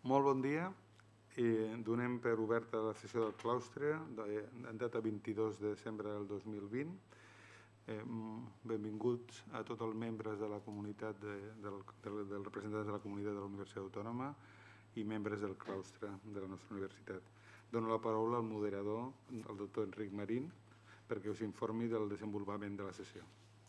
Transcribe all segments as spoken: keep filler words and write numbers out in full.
Molt bon dia. Donem per oberta la sessió del claustre en data vint-i-dos de desembre del dos mil vint. Benvinguts a tots els membres de la comunitat, dels representants de la comunitat de la Universitat Autònoma i membres del claustre de la nostra universitat. Dono la paraula al moderador, el doctor Enric Marín, perquè us informi del desenvolupament de la sessió.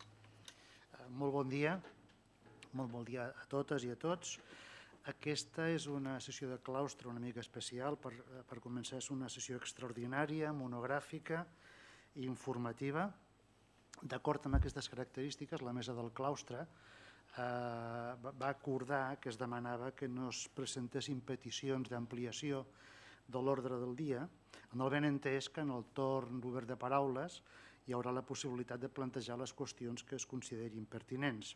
Molt bon dia, molt bon dia a totes i a tots. Aquesta és una sessió de claustre una mica especial. Per començar, és una sessió extraordinària, monogràfica i informativa. D'acord amb aquestes característiques, la mesa del claustre va acordar que es demanava que no es presentessin peticions d'ampliació de l'ordre del dia, en el benentès que en el torn obert de paraules hi haurà la possibilitat de plantejar les qüestions que es considerin pertinents.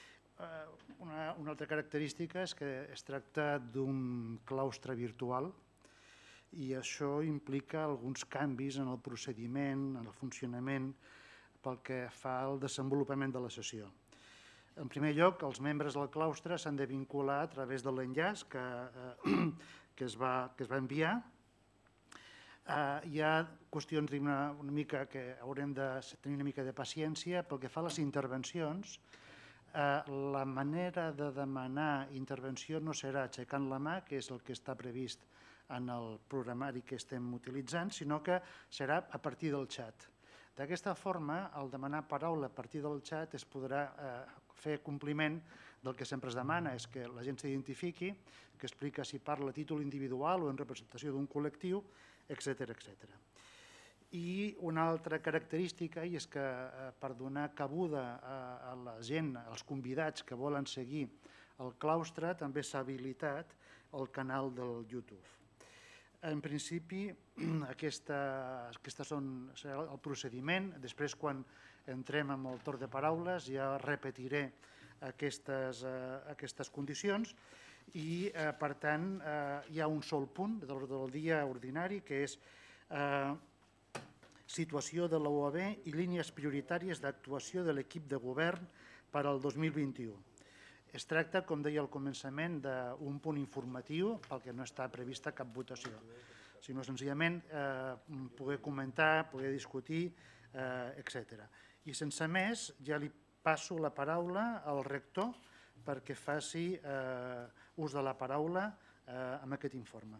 Una altra característica és que es tracta d'un claustre virtual i això implica alguns canvis en el procediment, en el funcionament, pel que fa al desenvolupament de la sessió. En primer lloc, els membres del claustre s'han de vincular a través de l'enllaç que es va enviar. Hi ha qüestions una mica que haurem de tenir una mica de paciència. Pel que fa a les intervencions, la manera de demanar intervenció no serà aixecant la mà, que és el que està previst en el programari que estem utilitzant, sinó que serà a partir del xat. D'aquesta forma, al demanar paraula a partir del xat es podrà fer compliment del que sempre es demana, és que la gent s'identifiqui, que explica si parla a títol individual o en representació d'un col·lectiu, etcètera, etcètera. I una altra característica és que per donar cabuda a la gent, als convidats que volen seguir el claustre, també s'ha habilitat el canal del YouTube. En principi, aquest serà el procediment. Després, quan entrem en el torn de paraules, ja repetiré aquestes condicions i, per tant, hi ha un sol punt de l'ordre del dia ordinari, que és situació de la U A B i línies prioritàries d'actuació de l'equip de govern per al dos mil vint-i-u. Es tracta, com deia al començament, d'un punt informatiu pel que no està prevista cap votació, sinó senzillament poder comentar, poder discutir, etcètera. I sense més, ja li passo la paraula al rector perquè faci ús de la paraula amb aquest informe.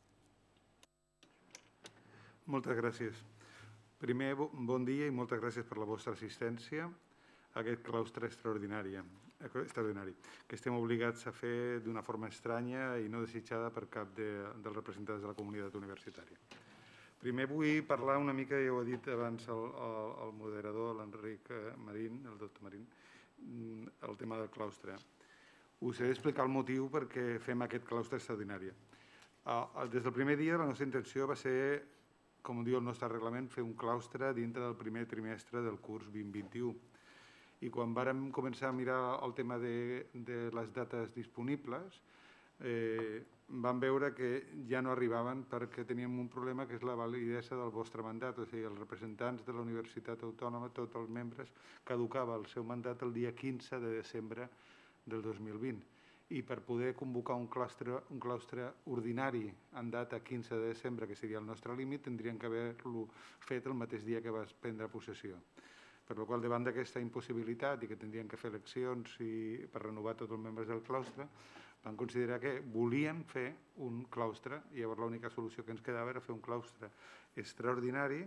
Moltes gràcies. Primer, bon dia i moltes gràcies per la vostra assistència a aquest claustre extraordinari que estem obligats a fer d'una forma estranya i no desitjada per cap dels representants de la comunitat universitària. Primer vull parlar una mica, ja ho ha dit abans el moderador, l'Enric Marín, el doctor Marín, el tema del claustre. Us he d'explicar el motiu perquè fem aquest claustre extraordinari. Des del primer dia la nostra intenció va ser, com diu el nostre reglament, fer un claustre dintre del primer trimestre del curs vint vint-i-u. I quan vàrem començar a mirar el tema de les dates disponibles, vam veure que ja no arribaven perquè teníem un problema que és la validesa del vostre mandat. O sigui, els representants de la Universitat Autònoma, tots els membres, caducava el seu mandat el dia quinze de desembre del dos mil vint. I per poder convocar un claustre ordinari en data quinze de desembre, que seria el nostre límit, tindríem que haver-lo fet el mateix dia que vas prendre possessió. Per la qual, davant d'aquesta impossibilitat i que tindríem que fer eleccions per renovar tots els membres del claustre, vam considerar que volien fer un claustre i llavors l'única solució que ens quedava era fer un claustre extraordinari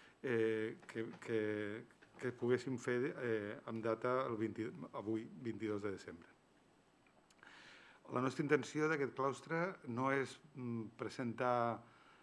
que poguéssim fer amb data avui, vint-i-dos de desembre. La nostra intenció d'aquest claustre no és presentar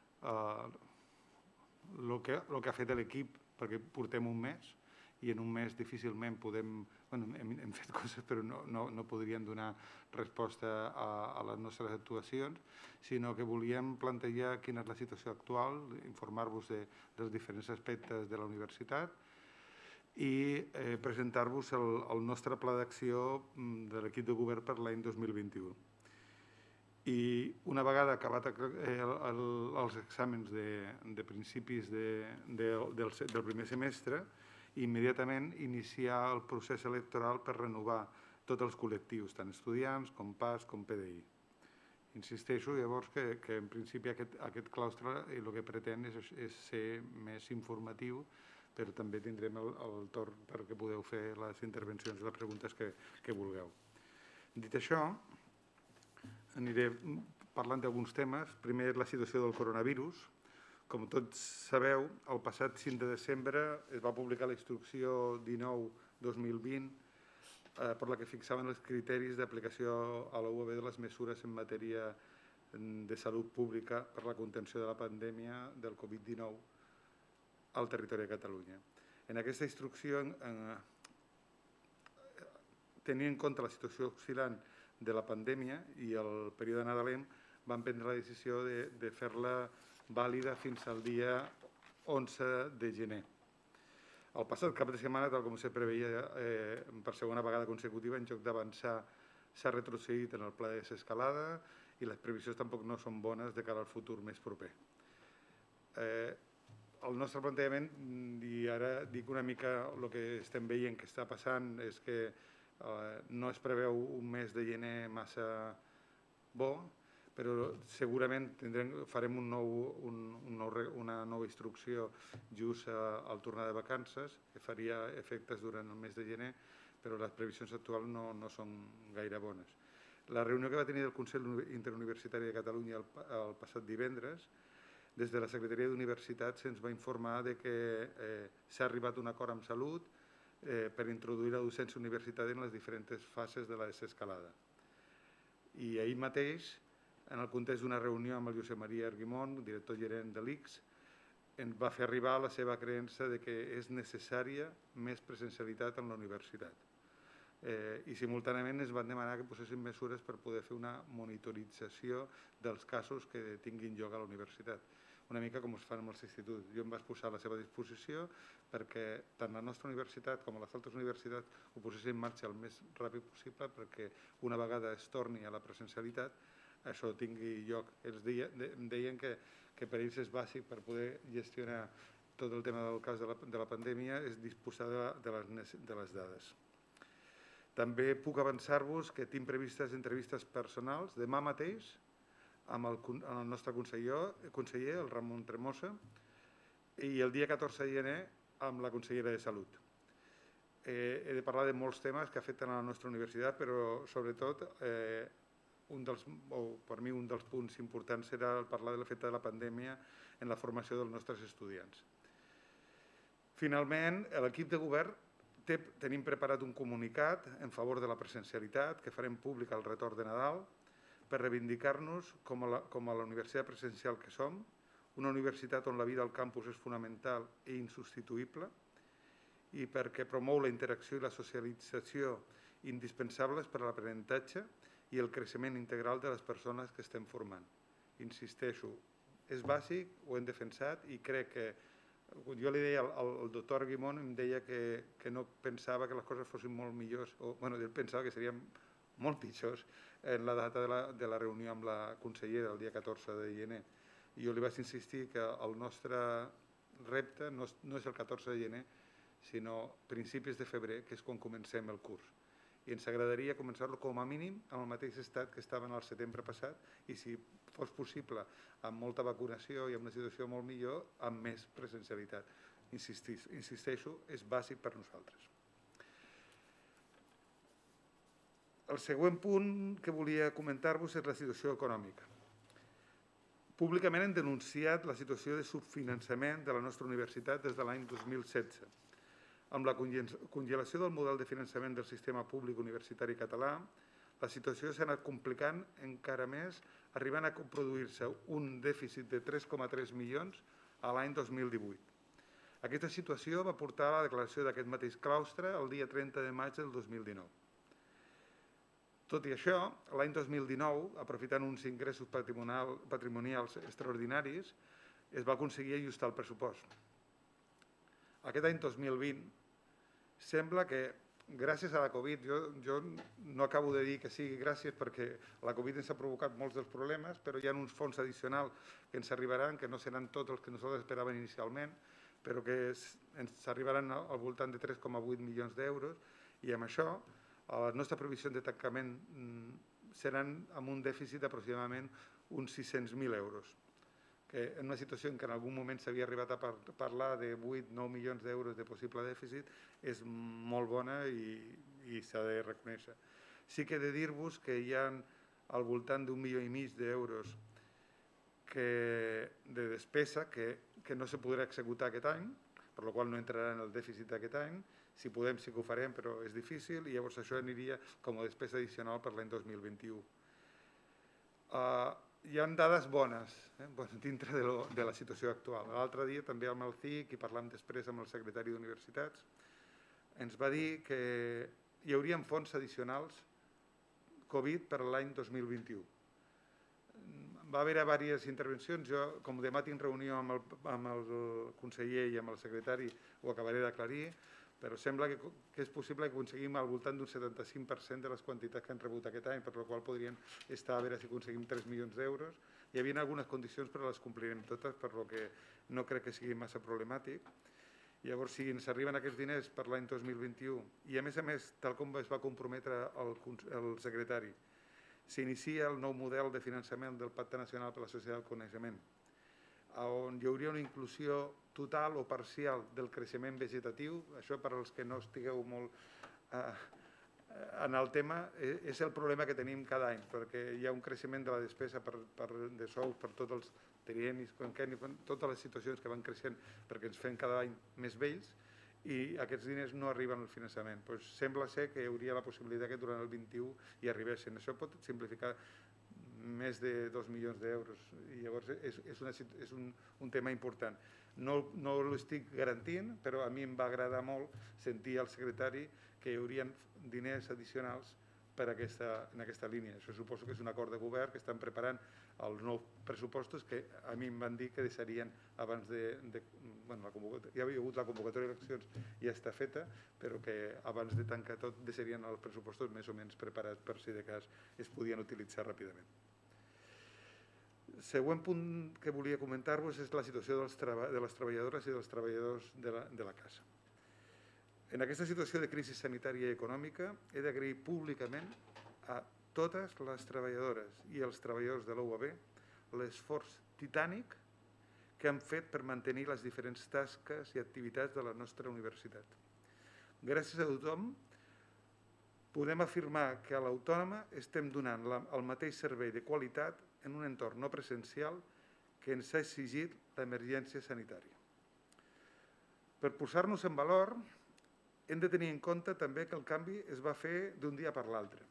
el que ha fet l'equip, perquè portem un mes i en un mes difícilment podem... Hem fet coses però no podríem donar resposta a les nostres actuacions, sinó que volíem plantejar quina és la situació actual, informar-vos dels diferents aspectes de la universitat i presentar-vos el nostre pla d'acció de l'equip de govern per l'any dos mil vint-i-u. I una vegada acabat els exàmens de principis del primer semestre, immediatament iniciar el procés electoral per renovar tots els col·lectius, tant estudiants com P A S com P D I. Insisteixo llavors que, que en principi aquest, aquest claustre el que pretén és, és ser més informatiu, però també tindrem el, el torn perquè podeu fer les intervencions i les preguntes que, que vulgueu. Dit això, aniré parlant d'alguns temes. Primer, la situació del coronavirus. Com tots sabeu, el passat cinc de desembre es va publicar la instrucció dinou dos mil vint per la que fixaven els criteris d'aplicació a la U A B de les mesures en matèria de salut pública per la contenció de la pandèmia del Covid dinou al territori de Catalunya. En aquesta instrucció, tenint en compte la situació oscil·lant de la pandèmia i el període nadalenc, van prendre la decisió de, de fer-la vàlida fins al dia onze de gener. El passat cap de setmana, tal com se preveia eh, per segona vegada consecutiva, en lloc d'avançar, s'ha retrocedit en el pla de desescalada i les previsions tampoc no són bones de cara al futur més proper. Eh, el nostre plantejament, i ara dic una mica el que estem veient que està passant, és que eh, no es preveu un mes de gener massa bo, però segurament tindrem, farem un nou, un, un nou, una nova instrucció just al tornar de vacances, que faria efectes durant el mes de gener, però les previsions actuals no, no són gaire bones. La reunió que va tenir el Consell Interuniversitari de Catalunya el, el passat divendres, des de la Secretaria d'Universitats se'ns va informar de que eh, s'ha arribat a un acord amb Salut eh, per introduir la docència universitària en les diferents fases de la desescalada. I ahir mateix, en el context d'una reunió amb el Josep Maria Arguimon, director gerent de l'I C S, ens va fer arribar la seva creença de que és necessària més presencialitat en la universitat. Eh, I simultàniament ens van demanar que posessin mesures per poder fer una monitorització dels casos que tinguin lloc a la universitat. Una mica com es fan amb els instituts. Jo em vaig posar a la seva disposició perquè tant la nostra universitat com les altres universitats ho posessin en marxa el més ràpid possible perquè una vegada es torni a la presencialitat això tingui lloc. Ells em deien que, que per ells és bàsic per poder gestionar tot el tema del cas de la, de la pandèmia és disposar de, de, les, de les dades. També puc avançar-vos que tinc previstes entrevistes personals demà mateix amb el, amb el nostre conseller, conseller, el Ramon Tremosa, i el dia catorze de gener amb la consellera de Salut. Eh, he de parlar de molts temes que afecten a la nostra universitat, però sobretot eh, un dels, o per mi un dels punts importants serà parlar de l'efecte de la pandèmia en la formació dels nostres estudiants. Finalment, l'equip de govern té, tenim preparat un comunicat en favor de la presencialitat que farem públic al retorn de Nadal per reivindicar-nos com, a la, com a la universitat presencial que som, una universitat on la vida al campus és fonamental i insubstituïble i perquè promou la interacció i la socialització indispensables per a l'aprenentatge i el creixement integral de les persones que estem formant. Insisteixo, és bàsic, ho hem defensat i crec que, jo li deia al, al doctor Arguimon, em deia que, que no pensava que les coses fossin molt millors, o bueno, ell pensava que serien molt pitjors en la data de la, de la reunió amb la consellera el dia catorze de gener. I jo li vaig insistir que el nostre repte no és, no és el catorze de gener, sinó principis de febrer, que és quan comencem el curs. I ens agradaria començar-lo com a mínim amb el mateix estat que estaven al setembre passat i si fos possible amb molta vacunació i amb una situació molt millor, amb més presencialitat. Insisteixo, és bàsic per nosaltres. El següent punt que volia comentar-vos és la situació econòmica. Públicament hem denunciat la situació de subfinançament de la nostra universitat des de l'any dos mil setze. Amb la congelació del model de finançament del sistema públic universitari català, la situació s'ha anat complicant encara més, arribant a produir-se un dèficit de tres coma tres milions a l'any dos mil divuit. Aquesta situació va portar a la declaració d'aquest mateix claustre el dia trenta de maig del dos mil dinou. Tot i això, l'any dos mil dinou, aprofitant uns ingressos patrimonial, patrimonials extraordinaris, es va aconseguir ajustar el pressupost. Aquest any dos mil vint sembla que gràcies a la Covid, jo, jo no acabo de dir que sigui gràcies perquè la Covid ens ha provocat molts dels problemes, però hi ha uns fons addicionals que ens arribaran, que no seran tots els que nosaltres esperàvem inicialment, però que ens arribaran al voltant de tres coma vuit milions d'euros i amb això la nostra previsió de tancament seran amb un dèficit aproximadament uns sis-cents mil euros, que en una situació en què en algun moment s'havia arribat a parlar de vuit o nou milions d'euros de possible dèficit, és molt bona i, i s'ha de reconèixer. Sí que he de dir-vos que hi ha al voltant d'un milió i mig d'euros de despesa que, que no se podrà executar aquest any, per la qual no entrarà en el dèficit d'aquest any. Si podem sí que ho farem, però és difícil, i llavors això aniria com a despesa addicional per l'any dos mil vint-i-u. Uh, hi ha dades bones eh, dintre de, lo, de la situació actual. L'altre dia també amb el C I C, i parlam després amb el secretari d'Universitats, ens va dir que hi haurien fons addicionals Covid per l'any dos mil vint-i-u. Va haver diverses intervencions. Jo, com demà tinc reunió amb el, amb el conseller i amb el secretari, ho acabaré d'aclarir, però sembla que, que és possible que aconseguim al voltant d'un setanta-cinc per cent de les quantitats que han rebut aquest any, per la qual podrien estar a veure si aconseguim tres milions d'euros. Hi havia algunes condicions, però les complirem totes, per lo que no crec que sigui massa problemàtic. Llavors, si ens arriben aquests diners per l'any dos mil vint-i-u, i a més a més, tal com es va comprometre el, el secretari, s'inicia el nou model de finançament del Pacte Nacional per a la Societat del Coneixement, on hi hauria una inclusió total o parcial del creixement vegetatiu. Això, per als que no estigueu molt eh, en el tema, és el problema que tenim cada any, perquè hi ha un creixement de la despesa per, per, de sous per tots els triennis, totes les situacions que van creixent perquè ens fem cada any més vells, i aquests diners no arriben al finançament. Pues sembla ser que hi hauria la possibilitat que durant el vint-i-u hi arribessin. Això pot simplificar més de dos milions d'euros, i llavors és, és, una, és un, un tema important. No, no l'estic garantint, però a mi em va agradar molt sentir al secretari que hi haurien diners addicionals per aquesta, en aquesta línia. Això suposo que és un acord de govern que estan preparant els nous pressupostos, que a mi em van dir que deixarien abans de... de bueno, la convocatòria, ja havia hagut la convocatòria d'eleccions, ja està feta, però que abans de tancar tot deixarien els pressupostos més o menys preparats per si de cas es podien utilitzar ràpidament. El següent punt que volia comentar-vos és la situació dels de les treballadores i dels treballadors de la, de la casa. En aquesta situació de crisi sanitària i econòmica he d'agrair públicament a totes les treballadores i els treballadors de l'U A B l'esforç titànic que han fet per mantenir les diferents tasques i activitats de la nostra universitat. Gràcies a tothom podem afirmar que a l'Autònoma estem donant la, el mateix servei de qualitat en un entorn no presencial que ens ha exigit l'emergència sanitària. Per posar-nos en valor, hem de tenir en compte també que el canvi es va fer d'un dia per l'altre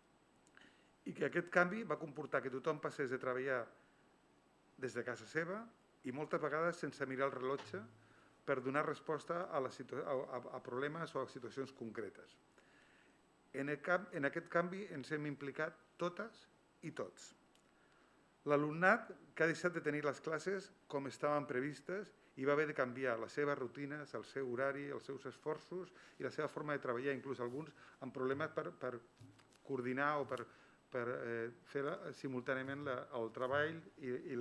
i que aquest canvi va comportar que tothom passés de treballar des de casa seva i moltes vegades sense mirar el rellotge per donar resposta a, la a, a problemes o a situacions concretes. En, el, en aquest canvi ens hem implicat totes i tots. L'alumnat que ha deixat de tenir les classes com estaven previstes i va haver de canviar les seves rutines, el seu horari, els seus esforços i la seva forma de treballar, inclús alguns amb problemes per, per coordinar o per, per eh, fer simultàniament la, el treball i, i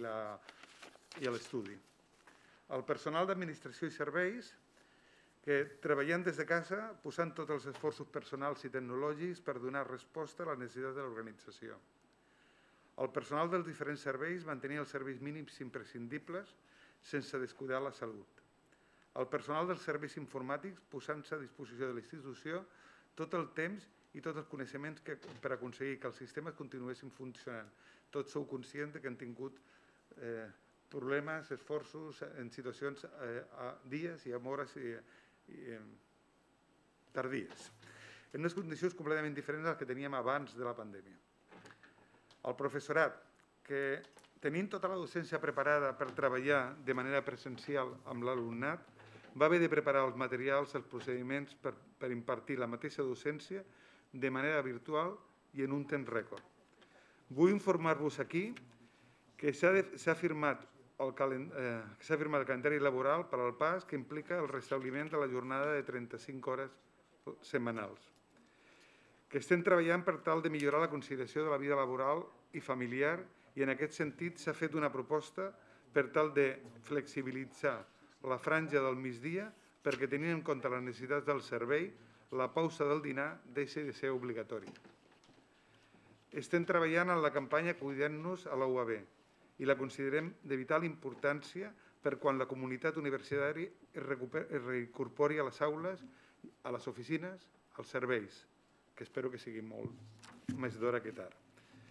l'estudi. El personal d'administració i serveis que treballant des de casa, posant tots els esforços personals i tecnològics per donar resposta a les necessitats de l'organització. El personal dels diferents serveis mantenia els serveis mínims imprescindibles sense descuidar la salut. El personal dels serveis informàtics posant-se a disposició de la institució tot el temps i tots els coneixements que, per aconseguir que els sistemes continuessin funcionant. Tots sou conscients que han tingut eh, problemes, esforços en situacions eh, a dies i amb hores i, i, eh, tardies, en unes condicions completament diferents a les que teníem abans de la pandèmia. El professorat, que tenint tota la docència preparada per treballar de manera presencial amb l'alumnat, va haver de preparar els materials, els procediments per, per impartir la mateixa docència de manera virtual i en un temps rècord. Vull informar-vos aquí que s'ha firmat, eh, firmat el calendari laboral per al pas que implica el restabliment de la jornada de trenta-cinc hores setmanals, que estem treballant per tal de millorar la conciliació de la vida laboral i familiar, i en aquest sentit s'ha fet una proposta per tal de flexibilitzar la franja del migdia perquè, tenint en compte les necessitats del servei, la pausa del dinar deixi de ser obligatòria. Estem treballant en la campanya Cuidem-nos a la U A B i la considerem de vital importància per quan la comunitat universitària es reincorpori a les aules, a les oficines, als serveis, que espero que sigui molt més d'hora que tard.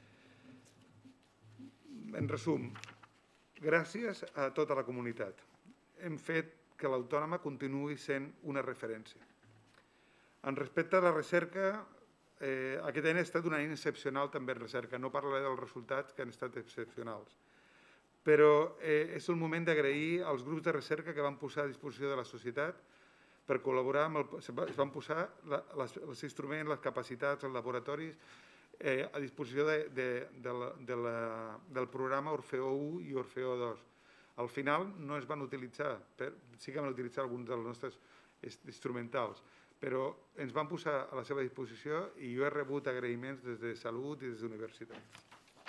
En resum, gràcies a tota la comunitat. Hem fet que l'Autònoma continuï sent una referència. En respecte a la recerca, aquest any ha estat un any excepcional també en recerca. No parlaré dels resultats que han estat excepcionals. Però és un moment d'agrair als grups de recerca que van posar a disposició de la societat per col·laborar amb el... Es van posar els instruments, les capacitats, els laboratoris a disposició del programa Orfeo u i Orfeo dos. Al final no es van utilitzar, sí que van utilitzar alguns dels nostres instrumentals, però ens van posar a la seva disposició i jo he rebut agraïments des de Salut i des d'Universitat.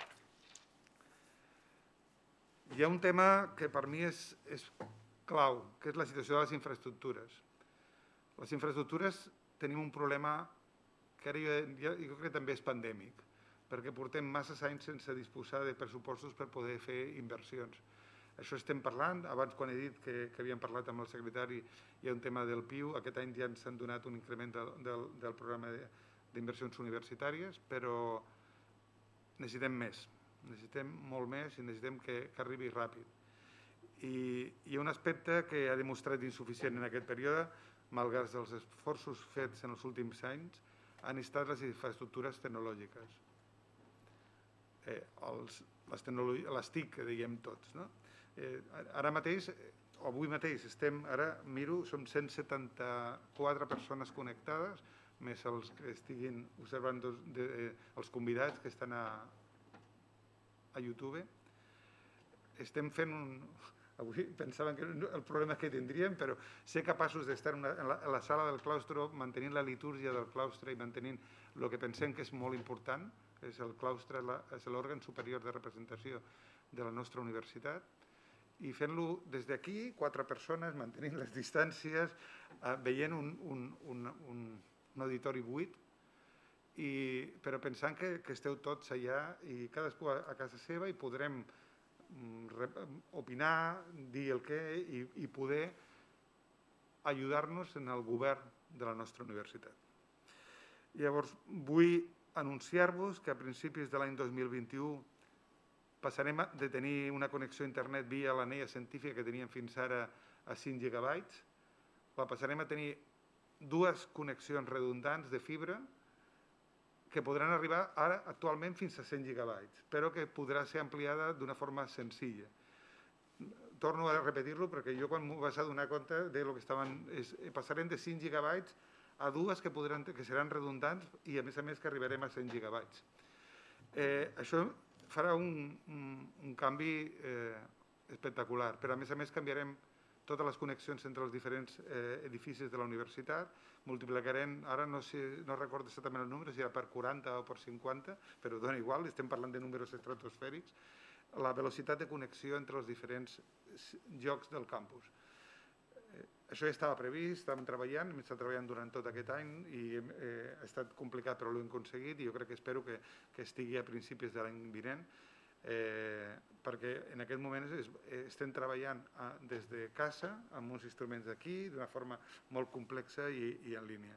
Hi ha un tema que per mi és clau, que és la situació de les infraestructures. Les infraestructures tenim un problema que ara jo crec que també és pandèmic, perquè portem massa anys sense disposar de pressupostos per poder fer inversions. Això estem parlant, abans quan he dit que havíem parlat amb el secretari, hi ha un tema del P I U, aquest any ja ens han donat un increment del programa d'inversions universitàries, però necessitem més, necessitem molt més i necessitem que arribi ràpid. I hi ha un aspecte que ha demostrat insuficient en aquest període, malgrat els esforços fets en els últims anys, han estat les infraestructures tecnològiques. Les T I C, que diguem tots, no? Ara mateix, avui mateix, estem, ara miro, som cent setanta-quatre persones connectades, més els que estiguin observant els convidats que estan a YouTube. Estem fent un... Avui pensaven que el problema que tindríem, però ser capaços d'estar en la sala del claustre mantenint la litúrgia del claustre i mantenint el que pensem que és molt important, és el claustre, és l'òrgan superior de representació de la nostra universitat, i fent-lo des d'aquí, quatre persones, mantenint les distàncies, veient un auditori buit, però pensant que esteu tots allà i cadascú a casa seva i podrem opinar, dir el què i poder ajudar-nos en el govern de la nostra universitat. Llavors, vull anunciar-vos que a principis de l'any dos mil vint-i-u passarem de tenir una connexió a internet via l'anella científica que teníem fins ara a cinc gigabytes, la passarem a tenir dues connexions redundants de fibra que podran arribar ara actualment fins a cent gigabytes, però que podrà ser ampliada d'una forma senzilla. Torno a repetir-lo perquè jo quan m'ho vaig adonar compte de lo que estaven... Passarem de cinc gigabytes a dues que seran redundants i a més a més que arribarem a cent gigabytes. Això farà un canvi espectacular, però a més a més canviarem totes les connexions entre els diferents edificis de la universitat, multiplicarem, ara no recordo exactament el número, si era per quaranta o per cinquanta, però dona igual, estem parlant de números estratosfèrics, la velocitat de connexió entre els diferents llocs del campus. Això ja estava previst, estàvem treballant, hem estat treballant durant tot aquest any i ha estat complicat però l'hem aconseguit i jo crec que espero que estigui a principis de l'any vinent perquè en aquest moment estem treballant des de casa amb uns instruments d'aquí d'una forma molt complexa i en línia.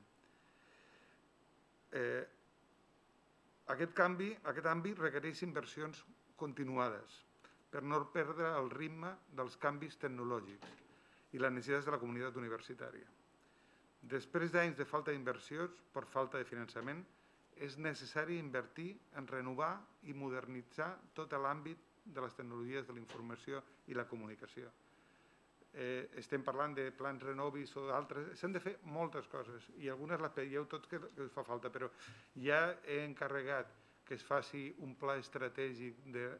Aquest àmbit requereix inversions continuades per no perdre el ritme dels canvis tecnològics i les necessitats de la comunitat universitària. Després d'anys de falta d'inversions per falta de finançament, és necessari invertir en renovar i modernitzar tot l'àmbit de les tecnologies de la informació i la comunicació. Estem parlant de plans Renovis o d'altres, s'han de fer moltes coses i algunes les veieu tots que us fa falta, però ja he encarregat que es faci un pla estratègic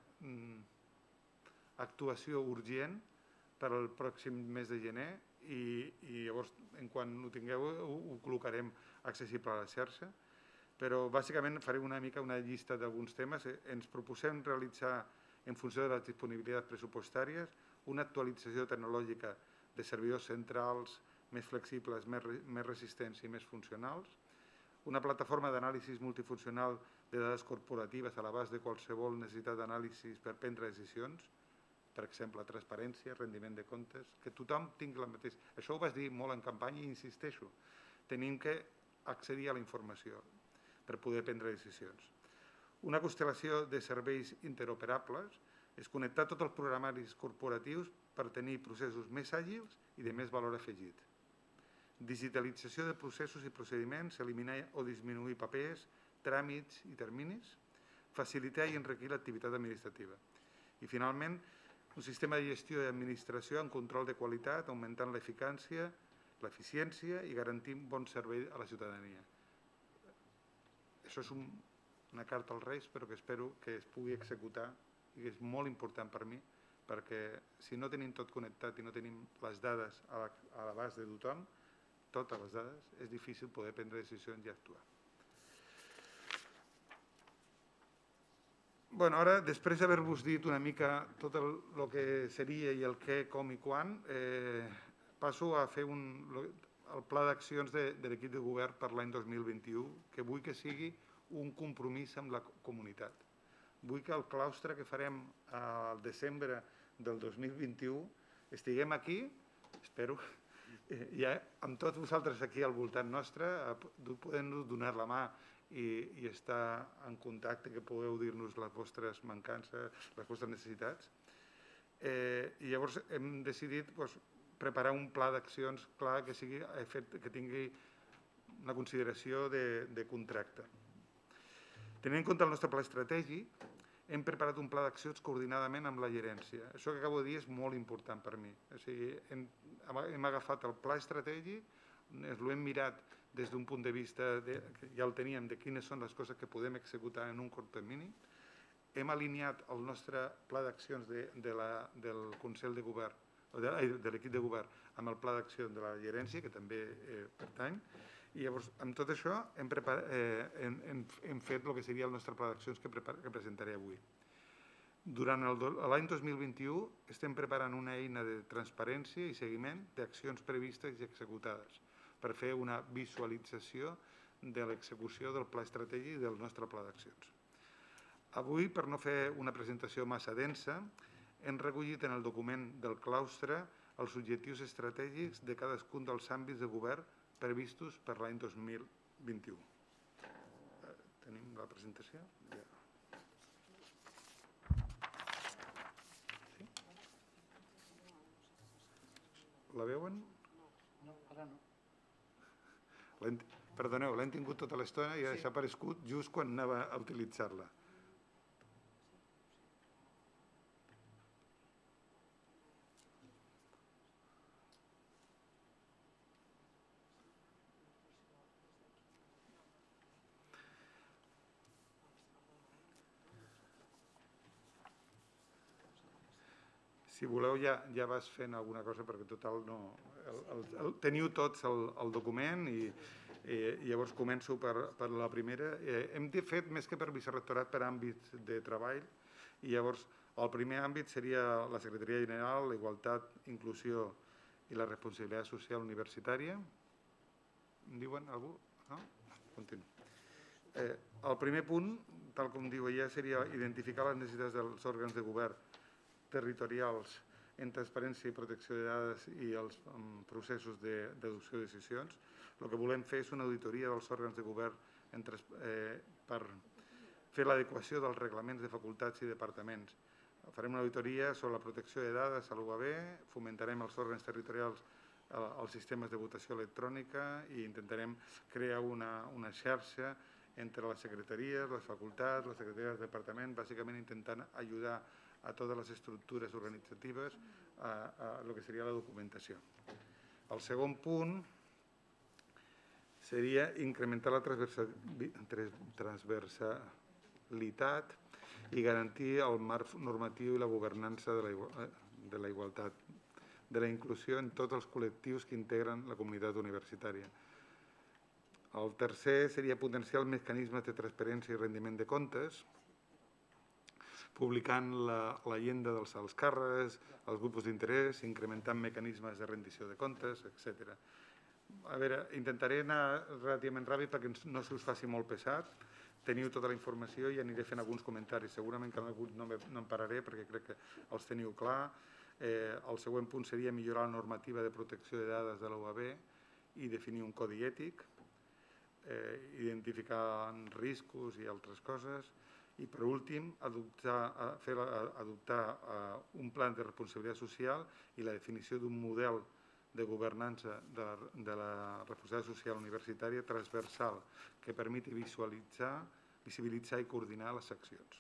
d'actuació urgent per al pròxim mes de gener i llavors, quan ho tingueu, ho col·locarem accessible a la xarxa. Però bàsicament farem una mica una llista d'alguns temes. Ens proposem realitzar, en funció de les disponibilitats pressupostàries, una actualització tecnològica de servidors centrals més flexibles, més resistents i més funcionals, una plataforma d'anàlisi multifuncional de dades corporatives a l'abast de qualsevol necessitat d'anàlisi per prendre decisions, per exemple, transparència, rendiment de comptes, que tothom tingui la mateixa... Això ho vas dir molt en campanya i insisteixo, tenim que accedir a la informació per poder prendre decisions. Una constel·lació de serveis interoperables és connectar tots els programaris corporatius per tenir processos més àgils i de més valor afegit. Digitalització de processos i procediments, eliminar o disminuir papers, tràmits i terminis, facilitar i enriquir l'activitat administrativa. I finalment, un sistema de gestió i administració amb control de qualitat, augmentant l'eficàcia, l'eficiència i garantint bon servei a la ciutadania. Això és un, una carta als Reis, però que espero que es pugui executar i que és molt important per mi, perquè si no tenim tot connectat i no tenim les dades a l'abast de tothom, totes les dades, és difícil poder prendre decisions i actuar. Bueno, ara, després d'haver-vos dit una mica tot el, el que seria i el què, com i quan, eh, passo a fer un, el pla d'accions de, de l'equip de govern per l'any dos mil vint-i-u, que vull que sigui un compromís amb la comunitat. Vull que el claustre que farem al desembre del dos mil vint-i-u estiguem aquí, espero, eh, ja amb tots vosaltres aquí al voltant nostre, podem donar la mà i, i estar en contacte, que pugueu dir-nos les vostres mancances, les vostres necessitats. Eh, I llavors hem decidit doncs, preparar un pla d'accions clar que, sigui, que tingui una consideració de, de contracte. Tenint en compte el nostre pla estratègic, hem preparat un pla d'accions coordinadament amb la gerència. Això que acabo de dir és molt important per mi. O sigui, hem, hem agafat el pla estratègic, l'hem mirat des d'un punt de vista, de, que ja el teníem, de quines són les coses que podem executar en un curt termini. Hem alineat el nostre pla d'accions de, de la, del Consell de Govern, de, de l'equip de govern, amb el pla d'acció de la gerència, que també eh, pertany. I llavors, amb tot això, hem, preparat, eh, hem, hem, hem fet el que seria el nostre pla d'accions que, que presentaré avui. Durant l'any dos mil vint-i-u estem preparant una eina de transparència i seguiment d'accions previstes i executades per fer una visualització de l'execució del pla estratègic i del nostre pla d'accions. Avui, per no fer una presentació massa densa, hem recollit en el document del claustre els objectius estratègics de cadascun dels àmbits de govern previstos per l'any dos mil vint-i-u. Tenim la presentació? Ja. Sí? La veuen? No, ara no. Perdoneu, l'hem tingut tota l'estona i sí. S'ha aparegut just quan anava a utilitzar-la. Si voleu ja, ja vas fent alguna cosa perquè total no... El, el, el, teniu tots el, el document i, i, i llavors començo per, per la primera. Eh, hem fet més que per vicerrectorat per àmbits de treball i llavors el primer àmbit seria la Secretaria General, la Igualtat, Inclusió i la Responsabilitat Social Universitària. Em diuen algú? No? Continuo. Eh, el primer punt, tal com diu ella, seria identificar les necessitats dels òrgans de govern territorials en transparència i protecció de dades i els um, processos d'adopció de, de decisions. El que volem fer és una auditoria dels òrgans de govern entre, eh, per fer l'adequació dels reglaments de facultats i departaments. Farem una auditoria sobre la protecció de dades a l'U A B, fomentarem els òrgans territorials als sistemes de votació electrònica i intentarem crear una, una xarxa entre les secretaries, les facultats, les secretaries del departament, bàsicament intentant ajudar a totes les estructures organitzatives a, a el que seria la documentació. El segon punt seria incrementar la transversalitat i garantir el marc normatiu i la governança de la, de la igualtat, de la inclusió en tots els col·lectius que integren la comunitat universitària. El tercer seria potenciar els mecanismes de transparència i rendiment de comptes, publicant l'agenda dels alts càrrecs, els grups d'interès, incrementant mecanismes de rendició de comptes, etcètera. A veure, intentaré anar relativament ràpid perquè no se us faci molt pesat. Teniu tota la informació i aniré fent alguns comentaris. Segurament que en alguns no em pararé perquè crec que els teniu clar. El següent punt seria millorar la normativa de protecció de dades de la U A B i definir un codi ètic, identificar riscos i altres coses. I, per últim, adoptar un pla de responsabilitat social i la definició d'un model de governança de la responsabilitat social universitària transversal que permeti visualitzar, visibilitzar i coordinar les accions.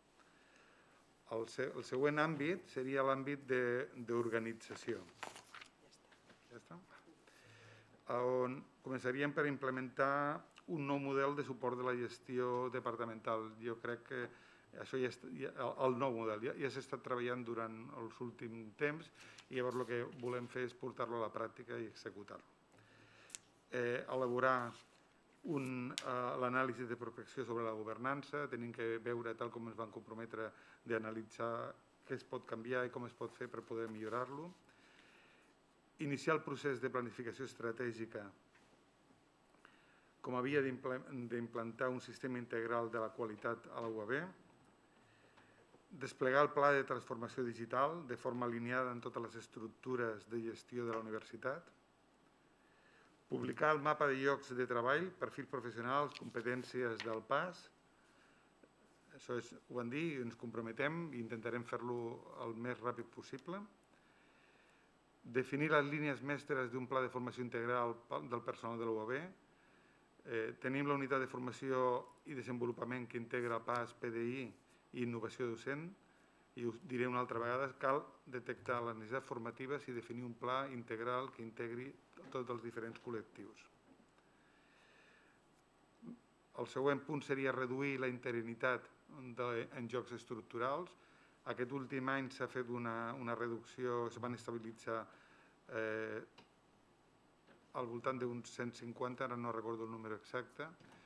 El següent àmbit seria l'àmbit d'organització. Ja està? On començaríem per implementar un nou model de suport de la gestió departamental. Jo crec que això ja és el nou model, ja s'ha estat treballant durant els últims temps i llavors el que volem fer és portar-lo a la pràctica i executar-lo. Elaborar l'anàlisi de prospecció sobre la governança, tenim que veure, tal com ens van comprometre, d'analitzar què es pot canviar i com es pot fer per poder millorar-lo. Iniciar el procés de planificació estratègica com a via d'implantar un sistema integral de la qualitat a la U A B, desplegar el pla de transformació digital de forma alineada en totes les estructures de gestió de la universitat, publicar el mapa de llocs de treball, perfils professionals, competències del P A S, això ho van dir, ens comprometem i intentarem fer-lo el més ràpid possible, definir les línies mestres d'un pla de formació integral del personal de la U A B, tenim la unitat de formació i desenvolupament que integra P A S, P D I i innovació docent, i us diré una altra vegada, cal detectar les necessitats formatives i definir un pla integral que integri tots els diferents col·lectius. El següent punt seria reduir la interinitat en jocs estructurals. Aquest últim any s'ha fet una reducció, es van estabilitzar al voltant d'uns cent cinquanta, ara no recordo el número exacte.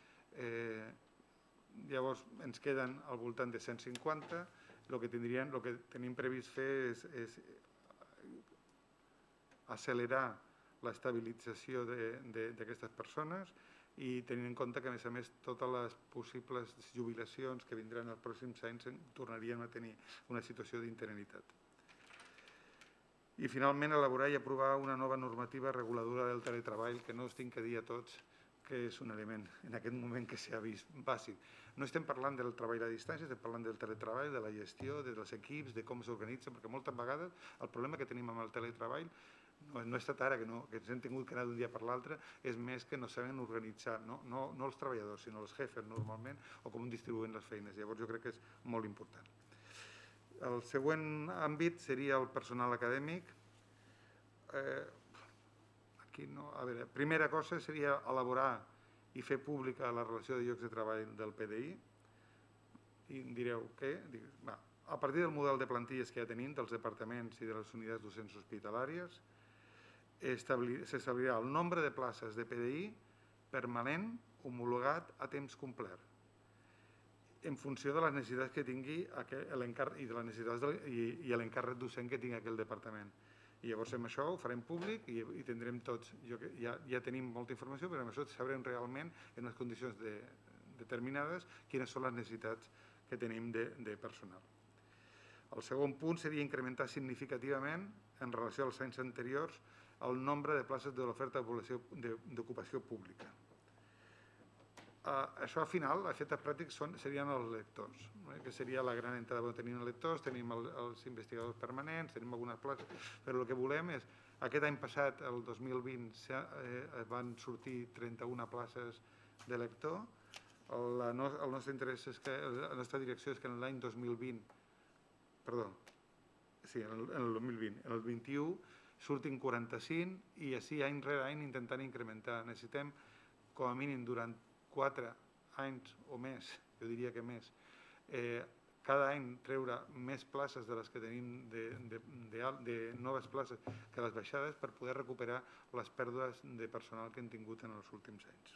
Llavors ens queden al voltant de cent cinquanta. El que tenim previst fer és accelerar l'estabilització d'aquestes persones i tenint en compte que, a més a més, totes les possibles jubilacions que vindran els pròxims anys tornaríem a tenir una situació d'interinitat. I, finalment, elaborar i aprovar una nova normativa reguladora del teletreball, que no us tinc que dir a tots que és un element en aquest moment que s'ha vist bàsic. No estem parlant del treball a distància, estem parlant del teletreball, de la gestió, dels equips, de com s'organitzen, perquè moltes vegades el problema que tenim amb el teletreball no ha estat ara, que ens hem tingut que anar d'un dia per l'altre, és més que no saben organitzar, no els treballadors, sinó els jefes normalment, o com distribuïen les feines. Llavors jo crec que és molt important. El següent àmbit seria el personal acadèmic. Primera cosa seria elaborar i fer pública la relació de llocs de treball del P D I. I em direu què? A partir del model de plantilles que ja tenim dels departaments i de les unitats docents hospitalàries, s'establirà el nombre de places de P D I permanent homologat a temps complet, en funció de les necessitats que tingui i l'encàrrec docent que tingui aquell departament. I llavors amb això ho farem públic i tindrem tots, ja tenim molta informació, però amb això sabrem realment en unes condicions determinades quines són les necessitats que tenim de personal. El segon punt seria incrementar significativament, en relació als anys anteriors, el nombre de places de l'oferta d'ocupació pública. Això, al final, a efectes pràctics, serien els lectors, que seria la gran entrada. Tenim els lectors, tenim els investigadors permanents, tenim algunes places, però el que volem és, aquest any passat, el dos mil vint, van sortir trenta-una places de lector. El nostre interès és que, la nostra direcció és que en l'any dos mil vint, perdó, sí, en el dos mil vint, en el vint-i-u, surtin quaranta-cinc i així any rere any intentant incrementar. Necessitem, com a mínim, durant quatre anys o més, jo diria que més, cada any treure més places de les que tenim, de noves places que les baixades, per poder recuperar les pèrdues de personal que hem tingut en els últims anys.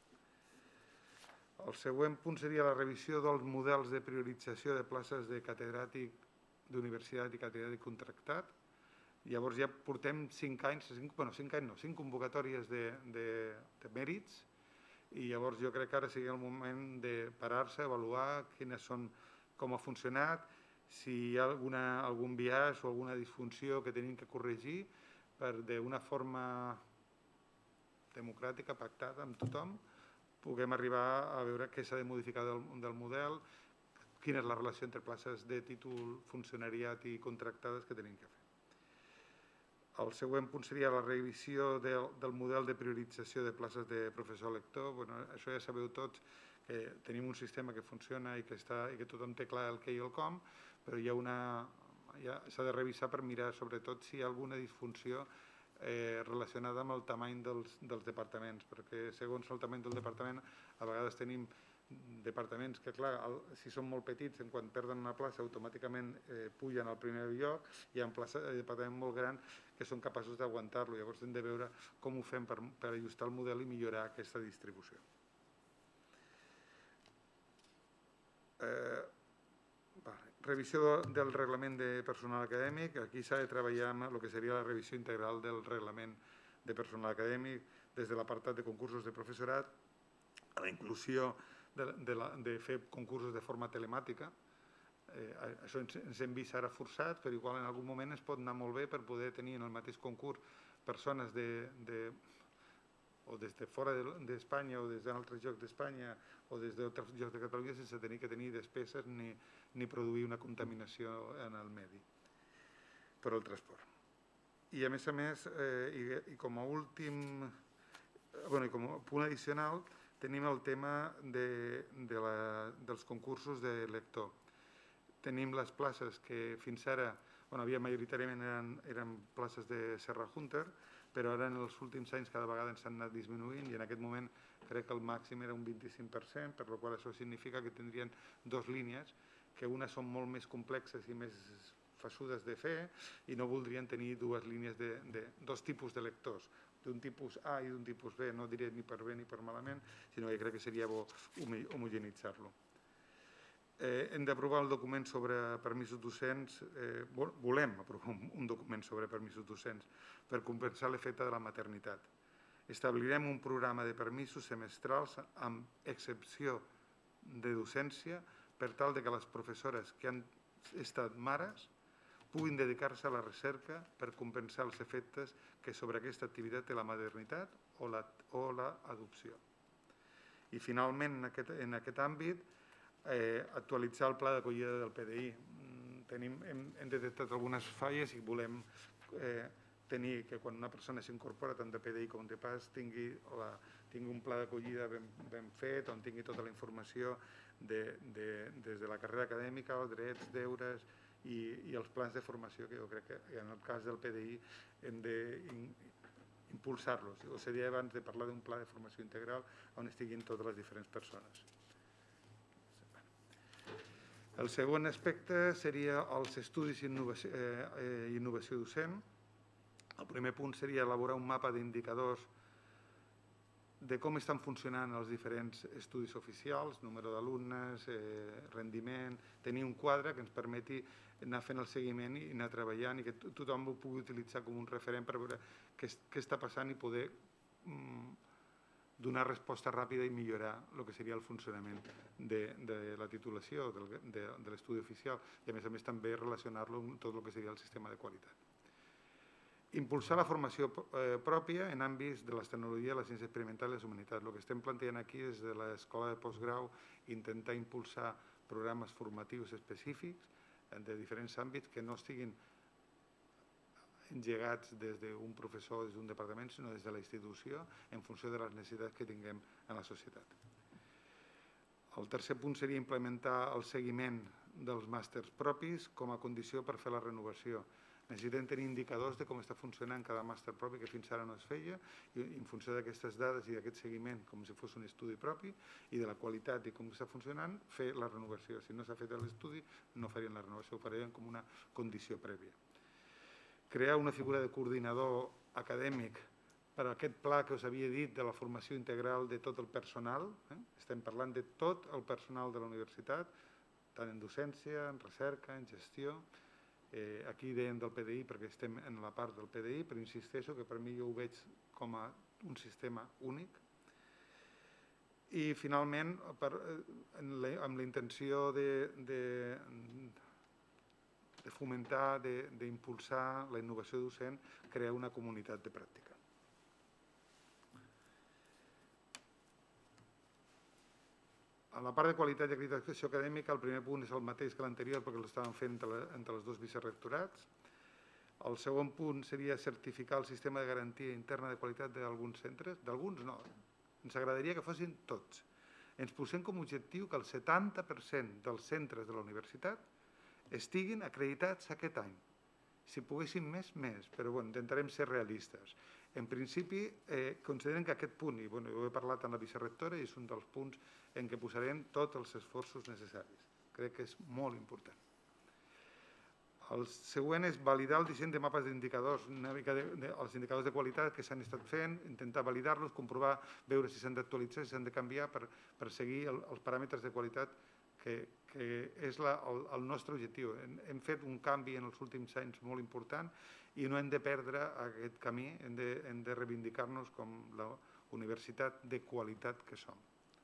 El següent punt seria la revisió dels models de priorització de places de catedràtic d'universitat i catedràtic contractat. Llavors ja portem cinc anys, cinc, bueno, cinc anys no, cinc convocatòries de, de, de mèrits, i llavors jo crec que ara sigui el moment de parar-se, avaluar quines són, com ha funcionat, si hi ha alguna, algun biaix o alguna disfunció que tenim que corregir per d'una forma democràtica, pactada amb tothom, puguem arribar a veure què s'ha de modificar del, del model, quina és la relació entre places de títol, funcionariat i contractades que tenim que fer. El següent punt seria la revisió del, del model de priorització de places de professor lector. Bueno, això ja sabeu tots que tenim un sistema que funciona i que, està, i que tothom té clar el què i el com, però hi ha una, ja s'ha de revisar per mirar sobretot si hi ha alguna disfunció eh, relacionada amb el tamany dels, dels departaments, perquè segons el tamany del departament a vegades tenim departaments que, clar, el, si són molt petits, en quan perden una plaça automàticament eh, pugen al primer lloc, i hi ha places de departaments molt grans que són capaços d'aguantar-lo. Llavors hem de veure com ho fem per, per ajustar el model i millorar aquesta distribució. Eh, vale. Revisió del reglament de personal acadèmic. Aquí s'ha de treballar amb el que seria la revisió integral del reglament de personal acadèmic, des de l'apartat de concursos de professorat a la inclusió de, de, la, de fer concursos de forma telemàtica. Eh, això ens, ens hem vist ara forçat, però igual en algun moment es pot anar molt bé per poder tenir en el mateix concurs persones de, de, o des de fora d'Espanya o des d'altres llocs d'Espanya o des d'altres llocs de Catalunya sense tenir que tenir despeses ni, ni produir una contaminació en el medi per al transport. I a més a més, eh, i, i com a últim, bueno, i com a punt addicional, tenim el tema de, de la, dels concursos de lector. Tenim les places que fins ara, bueno, havia majoritàriament eren, eren places de Serra Hunter, però ara en els últims anys cada vegada ens han anat disminuint i en aquest moment crec que el màxim era un vint-i-cinc per cent, per la qual això significa que tindrien dues línies, que una són molt més complexes i més fasudes de fer i no voldrien tenir dues línies de, de dos tipus de lectors, d'un tipus A i d'un tipus B, no diré ni per bé ni per malament, sinó que crec que seria bo homogenitzar-lo. Eh, hem d'aprovar el document sobre permisos docents, eh, volem aprovar un, un document sobre permisos docents per compensar l'efecte de la maternitat. Establirem un programa de permisos semestrals amb excepció de docència per tal de que les professores que han estat mares puguin dedicar-se a la recerca per compensar els efectes que sobre aquesta activitat té la maternitat o l'adopció. I finalment, en aquest, en aquest àmbit, eh, actualitzar el pla d'acollida del P D I. Tenim, hem, hem detectat algunes falles i volem eh, tenir que quan una persona s'incorpora tant de P D I com de P A S tingui, la, tingui un pla d'acollida ben, ben fet, on tingui tota la informació de, de, des de la carrera acadèmica, els drets, deures, I, i els plans de formació, que jo crec que en el cas del P D I hem d'impulsar-los. O seria abans de parlar d'un pla de formació integral on estiguin totes les diferents persones. El segon aspecte seria els estudis i innovació, eh, innovació docent. El primer punt seria elaborar un mapa d'indicadors de com estan funcionant els diferents estudis oficials, número d'alumnes, eh, rendiment, tenir un quadre que ens permeti anar fent el seguiment i anar treballant i que tothom ho pugui utilitzar com un referent per veure què, què està passant i poder mm, donar resposta ràpida i millorar el que seria el funcionament de, de la titulació de, de, de l'estudi oficial i a més a més també relacionar-lo amb tot el que seria el sistema de qualitat. Impulsar la formació eh, pròpia en àmbits de les tecnologies, la ciència experimental i les humanitats. El que estem plantejant aquí des de l'escola de postgrau, intentar impulsar programes formatius específics de diferents àmbits que no estiguin engegats des d'un professor o des d'un departament, sinó des de la institució en funció de les necessitats que tinguem en la societat. El tercer punt seria implementar el seguiment dels màsters propis com a condició per fer la renovació. Necessitem tenir indicadors de com està funcionant cada màster propi que fins ara no es feia i en funció d'aquestes dades i d'aquest seguiment com si fos un estudi propi i de la qualitat i com està funcionant fer la renovació. Si no s'ha fet l'estudi no farien la renovació, ho farien com una condició prèvia. Crear una figura de coordinador acadèmic per a aquest pla que us havia dit de la formació integral de tot el personal. Eh? Estem parlant de tot el personal de la universitat, tant en docència, en recerca, en gestió, Aquí deien del P D I perquè estem en la part del P D I, però insisteixo que per mi jo ho veig com a un sistema únic. I finalment, amb la intenció de fomentar, d'impulsar la innovació docent, crear una comunitat de pràctica. A la part de qualitat i acreditació acadèmica, el primer punt és el mateix que l'anterior perquè l'estàvem fent entre els dos vicerectorats. El segon punt seria certificar el sistema de garantia interna de qualitat d'alguns centres. D'alguns no, ens agradaria que fossin tots. Ens posem com a objectiu que el setanta per cent dels centres de la universitat estiguin acreditats aquest any. Si poguéssim més, més, però intentarem ser realistes. En principi, considerem que aquest punt, i ho he parlat amb la vicerectora, és un dels punts en què posarem tots els esforços necessaris. Crec que és molt important. El següent és validar el disseny de mapes d'indicadors, els indicadors de qualitat que s'han estat fent, intentar validar-los, comprovar, veure si s'han d'actualitzar, si s'han de canviar per seguir els paràmetres de qualitat que és el nostre objectiu. Hem fet un canvi en els últims anys molt important i no hem de perdre aquest camí, hem de reivindicar-nos com la universitat de qualitat que som.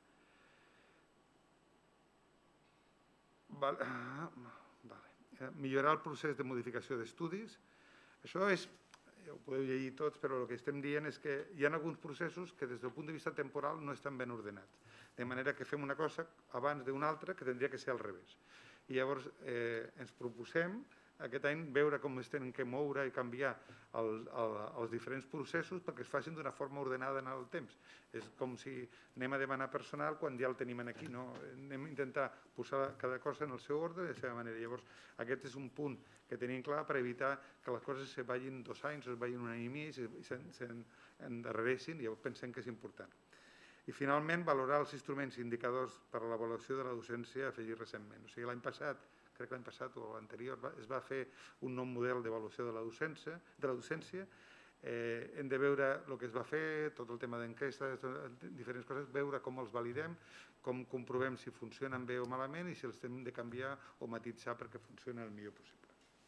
Millorar el procés de modificació d'estudis. Això és, ja ho podeu llegir tots, però el que estem dient és que hi ha alguns processos que des del punt de vista temporal no estan ben ordenats. De manera que fem una cosa abans d'una altra que tindria que ser al revés. I llavors ens proposem aquest any veure com es tenen que moure i canviar els diferents processos perquè es facin d'una forma ordenada en el temps. És com si anem a demanar personal quan ja el tenim aquí. Anem a intentar posar cada cosa en el seu ordre de la seva manera. Llavors, aquest és un punt que tenim clar per evitar que les coses se vagin dos anys, es vagin un any i mig i s'endarreressin, i llavors pensem que és important. I finalment, valorar els instruments i indicadors per a l'avaluació de la docència afegit recentment. O sigui, l'any passat, crec que l'any passat o l'anterior, es va fer un nou model d'avaluació de la docència. Hem de veure el que es va fer, tot el tema d'enquestes, diferents coses, veure com els validem, com comprovem si funcionen bé o malament i si els hem de canviar o matitzar perquè funcionin el millor possible.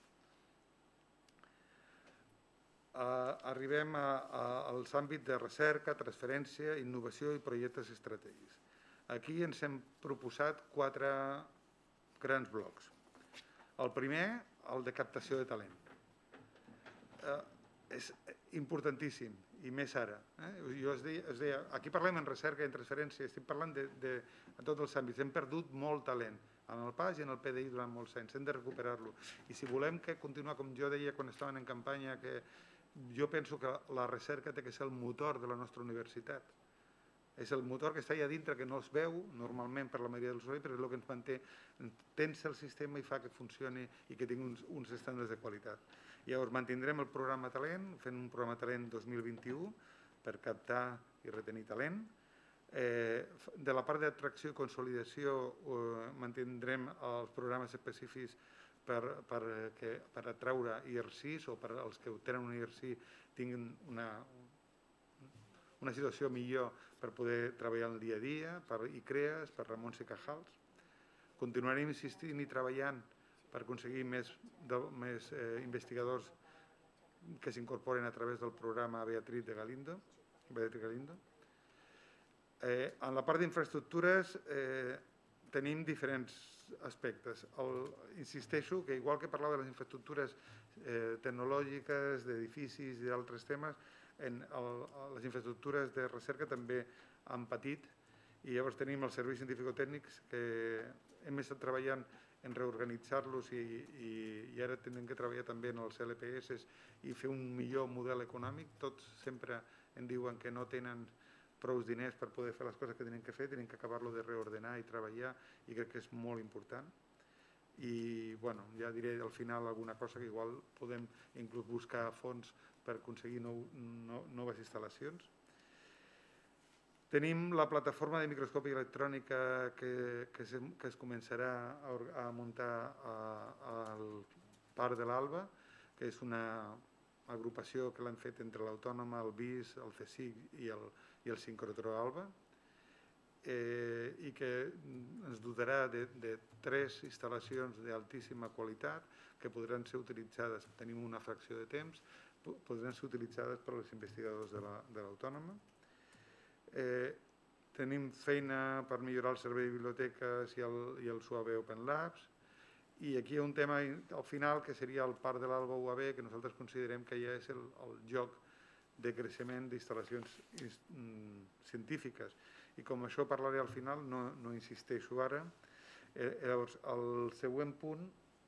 Arribem als àmbits de recerca, transferència, innovació i projectes estratègics. Aquí ens hem proposat quatre grans blocs. El primer, el de captació de talent. És importantíssim, i més ara. Jo es deia, aquí parlem en recerca i en transferència, estic parlant de tots els àmbits. Hem perdut molt talent en el P A S i en el P D I durant molts anys. Hem de recuperar-lo. I si volem continuar, com jo deia quan estaven en campanya, que jo penso que la recerca té que ser el motor de la nostra universitat. És el motor que està allà dintre, que no es veu normalment per la majoria dels usuaris, però és el que ens manté, tensa el sistema i fa que funcioni i que tingui uns estàndards de qualitat. Llavors, mantindrem el programa Talent, fent un programa Talent dos mil vint-i-u per captar i retenir talent. De la part d'atracció i consolidació mantindrem els programes específics per atraure I R Cs o per als que tenen un I R C tinguin una situació millor per poder treballar el dia a dia, per I C R E A S, per Ramons i Cajals. Continuarem insistint i treballant per aconseguir més investigadors que s'incorporen a través del programa Beatriz de Galindo. En la part d'infraestructures tenim diferents aspectes. Insisteixo que igual que parlava de les infraestructures tecnològiques, d'edificis i d'altres temes, les infraestructures de recerca també han patit i llavors tenim els serveis científico-tècnics que hem estat treballant en reorganitzar-los i ara hem de treballar també en els L P S i fer un millor model econòmic. Tots sempre em diuen que no tenen prou diners per poder fer les coses que tenen que fer, tenen que acabar-lo de reordenar i treballar i crec que és molt important. I ja diré al final alguna cosa que igual podem inclús buscar fons per aconseguir noves instal·lacions. Tenim la plataforma de microscòpia electrònica que es començarà a muntar al Parc de l'Alba, que és una agrupació que l'han fet entre l'Autònoma, el B I S, el C S I C i el sincrotró Alba. i que ens dotarà de tres instal·lacions d'altíssima qualitat que podran ser utilitzades, tenim una fracció de temps, podran ser utilitzades per als investigadors de l'Autònoma. Tenim feina per millorar el servei de biblioteques i el S U A B Open Labs, i aquí hi ha un tema al final que seria el Parc de l'Alba U A B, que nosaltres considerem que ja és el lloc de creixement d'instal·lacions científiques, i com això parlaré al final, no insisteixo ara. Llavors, el següent punt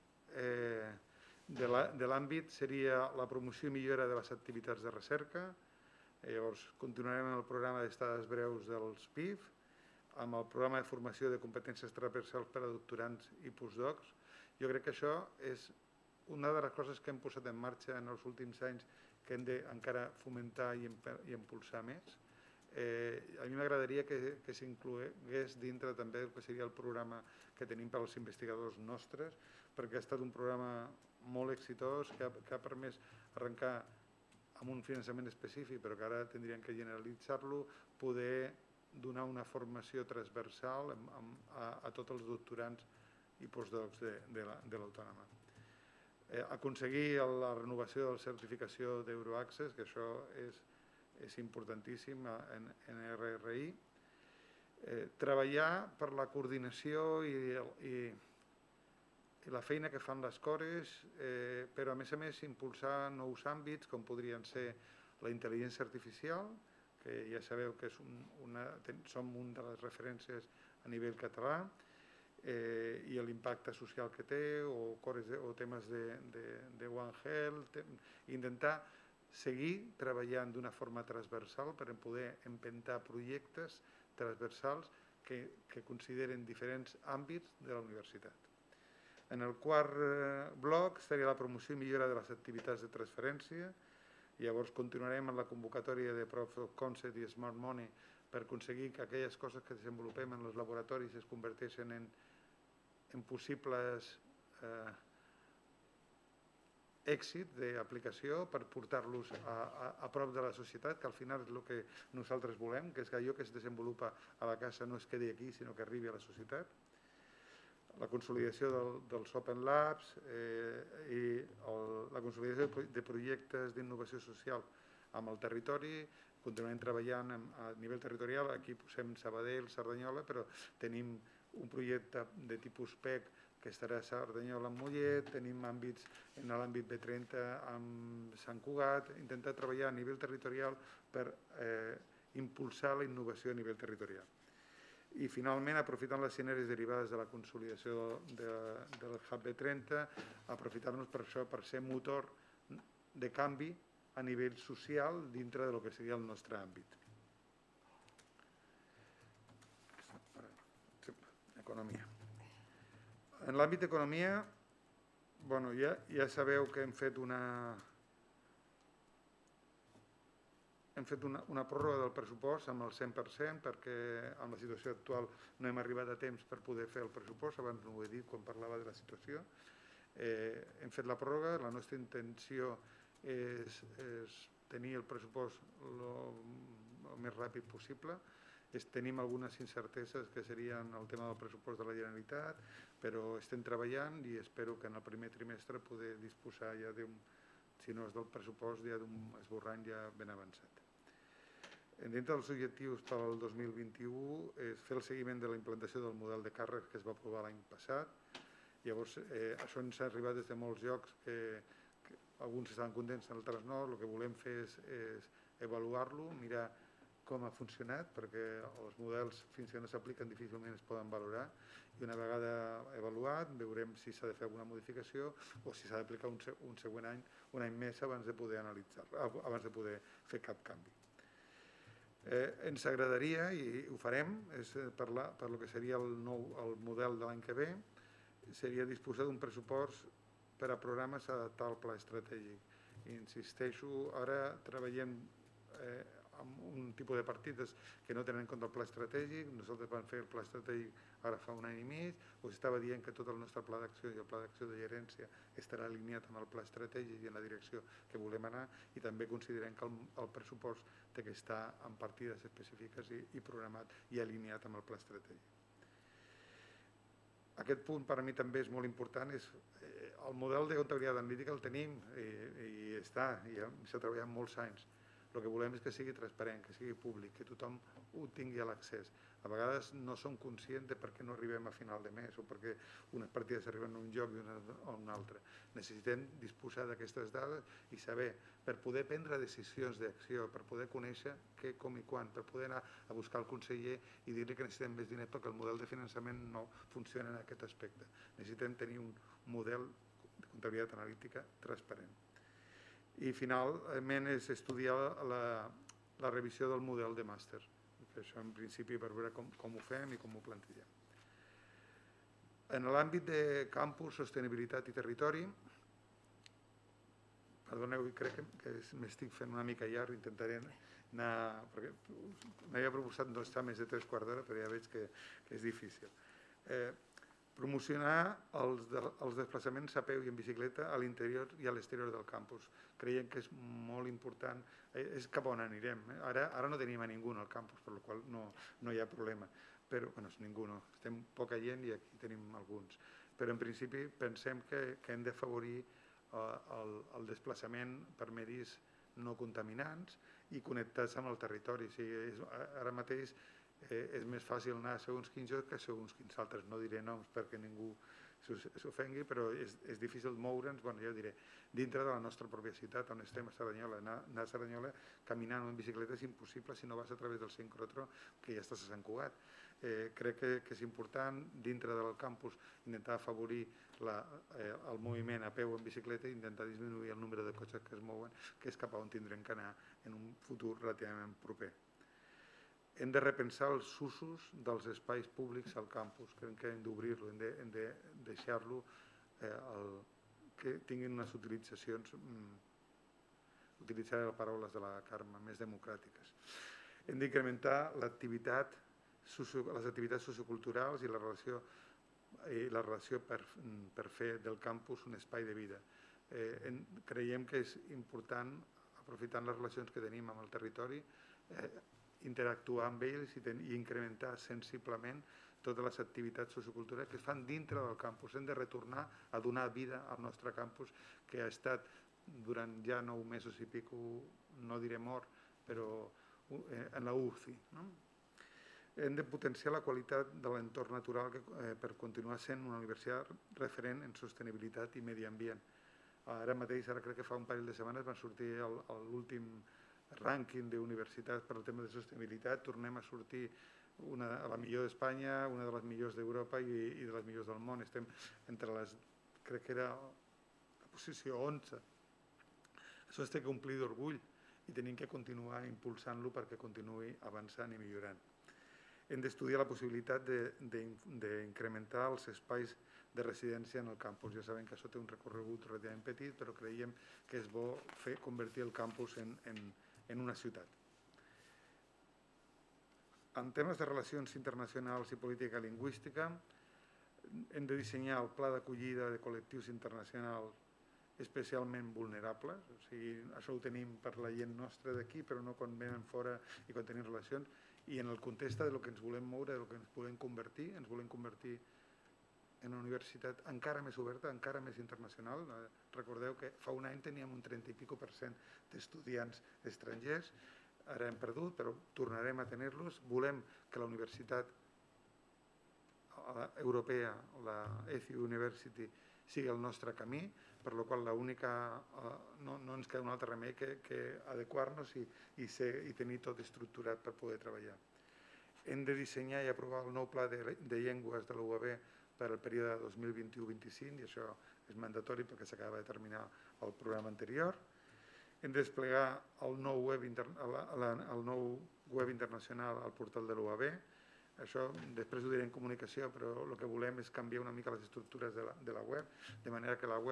de l'àmbit seria la promoció i millora de les activitats de recerca. Llavors, continuarem amb el programa d'estades breus dels P I F, amb el programa de formació de competències transversals per a doctorants i postdocs. Jo crec que això és una de les coses que hem posat en marxa en els últims anys que hem d'encara fomentar i impulsar més. A mi m'agradaria que s'inclogués dintre també el que seria el programa que tenim per als investigadors nostres, perquè ha estat un programa molt exitós que ha permès arrencar amb un finançament específic, però que ara tindríem que generalitzar-lo, poder donar una formació transversal a tots els doctorants i postdocs de l'Autònoma. Aconseguir la renovació de la certificació d'Euroaccess, que això és importantíssim en R R I. Treballar per la coordinació i la feina que fan les cores, però a més a més impulsar nous àmbits com podrien ser la intel·ligència artificial, que ja sabeu que som una de les referències a nivell català, i l'impacte social que té, o temes de One Health, intentar seguir treballant d'una forma transversal per poder emprentar projectes transversals que consideren diferents àmbits de la universitat. En el quart bloc seria la promoció i millora de les activitats de transferència. Llavors continuarem amb la convocatòria de Proof of Concept i Smart Money per aconseguir que aquelles coses que desenvolupem en els laboratoris es converteixen en possibles èxits d'aplicació per portar-los a prop de la societat, que al final és el que nosaltres volem, que és que allò que es desenvolupa a la casa no es quedi aquí, sinó que arribi a la societat. La consolidació dels Open Labs i la consolidació de projectes d'innovació social amb el territori. Continuem treballant a nivell territorial, aquí posem Sabadell, Cerdanyola, però tenim un projecte de tipus P E C que estarà a Cerdanyola amb Mollet, tenim àmbits en l'àmbit B trenta amb Sant Cugat, intentar treballar a nivell territorial per impulsar la innovació a nivell territorial. I finalment, aprofitant les sinergies derivades de la consolidació del Hub B trenta, aprofitar-nos per això per ser motor de canvi a nivell social dintre del que seria el nostre àmbit. Economia. En l'àmbit d'economia, ja sabeu que hem fet una hem fet una pròrroga del pressupost amb el cent per cent perquè en la situació actual no hem arribat a temps per poder fer el pressupost, abans no ho he dit quan parlava de la situació. Hem fet la pròrroga, la nostra intenció és tenir el pressupost el més ràpid possible. Tenim algunes incerteses que serien el tema del pressupost de la Generalitat, però estem treballant i espero que en el primer trimestre poder disposar ja d'un, si no és del pressupost, ja d'un esborrany ja ben avançat. Dintre dels objectius per al dos mil vint-i-u és fer el seguiment de la implantació del model de càrrec que es va aprovar l'any passat. Llavors, això ens ha arribat des de molts llocs que alguns estaven contents, altres no. El que volem fer és avaluar-lo, mirar com ha funcionat, perquè els models fins que no s'apliquen difícilment es poden valorar, i una vegada avaluat veurem si s'ha de fer alguna modificació o si s'ha d'aplicar un següent any, un any més abans de poder analitzar, abans de poder fer cap canvi. Ens agradaria, i ho farem, és per el que seria el model de l'any que ve, seria disposar d'un pressupost per a programes adaptat al pla estratègic. Insisteixo, ara treballem amb un tipus de partides que no tenen en compte el pla estratègic. Nosaltres vam fer el pla estratègic ara fa un any i mig, us estava dient que tot el nostre pla d'acció i el pla d'acció de gerència estarà alineat amb el pla estratègic i en la direcció que volem anar, i també considerem que el, el pressupost té que estar en partides específiques i, i programat i alineat amb el pla estratègic. Aquest punt per a mi també és molt important. És, eh, el model de comptabilitat analítica el tenim i, i està, i s'ha treballat molts anys. El que volem és que sigui transparent, que sigui públic, que tothom ho tingui a l'accés. A vegades no som conscients de per què no arribem a final de mes o perquè unes partides arriben a un lloc i unes a un altre. Necessitem disposar d'aquestes dades i saber, per poder prendre decisions d'acció, per poder conèixer què, com i quan, per poder anar a buscar el conseller i dir-li que necessitem més diners perquè el model de finançament no funciona en aquest aspecte. Necessitem tenir un model de comptabilitat analítica transparent. I finalment és estudiar la, la revisió del model de màster. Això en principi per veure com, com ho fem i com ho plantegem. En l'àmbit de campus, sostenibilitat i territori, perdoneu, crec que, que m'estic fent una mica llarg, intentaré anar, perquè m'havia proposat no estar més de tres quarts d'hora, però ja veig que, que és difícil. Eh, promocionar els, de, els desplaçaments a peu i en bicicleta a l'interior i a l'exterior del campus. Creiem que és molt important, eh, és cap on anirem. Eh? Ara, ara no tenim a ningú al campus, per la qual no, no hi ha problema. Però, bueno, ningú no, estem poca gent i aquí tenim alguns. Però en principi pensem que, que hem d'afavorir eh, el, el desplaçament per medis no contaminants i connectats amb el territori. O sigui, és, ara mateix Eh, és més fàcil anar a segons quins llocs que a segons quins altres. No diré noms perquè ningú s'ofengui, però és, és difícil moure'ns, bueno, ja ho diré, dintre de la nostra pròpia ciutat on estem a Cerdanyola. Anar, anar a Cerdanyola caminant o en bicicleta és impossible si no vas a través del sincrotró, que ja estàs a Sant Cugat. Eh, crec que, que és important dintre del campus intentar afavorir la, eh, el moviment a peu o en bicicleta i intentar disminuir el número de cotxes que es mouen, que és cap a on tindrem que anar en un futur relativament proper. Hem de repensar els usos dels espais públics al campus. Crec que hem d'obrir-lo, hem de, hem de deixar-lo eh, el, que tinguin unes utilitzacions, mm, utilitzaré les paraules de la Carme, més democràtiques. Hem d'incrementar l'activitat, les activitats socioculturals i la relació, i la relació per, per fer del campus un espai de vida. Eh, en, creiem que és important, aprofitant les relacions que tenim amb el territori, eh, interactuar amb ells i, ten, i incrementar sensiblement totes les activitats socioculturals que es fan dintre del campus. Hem de retornar a donar vida al nostre campus, que ha estat durant ja nou mesos i pico, no diré mort, però eh, en la U C I. No? Hem de potenciar la qualitat de l'entorn natural que, eh, per continuar sent una universitat referent en sostenibilitat i medi ambient. Ara mateix, ara crec que fa un parell de setmanes, van sortir l'últim rànquing d'universitats per al tema de sostenibilitat. Tornem a sortir una, a la millor d'Espanya, una de les millors d'Europa i, i de les millors del món. Estem entre les, crec que era la posició onze. Això es té que omplir d'orgull i tenim que continuar impulsant-lo perquè continuï avançant i millorant. Hem d'estudiar la possibilitat d'incrementar els espais de residència en el campus. Ja sabem que això té un recorregut relativament petit, però creiem que és bo fer convertir el campus en, en, en una ciutat. En temes de relacions internacionals i política lingüística, hem de dissenyar el pla d'acollida de col·lectius internacionals especialment vulnerables. O sigui, això ho tenim per la gent nostra d'aquí, però no quan venen fora i quan tenim relacions. I en el context de lo que ens volem moure, de lo que ens volem convertir, ens volem convertir en una universitat encara més oberta, encara més internacional. Recordeu que fa un any teníem un trenta i pico per cent d'estudiants estrangers, ara hem perdut, però tornarem a tenir-los. Volem que la universitat europea, la E C U University, sigui el nostre camí, per la qual l'única, no, no ens queda un altre remei que, que adequar-nos i, i, ser, i tenir tot estructurat per poder treballar. Hem de dissenyar i aprovar el nou pla de, de llengües de la U A B per al període dos mil vint-i-u vint-i-cinc, i això és mandatori perquè s'acaba de terminar el programa anterior. Hem de desplegar el nou web, el nou web internacional al portal de l'U A B. Això després ho diré en comunicació, però el que volem és canviar una mica les estructures de la, de la web, de manera que la web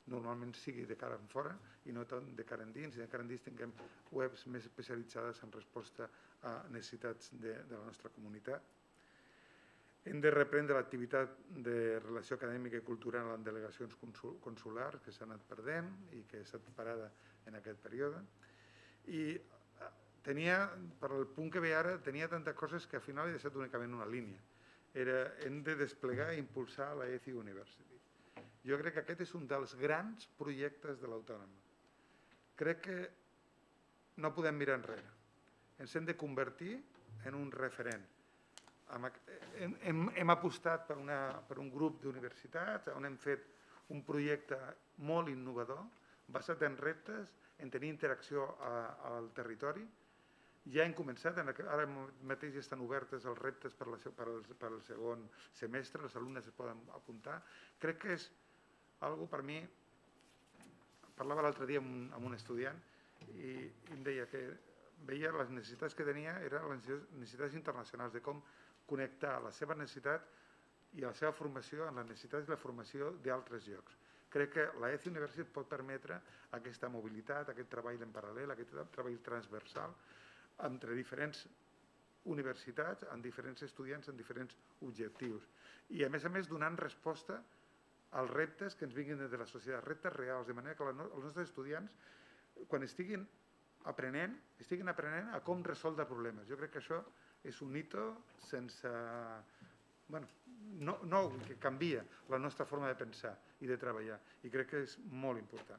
normalment sigui de cara en fora i no tant de cara endins, i de cara endins tinguem webs més especialitzades en resposta a necessitats de, de la nostra comunitat. Hem de reprendre l'activitat de relació acadèmica i cultural en delegacions consulars que s'ha anat perdent i que ha estat parada en aquest període. I tenia, per el punt que ve ara, tenia tantes coses que al final he deixat únicament una línia. Era, hem de desplegar i impulsar la E C I University. Jo crec que aquest és un dels grans projectes de l'Autònoma. Crec que no podem mirar enrere. Ens hem de convertir en un referent. Hem, hem, hem apostat per, una, per un grup d'universitats on hem fet un projecte molt innovador, basat en reptes, en tenir interacció a, al territori. Ja hem començat, ara mateix estan obertes els reptes per, la, per, el, per el segon semestre, els alumnes es poden apuntar. Crec que és algo per mi, parlava l'altre dia amb un, amb un estudiant i, i em deia que veia les necessitats que tenia, eren les necessitats internacionals, de com connectar la seva necessitat i la seva formació amb les necessitats i la formació d'altres llocs. Crec que la E C I University pot permetre aquesta mobilitat, aquest treball en paral·lel, aquest treball transversal, entre diferents universitats, amb diferents estudiants, amb diferents objectius. I a més a més donant resposta als reptes que ens vinguin des de la societat, reptes reals, de manera que els nostres estudiants, quan estiguin aprenent, estiguin aprenent a com resoldre problemes. Jo crec que això és un hito sense... Bueno, no, no, que canvia la nostra forma de pensar i de treballar, i crec que és molt important.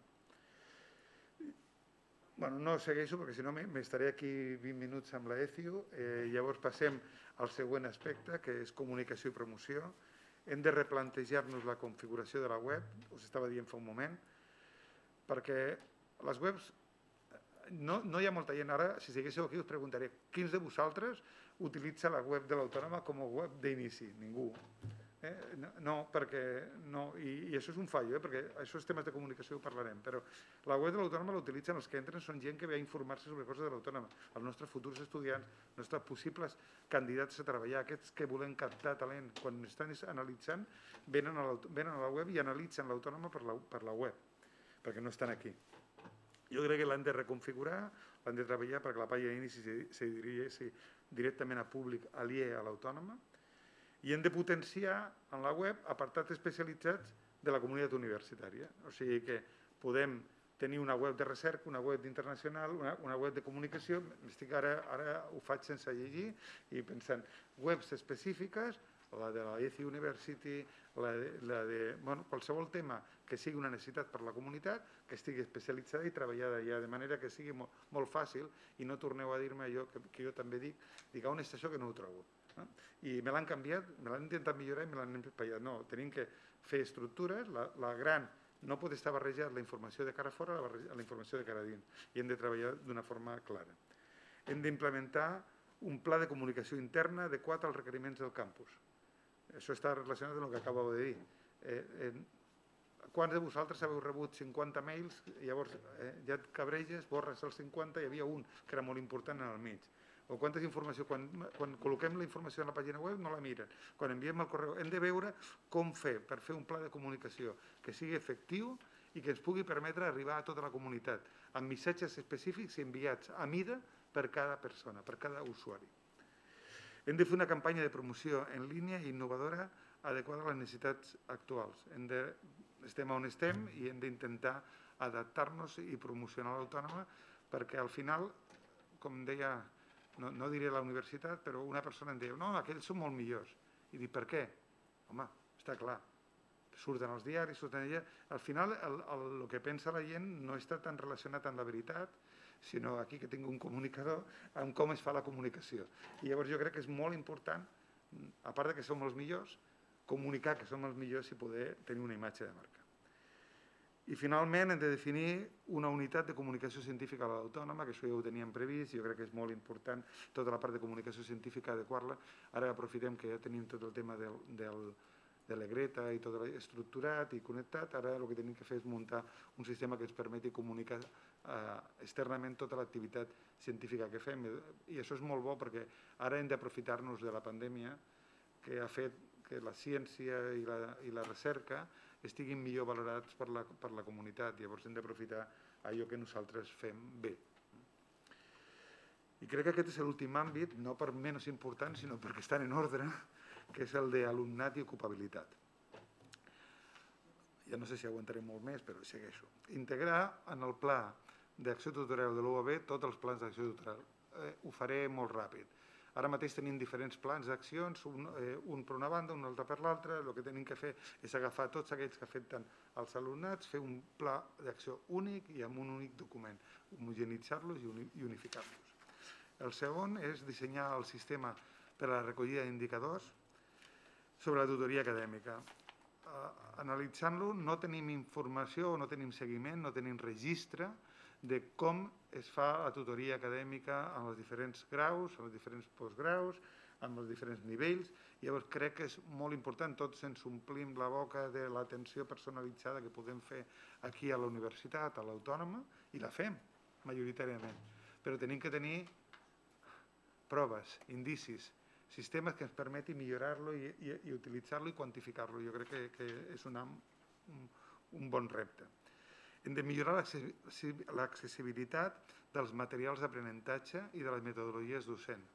Bueno, no segueixo perquè si no m'estaré aquí vint minuts amb la E C I U. Eh, llavors passem al següent aspecte, que és comunicació i promoció. Hem de replantejar-nos la configuració de la web, us estava dient fa un moment, perquè les webs, no, no hi ha molta gent. Ara, si estiguéssiu aquí, us preguntaré, quins de vosaltres utilitza la web de l'Autònoma com a web d'inici? Ningú. Eh? No, no, perquè no, i, i això és un fallo, eh? Perquè això és temes de comunicació, ho parlarem, però la web de l'Autònoma l'utilitzen els que entren, són gent que ve a informar-se sobre coses de l'Autònoma, els nostres futurs estudiants, els nostres possibles candidats a treballar, aquests que volem captar talent, quan estan analitzant, venen a la, venen a la web i analitzen l'Autònoma per la, per la web, perquè no estan aquí. Jo crec que l'han de reconfigurar, l'han de treballar perquè la pàgina d'inici se dirigeixi directament a públic aliè a l'Autònoma, i hem de potenciar en la web apartats especialitzats de la comunitat universitària. O sigui que podem tenir una web de recerca, una web internacional, una, una web de comunicació. Estic ara, ara ho faig sense llegir i pensant webs específiques, la de la E C I University, la de, la de bueno, qualsevol tema que sigui una necessitat per la comunitat, que estigui especialitzada i treballada ja, de manera que sigui molt, molt fàcil i no torneu a dir-me allò que, que jo també dic, dic on és això que no ho trobo. I me l'han canviat, me l'han intentat millorar i me l'han empaiat. No, tenim que fer estructures, la, la gran no pot estar barrejat la informació de cara fora a la, la informació de cara dins, i hem de treballar d'una forma clara. Hem d'implementar un pla de comunicació interna adequat als requeriments del campus. Això està relacionat amb el que acabo de dir. Eh, eh, quants de vosaltres haveu rebut cinquanta mails, llavors eh, ja et cabreges, borres els cinquanta, hi havia un que era molt important en el mig. O quantes informació, quan, quan col·loquem la informació en la pàgina web no la miren, quan enviem el correu hem de veure com fer per fer un pla de comunicació que sigui efectiu i que ens pugui permetre arribar a tota la comunitat amb missatges específics i enviats a mida per cada persona, per cada usuari. Hem de fer una campanya de promoció en línia i innovadora adequada a les necessitats actuals. Hem de, estem on estem i hem d'intentar adaptar-nos i promocionar l'Autònoma perquè al final, com deia, No, no diré la universitat, però una persona em deia no, aquells són molt millors. I dic, per què? Home, està clar. Surten als diaris, surten allà. Al final, el, el, el que pensa la gent no està tan relacionat amb la veritat, sinó aquí que tinc un comunicador, amb com es fa la comunicació. I llavors jo crec que és molt important, a part que som els millors, comunicar que som els millors i poder tenir una imatge de marca. I finalment hem de definir una unitat de comunicació científica a l'Autònoma, que això ja ho teníem previst, jo crec que és molt important tota la part de comunicació científica adequar-la. Ara aprofitem que ja tenim tot el tema del, del, de l'Egreta i tot estructurat i connectat, ara el que tenim que fer és muntar un sistema que ens permeti comunicar eh, externament tota l'activitat científica que fem. I això és molt bo perquè ara hem d'aprofitar-nos de la pandèmia que ha fet que la ciència i la, i la recerca estiguin millor valorats per la, per la comunitat. Llavors hem d'aprofitar allò que nosaltres fem bé. I crec que aquest és l'últim àmbit, no per menys important, sinó perquè estan en ordre, que és el d'alumnat i ocupabilitat. Ja no sé si aguantaré molt més, però segueixo. Integrar en el pla d'acció tutorial de l'U A B tots els plans d'acció tutorial. Eh, ho faré molt ràpid. Ara mateix tenim diferents plans d'accions, un, eh, un per una banda, un altre per l'altra. El que tenim que fer és agafar tots aquells que afecten als alumnats, fer un pla d'acció únic i amb un únic document, homogenitzar-los i, uni, i unificar-los. El segon és dissenyar el sistema per a la recollida d'indicadors sobre la tutoria acadèmica. Uh, Analitzant-lo, no tenim informació, no tenim seguiment, no tenim registre de com es fa la tutoria acadèmica en els diferents graus, en els diferents postgraus, en els diferents nivells. Llavors crec que és molt important, tots ens omplim la boca de l'atenció personalitzada que podem fer aquí a la universitat, a l'Autònoma, i la fem majoritàriament. Però tenim que tenir proves, indicis, sistemes que ens permetin millorar-lo i, i, i utilitzar-lo i quantificar-lo. Jo crec que, que és una, un, un bon repte. Hem de millorar l'accessibilitat dels materials d'aprenentatge i de les metodologies docents.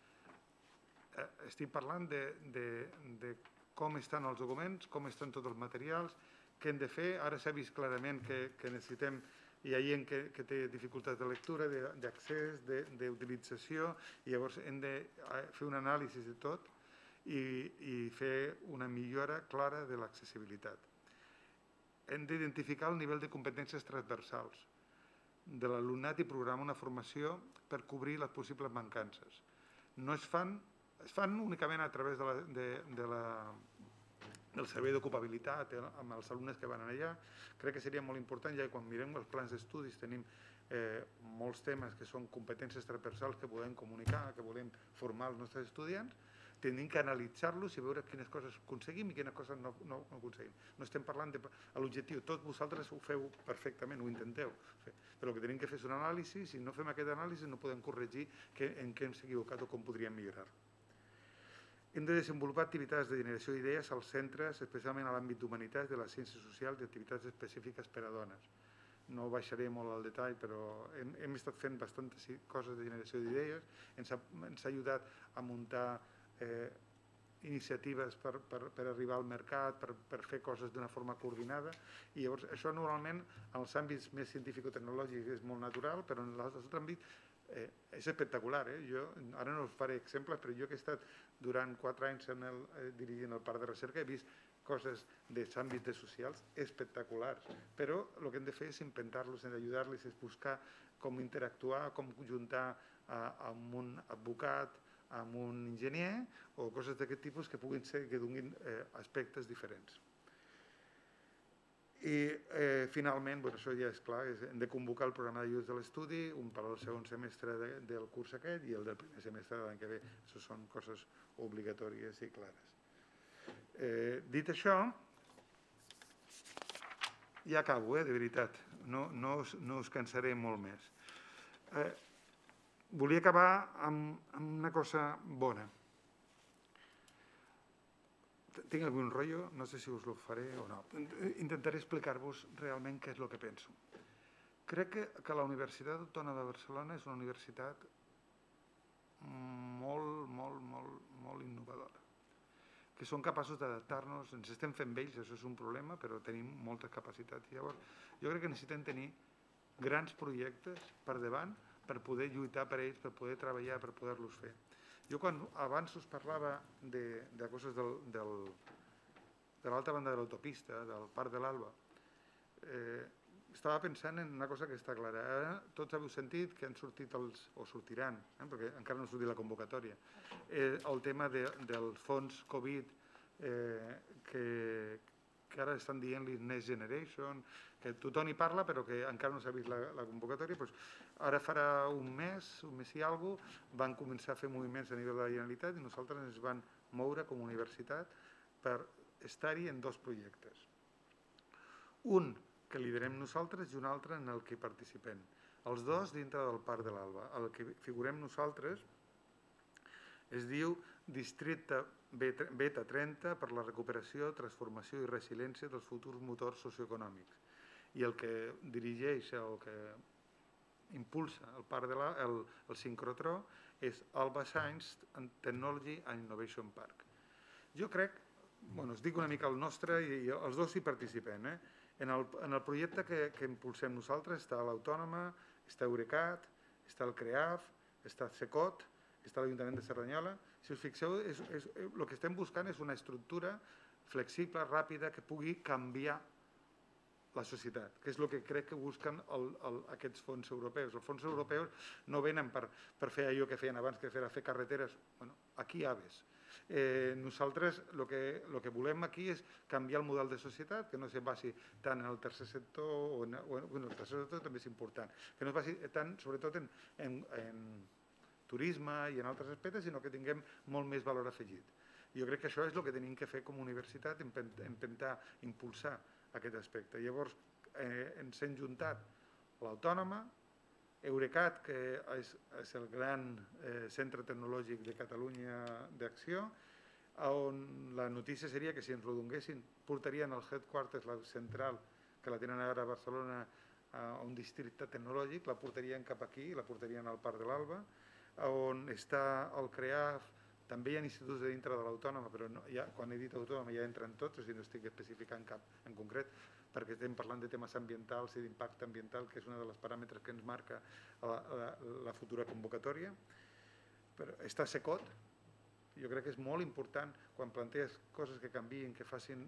Eh, estic parlant de, de, de com estan els documents, com estan tots els materials, què hem de fer. Ara s'ha vist clarament que, que necessitem. Hi ha gent que, que té dificultats de lectura, d'accés, d'utilització, i llavors hem de fer un anàlisi de tot i, i fer una millora clara de l'accessibilitat. Hem d'identificar el nivell de competències transversals de l'alumnat i programar una formació per cobrir les possibles mancances. No es fan, es fan únicament a través de la, de, de la del servei d'ocupabilitat amb els alumnes que van allà. Crec que seria molt important, ja que quan mirem els plans d'estudis tenim eh, molts temes que són competències transversals que podem comunicar, que volem formar els nostres estudiants, tenim que analitzar-los i veure quines coses aconseguim i quines coses no, no, no aconseguim. No estem parlant de l'objectiu, tots vosaltres ho feu perfectament, ho intenteu fer, però el que tenim que fer és un anàlisi. Si no fem aquest anàlisi no podem corregir que, en què hem equivocat o com podríem millorar. Hem de desenvolupar activitats de generació d'idees als centres, especialment a l'àmbit d'humanitats, de les ciències socials i activitats específiques per a dones. No baixaré molt al detall, però hem, hem estat fent bastantes coses de generació d'idees. Ens, ha, ens ha ajudat a muntar eh, iniciatives per, per, per arribar al mercat, per, per fer coses d'una forma coordinada. I llavors això normalment en els àmbits més científico-tecnològics és molt natural, però en els altres àmbits Eh, és espectacular. Eh? Jo, ara no us faré exemples, però jo que he estat durant quatre anys en el, eh, dirigint el parc de recerca he vist coses dels àmbits socials espectaculars, però el que hem de fer és inventar-los, ajudar-los, és buscar com interactuar, com juntar a, amb un advocat, amb un enginyer o coses d'aquest tipus que puguin ser, que donin eh, aspectes diferents. I eh, finalment, bueno, això ja és clar, és, hem de convocar el programa d'ajuts de l'estudi, un per al segon semestre de, del curs aquest i el del primer semestre de l'any que ve. Això són coses obligatòries i clares. Eh, dit això, ja acabo, eh, de veritat, no, no, us, no us cansaré molt més. Eh, volia acabar amb, amb una cosa bona. Tinc algun rotllo, no sé si us ho faré o no. Intentaré explicar-vos realment què és el que penso. Crec que, que la Universitat Autònoma de Barcelona és una universitat molt, molt, molt, molt innovadora, que són capaços d'adaptar-nos, ens estem fent vells, això és un problema, però tenim moltes capacitats. Llavors, jo crec que necessitem tenir grans projectes per davant per poder lluitar per ells, per poder treballar, per poder-los fer. Jo quan abans us parlava de, de coses del, del, de l'altra banda de l'autopista, del Parc de l'Alba, eh, estava pensant en una cosa que està clara. Ara tots heu sentit que han sortit els, o sortiran, eh, perquè encara no ha sortit la convocatòria, eh, el tema de, dels fons Covid eh, que, que ara estan dient-li Next Generation, que tothom hi parla però que encara no s'ha vist la, la convocatòria. Doncs ara farà un mes, un mes i alguna cosa, van començar a fer moviments a nivell de la Generalitat i nosaltres ens van moure com a universitat per estar-hi en dos projectes. Un que liderem nosaltres i un altre en el que participem. Els dos dintre del Parc de l'Alba. El que figurem nosaltres Es diu Districte Beta trenta per la recuperació, transformació i resiliència dels futurs motors socioeconòmics. I el que dirigeix, el que impulsa el parc de la, el, el sincrotró és Alba Science Technology and Innovation Park. Jo crec, bueno, us dic una mica el nostre i, i els dos hi participem. Eh? En, el, en el projecte que, que impulsem nosaltres està l'Autònoma, està Eurecat, està el CREAF, està Secot, està l'Ajuntament de Cerdanyola. Si us fixeu, és, és, el que estem buscant és una estructura flexible, ràpida, que pugui canviar la societat, que és el que crec que busquen el, el, aquests fons europeus. Els fons europeus no venen per, per fer allò que feien abans, que era fer carreteres. Bueno, aquí hi ha ves. Eh, nosaltres el que, el que volem aquí és canviar el model de societat, que no se basi tant en el tercer sector, o en, o en, bueno, el tercer sector també és important, que no es basi tant, sobretot, en, en, en turisme i en altres aspectes, sinó que tinguem molt més valor afegit. Jo crec que això és el que tenim que fer com a universitat, intentar impulsar aquest aspecte. Llavors, eh, ens hem juntat l'Autònoma, Eurecat, que és, és el gran eh, centre tecnològic de Catalunya d'acció, on la notícia seria que si ens ho donguessin, portarien el headquarters, la central, que la tenen ara a Barcelona, a un districte tecnològic, la portarien cap aquí, la portarien al Parc de l'Alba, on està el CREAF. També hi ha instituts de dintre de l'Autònoma, però no, ja, quan he dit Autònoma ja entren tots, o sigui, no estic especificant cap en concret, perquè estem parlant de temes ambientals i d'impacte ambiental, que és un dels paràmetres que ens marca la, la, la futura convocatòria. Però està Secot, jo crec que és molt important quan plantees coses que canviïn, que facin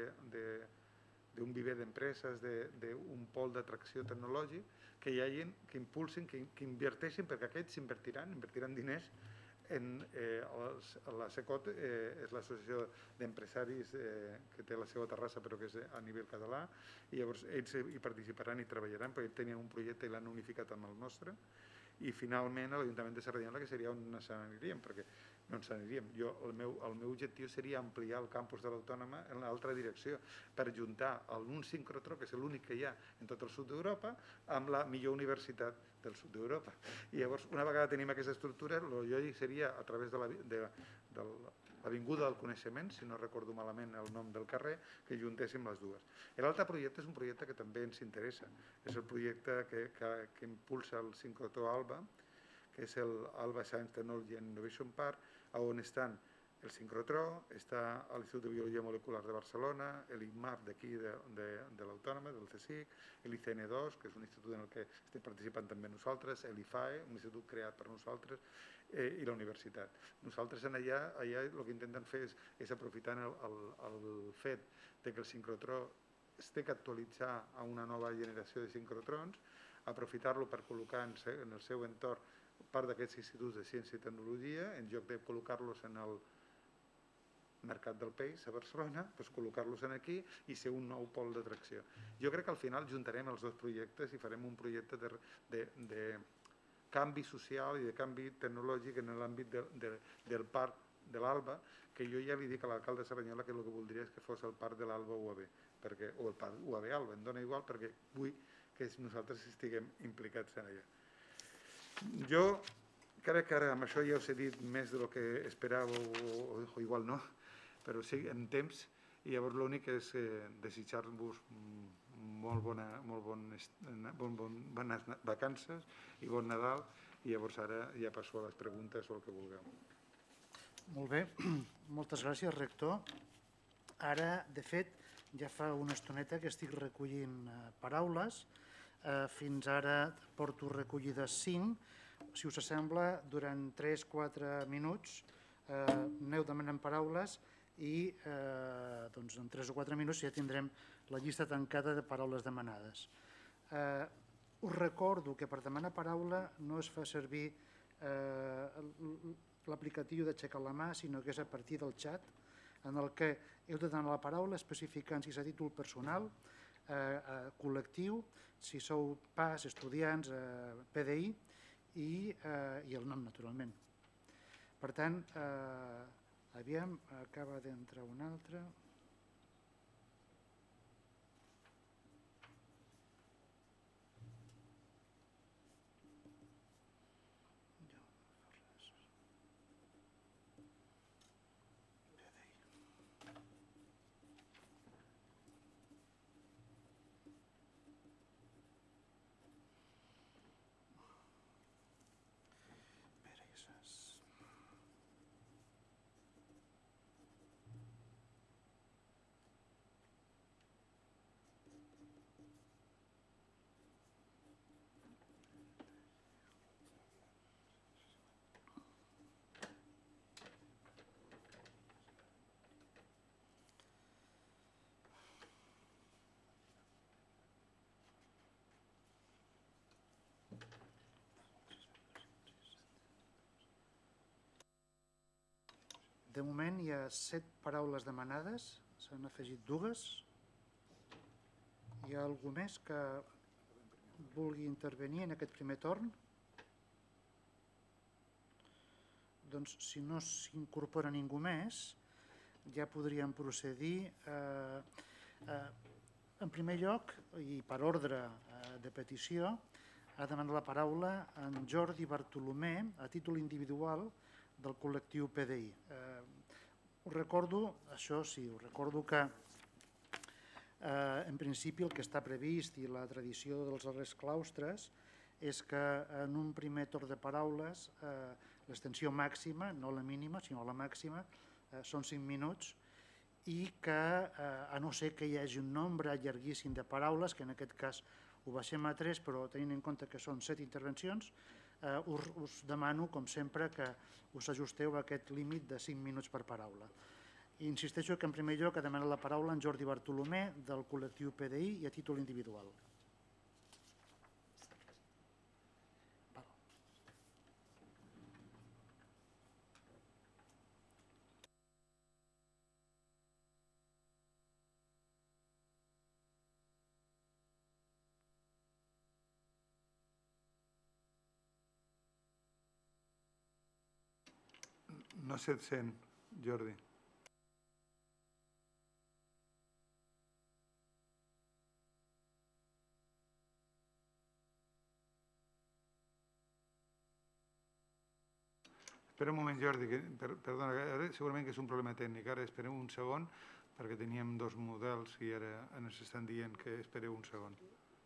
d'un viver d'empreses, d'un pol d'atracció tecnològic, que hi hagi, que impulsin, que, que inverteixin, perquè aquests invertiran, invertiran diners. En, eh, els, la Secot eh, és l'associació d'empresaris eh, que té la seva terrassa però que és a nivell català, i llavors ells hi participaran i treballaran perquè tenien un projecte i l'han unificat amb el nostre. I finalment l'Ajuntament de Cerdanyola, que seria on ens aniríem, perquè no ens aniríem. Jo, el, meu, el meu objectiu seria ampliar el campus de l'Autònoma en l'altra direcció, per juntar un sincrotró, que és l'únic que hi ha en tot el sud d'Europa, amb la millor universitat del sud d'Europa. I llavors, una vegada tenim aquesta estructura, el lògic seria a través de la, de, de l'Avinguda del Coneixement, si no recordo malament el nom del carrer, que juntéssim les dues. L'altre projecte és un projecte que també ens interessa. És el projecte que, que, que impulsa el sincrotró Alba, que és l'Alba Science Technology and Innovation Park, on estan el sincrotró, està l'Institut de Biologia Molecular de Barcelona, l'I M A P d'aquí de, de, de l'Autònoma, del C S I C, l'I C N dos, que és un institut en el que estem participant també nosaltres, l'I F A E, un institut creat per nosaltres, eh, i la universitat. Nosaltres en allà, allà el que intenten fer és, és aprofitant el, el, el fet de que el sincrotró es té que actualitzar a una nova generació de sincrotrons, aprofitar-lo per col·locar en, en el seu entorn part d'aquests instituts de ciència i tecnologia, en lloc de col·locar-los en el Mercat del Peix a Barcelona, doncs col·locar-los aquí i ser un nou pol d'atracció. Jo crec que al final juntarem els dos projectes i farem un projecte de, de, de canvi social i de canvi tecnològic en l'àmbit de, de, del parc de l'Alba, que jo ja li dic a l'alcalde de Cerdanyola que el que voldria és que fos el parc de l'Alba U A B, perquè, o el parc U A B Alba, em dona igual perquè vull que nosaltres estiguem implicats en allà. Jo crec que ara amb això ja us he dit més del que esperàveu, o, o igual no, però sí, en temps, i llavors l'únic és eh, desitjar-vos molt, bona, molt bon, bon, bon, bones vacances i bon Nadal, i llavors ara ja passo a les preguntes o el que vulgueu. Molt bé, moltes gràcies, rector. Ara, de fet, ja fa una estoneta que estic recollint eh, paraules. Eh, fins ara porto recollides cinc. Si us sembla, durant tres a quatre minuts eh, aneu demanant paraules i eh, doncs en tres o quatre minuts ja tindrem la llista tancada de paraules demanades. Eh, us recordo que per demanar paraula no es fa servir eh, l'aplicatiu d'aixecar la mà, sinó que és a partir del xat, en el que heu de donar la paraula especificant si és a títol personal, eh, eh, col·lectiu, si sou pas, estudiants, eh, P D I, i, eh, i el nom, naturalment. Per tant, eh, aviam, acaba d'entrar un altre. De moment hi ha set paraules demanades, s'han afegit dues. Hi ha algú més que vulgui intervenir en aquest primer torn? Doncs si no s'incorpora ningú més, ja podríem procedir. Eh, eh, en primer lloc, i per ordre eh, de petició, ha demanat la paraula en Jordi Bartolomé, a títol individual, del col·lectiu P D I. Eh, us recordo, això sí, us recordo que eh, en principi el que està previst i la tradició dels darrers claustres és que en un primer torn de paraules eh, l'extensió màxima, no la mínima, sinó la màxima, eh, són cinc minuts i que, eh, a no ser que hi hagi un nombre llarguíssim de paraules, que en aquest cas ho baixem a tres, però tenint en compte que són set intervencions, eh, us, us demano, com sempre, que us ajusteu a aquest límit de cinc minuts per paraula. I insisteixo que en primer lloc ha demanat la paraula en Jordi Bartolomé del col·lectiu P D I i a títol individual. No se't sent, Jordi. Espera un moment, Jordi, que, per, perdona, ara segurament que és un problema tècnic. Ara espereu un segon, perquè teníem dos models i ara ens estan dient que espereu un segon.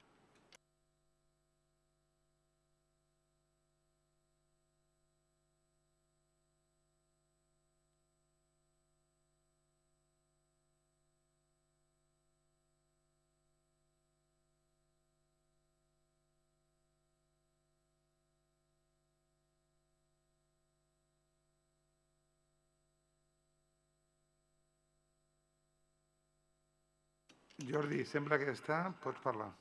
Jordi, sembla que està, pots parlar.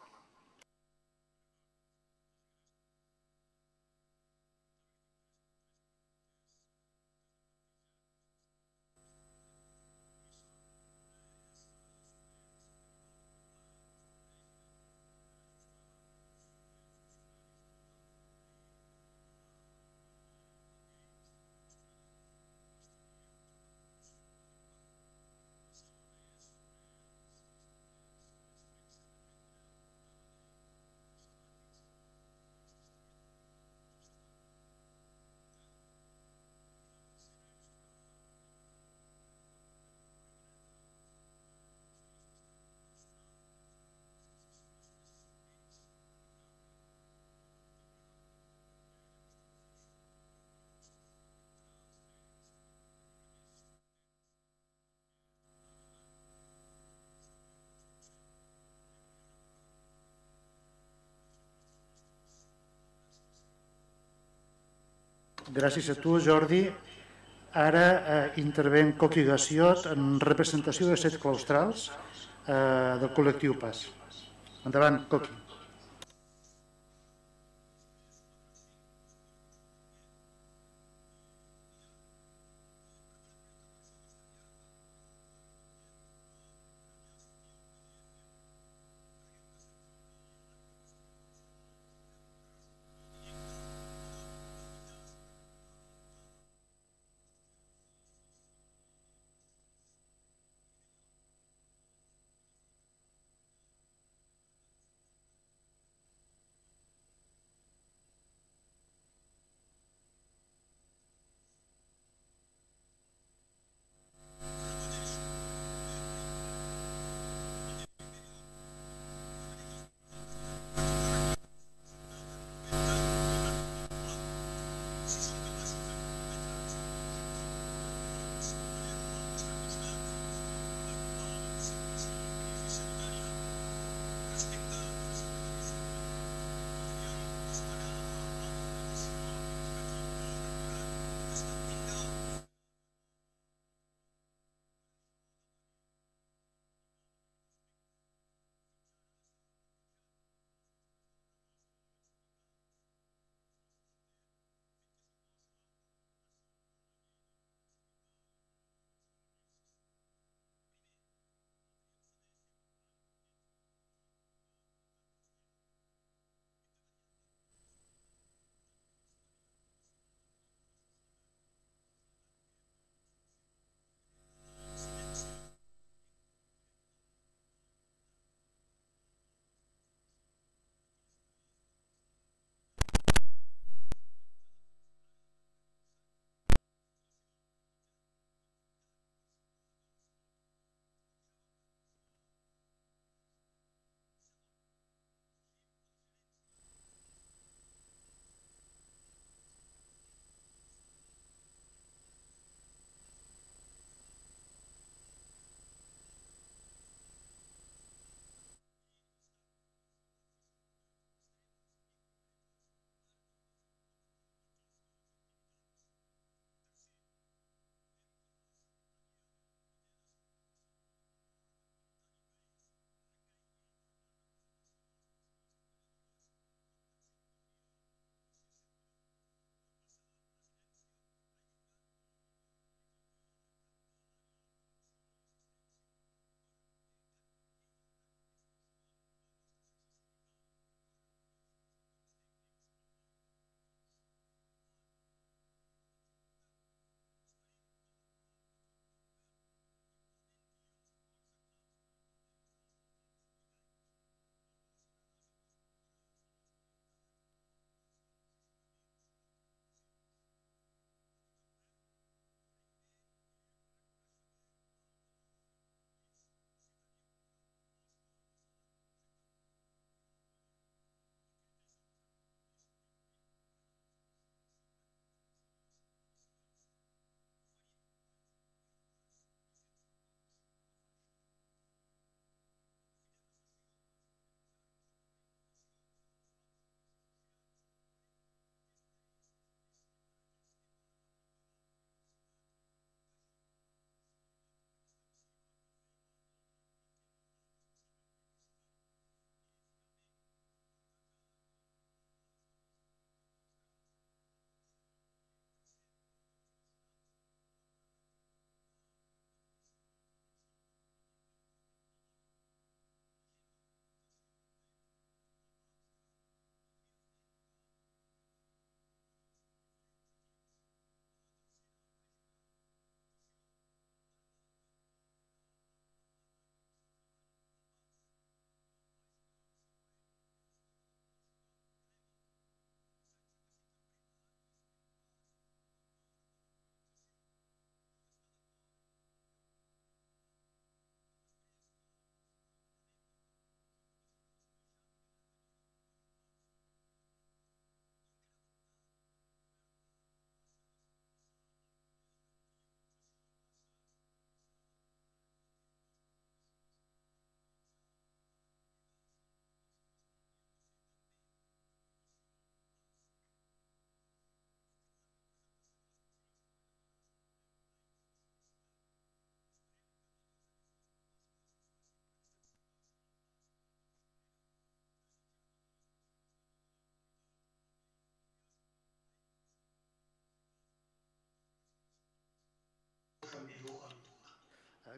Gràcies a tu, Jordi. Ara eh, interven Coqui Gassiot en representació de set claustrals eh, del col·lectiu Pas. Endavant, Coqui.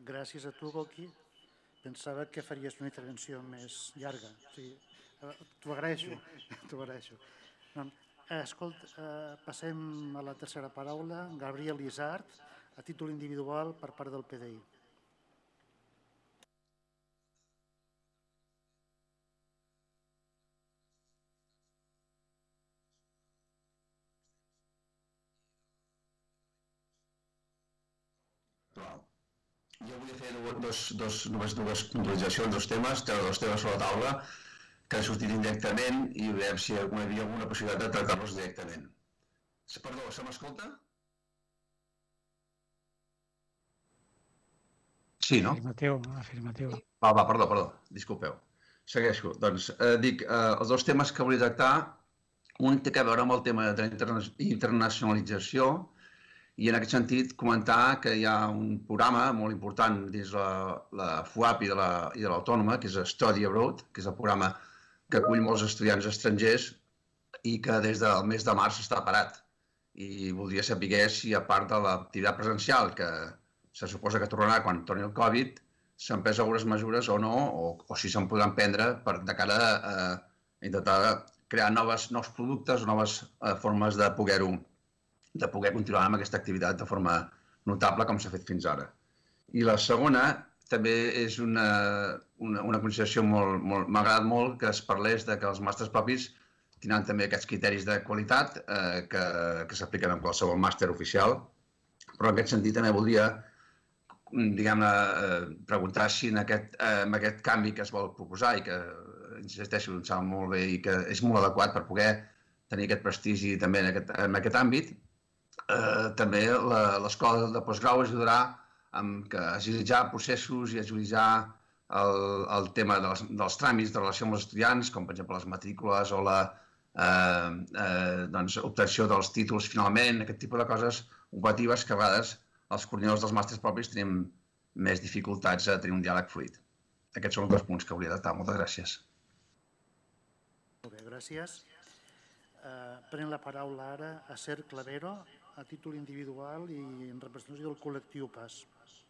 gràcies a tu, Goki. Pensava que faries una intervenció més llarga. T'ho agraeixo, t'ho agraeixo. Escolta, passem a la tercera paraula. Gabriel Isart, a títol individual per part del P D I. Jo volia fer només dues puntualitzacions, dos temes, treure dos temes sobre la taula que han sortit indirectament i veiem si hi havia alguna possibilitat de tractar-los directament. Perdó, se m'escolta? Sí, no? Afirmatiu, afirmatiu. Va, va, perdó, perdó, disculpeu. Segueixo. Doncs dic, els dos temes que volia tractar, un té a veure amb el tema de la internacionalització i en aquest sentit comentar que hi ha un programa molt important dins la FUAP i de l'Autònoma, que és Study Abroad, que és el programa que acull molts estudiants estrangers i que des del mes de març està parat. I voldria saber si, a part de l'activitat presencial, que se suposa que tornarà quan torni el Covid, s'han pres algunes mesures o no, o si se'n podran prendre de cara a intentar crear nous productes o noves formes de poder-ho de poder continuar amb aquesta activitat de forma notable com s'ha fet fins ara. I la segona també és una consideració molt... M'ha agradat molt que es parlés que els màsters propis tindran també aquests criteris de qualitat que s'apliquen en qualsevol màster oficial, però en aquest sentit també voldria preguntar si en aquest canvi que es vol proposar i que, insisteixo, em sembla molt bé i que és molt adequat per poder tenir aquest prestigi també en aquest àmbit, també l'escola de postgrau ajudarà a agilitzar processos i agilitzar el tema dels tràmits de relació amb els estudiants, com per exemple les matrícules o l'obtenció dels títols finalment, aquest tipus de coses operatives que a vegades els coordinadors dels màsters propis tenim més dificultats a tenir un diàleg fluid. Aquests són els dos punts que hauria de tractar. Moltes gràcies. Molt bé, gràcies. Pren la paraula ara a Ser Clavero, a títol individual i en representació del col·lectiu P A S.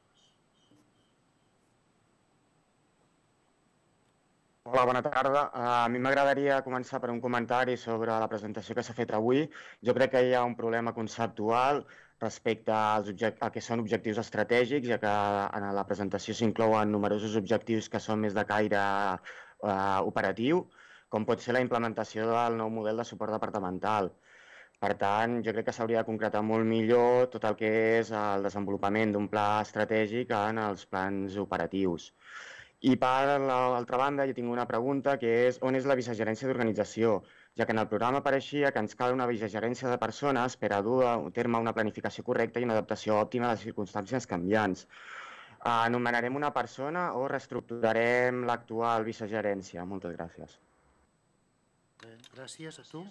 Hola, bona tarda. A mi m'agradaria començar per un comentari sobre la presentació que s'ha fet avui. Jo crec que hi ha un problema conceptual respecte al que són objectius estratègics, ja que en la presentació s'inclouen numerosos objectius que són més de caire operatiu, com pot ser la implementació del nou model de suport departamental. Per tant, jo crec que s'hauria de concretar molt millor tot el que és el desenvolupament d'un pla estratègic en els plans operatius. I per l'altra banda, jo tinc una pregunta, que és on és la vicegerència d'organització? Ja que en el programa apareixia que ens cal una vicegerència de persones per a dur a terme una planificació correcta i una adaptació òptima a les circumstàncies canviants. Anomenarem una persona o reestructurarem l'actual vicegerència? Moltes gràcies. Gràcies a tu.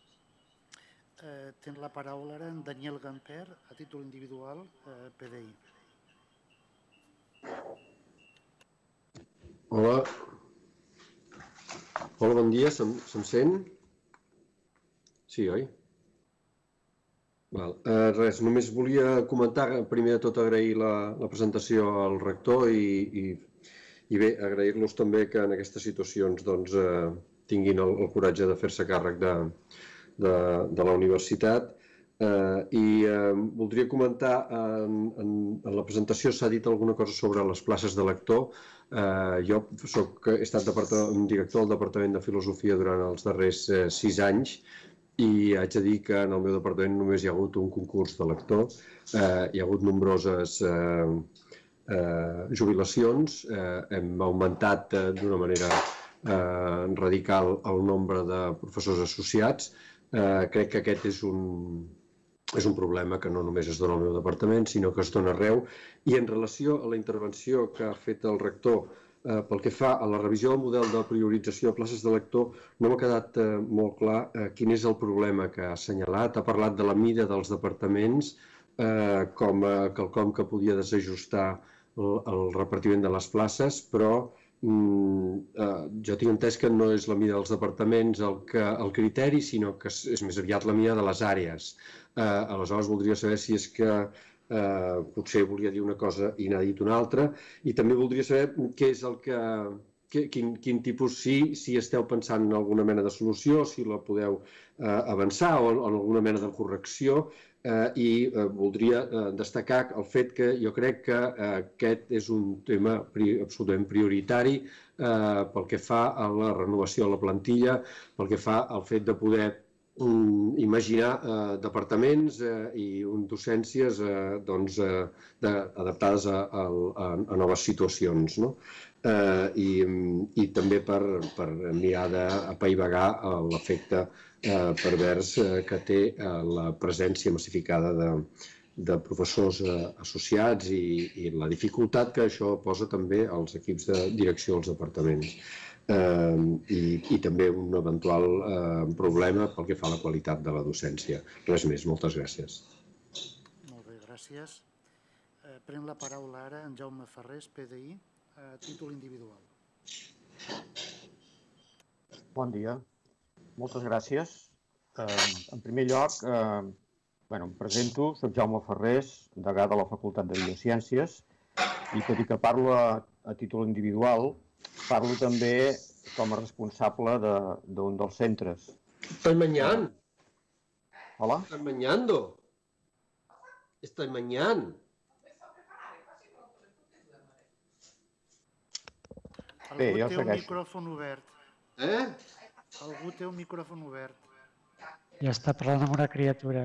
Tens la paraula ara en Daniel Gamper, a títol individual, P D I. Hola. Hola, bon dia. Se'm sent? Sí, oi? Res, només volia comentar, primer de tot agrair la presentació al rector i bé, agrair-los també que en aquestes situacions tinguin el coratge de fer-se càrrec de de la universitat i voldria comentar, en la presentació s'ha dit alguna cosa sobre les places de lector. Jo he estat director del Departament de Filosofia durant els darrers sis anys i haig de dir que en el meu departament només hi ha hagut un concurs de lector, hi ha hagut nombroses jubilacions, hem augmentat d'una manera radical el nombre de professors associats. Crec que aquest és un problema que no només es dona al meu departament, sinó que es dona arreu. I en relació a la intervenció que ha fet el rector pel que fa a la revisió del model de priorització de places de lector, no m'ha quedat molt clar quin és el problema que ha assenyalat. Ha parlat de la mida dels departaments com a quelcom que podia desajustar el repartiment de les places, però jo tinc entès que no és la mida dels departaments el criteri, sinó que és més aviat la mida de les àrees. Aleshores, voldria saber si és que potser volia dir una cosa i n'ha dit una altra, i també voldria saber què és el que... Quin, quin tipus, si, si esteu pensant en alguna mena de solució, si la podeu eh, avançar o en alguna mena de correcció, eh, i eh, voldria eh, destacar el fet que jo crec que eh, aquest és un tema pri, absolutament prioritari eh, pel que fa a la renovació de la plantilla, pel que fa al fet de poder um, imaginar eh, departaments eh, i un, docències eh, doncs, eh, de, adaptades a, a, a noves situacions, no? Uh, i, i també per, per mirar d'apaivagar l'efecte uh, pervers uh, que té uh, la presència massificada de, de professors uh, associats i, i la dificultat que això posa també als equips de direcció dels departaments. Uh, i, i també un eventual uh, problema pel que fa a la qualitat de la docència. Res més, moltes gràcies. Molt bé, gràcies. Uh, pren la paraula ara en Jaume Ferrés, P D I, a títol individual. Bon dia, moltes gràcies. Eh, en primer lloc, eh, bueno, em presento, soc Jaume Ferrés, degà de la Facultat de Biociències, i tot i que parlo a, a títol individual, parlo també com a responsable d'un de, dels centres. Estoy mañana. Hola? Estoy mañando. Estoy mañana. Algú Bé, té un micròfon obert. Eh? Algú té un micròfon obert. Ja està parlant amb una criatura.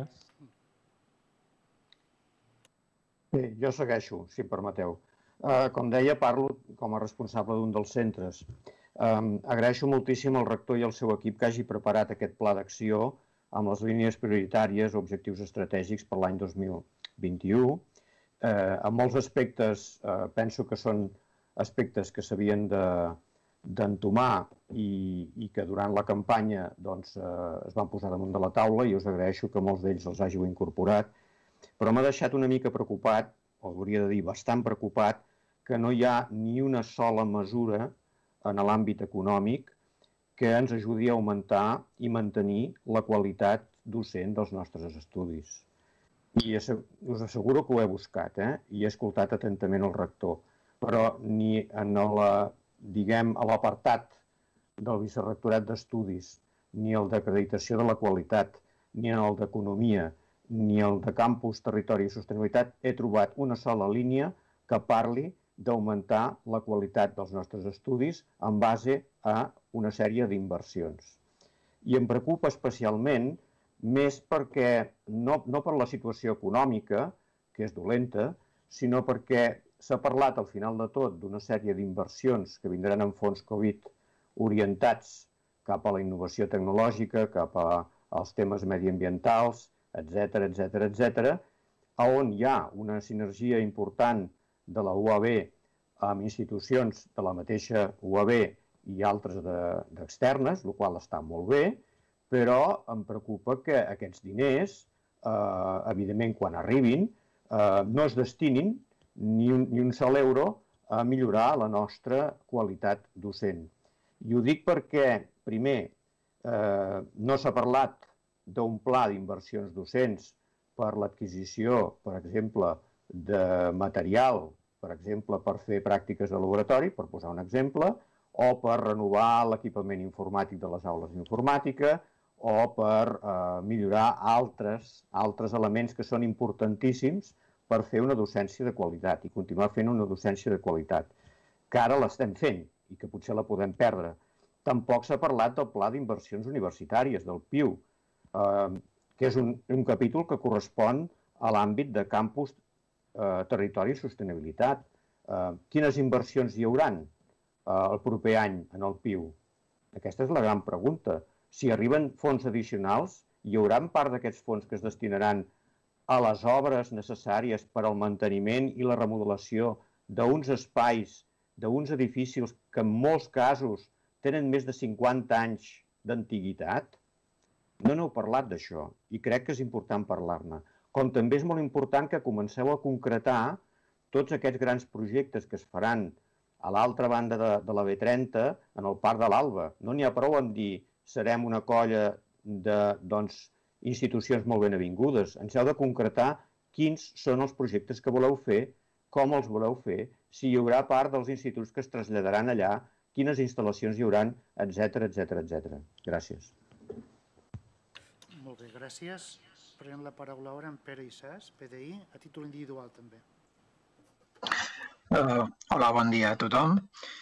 Bé, jo segueixo, si em permeteu. Uh, com deia, parlo com a responsable d'un dels centres. Um, agraeixo moltíssim al rector i al seu equip que hagi preparat aquest pla d'acció amb les línies prioritàries o objectius estratègics per l'any dos mil vint-i-u. Uh, en molts aspectes uh, penso que són aspectes que s'havien d'entomar i, i que durant la campanya doncs, eh, es van posar damunt de la taula i us agraeixo que molts d'ells els hàgiu incorporat, però m'ha deixat una mica preocupat, o hauria de dir bastant preocupat, que no hi ha ni una sola mesura en l'àmbit econòmic que ens ajudi a augmentar i mantenir la qualitat docent dels nostres estudis. I us asseguro que ho he buscat, eh? I he escoltat atentament el rector, però ni en la, diguem, a l'apartat del Vicerrectorat d'Estudis, ni el d'acreditació de la qualitat, ni en el d'Economia, ni el de Campus, Territori i Sostenibilitat, he trobat una sola línia que parli d'augmentar la qualitat dels nostres estudis en base a una sèrie d'inversions. I em preocupa especialment més perquè, no, no per la situació econòmica, que és dolenta, sinó perquè s'ha parlat al final de tot d'una sèrie d'inversions que vindran en fons Covid orientats cap a la innovació tecnològica, cap als temes mediambientals, etcètera, etcètera, etcètera, on hi ha una sinergia important de la U A B amb institucions de la mateixa U A B i altres d'externes, el qual està molt bé, però em preocupa que aquests diners, eh, evidentment, quan arribin, eh, no es destinin ni un, ni un sol euro a millorar la nostra qualitat docent. I ho dic perquè, primer, eh, no s'ha parlat d'un pla d'inversions docents per l'adquisició, per exemple, de material, per exemple, per fer pràctiques de laboratori, per posar un exemple, o per renovar l'equipament informàtic de les aules d'informàtica, o per eh, millorar altres, altres elements que són importantíssims per fer una docència de qualitat i continuar fent una docència de qualitat, que ara l'estem fent i que potser la podem perdre. Tampoc s'ha parlat del Pla d'Inversions Universitàries, del P I U, eh, que és un, un capítol que correspon a l'àmbit de campus, eh, territori i sostenibilitat. Eh, quines inversions hi hauran eh, el proper any en el P I U? Aquesta és la gran pregunta. Si arriben fons addicionals, hi haurà part d'aquests fons que es destinaran a les obres necessàries per al manteniment i la remodelació d'uns espais, d'uns edificis que en molts casos tenen més de cinquanta anys d'antiguitat? No n'heu parlat d'això i crec que és important parlar-ne. Com també és molt important que comenceu a concretar tots aquests grans projectes que es faran a l'altra banda de, de la B trenta, en el Parc de l'Alba. No n'hi ha prou en dir serem una colla de, doncs, institucions molt ben avingudes. Ens heu de concretar quins són els projectes que voleu fer, com els voleu fer, si hi haurà part dels instituts que es traslladaran allà, quines instal·lacions hi haurà, etcètera, etcètera, etcètera. Gràcies. Molt bé, gràcies. Prenem la paraula ara en Pere Issàs, P D I, a títol individual també. Uh, hola, bon dia a tothom.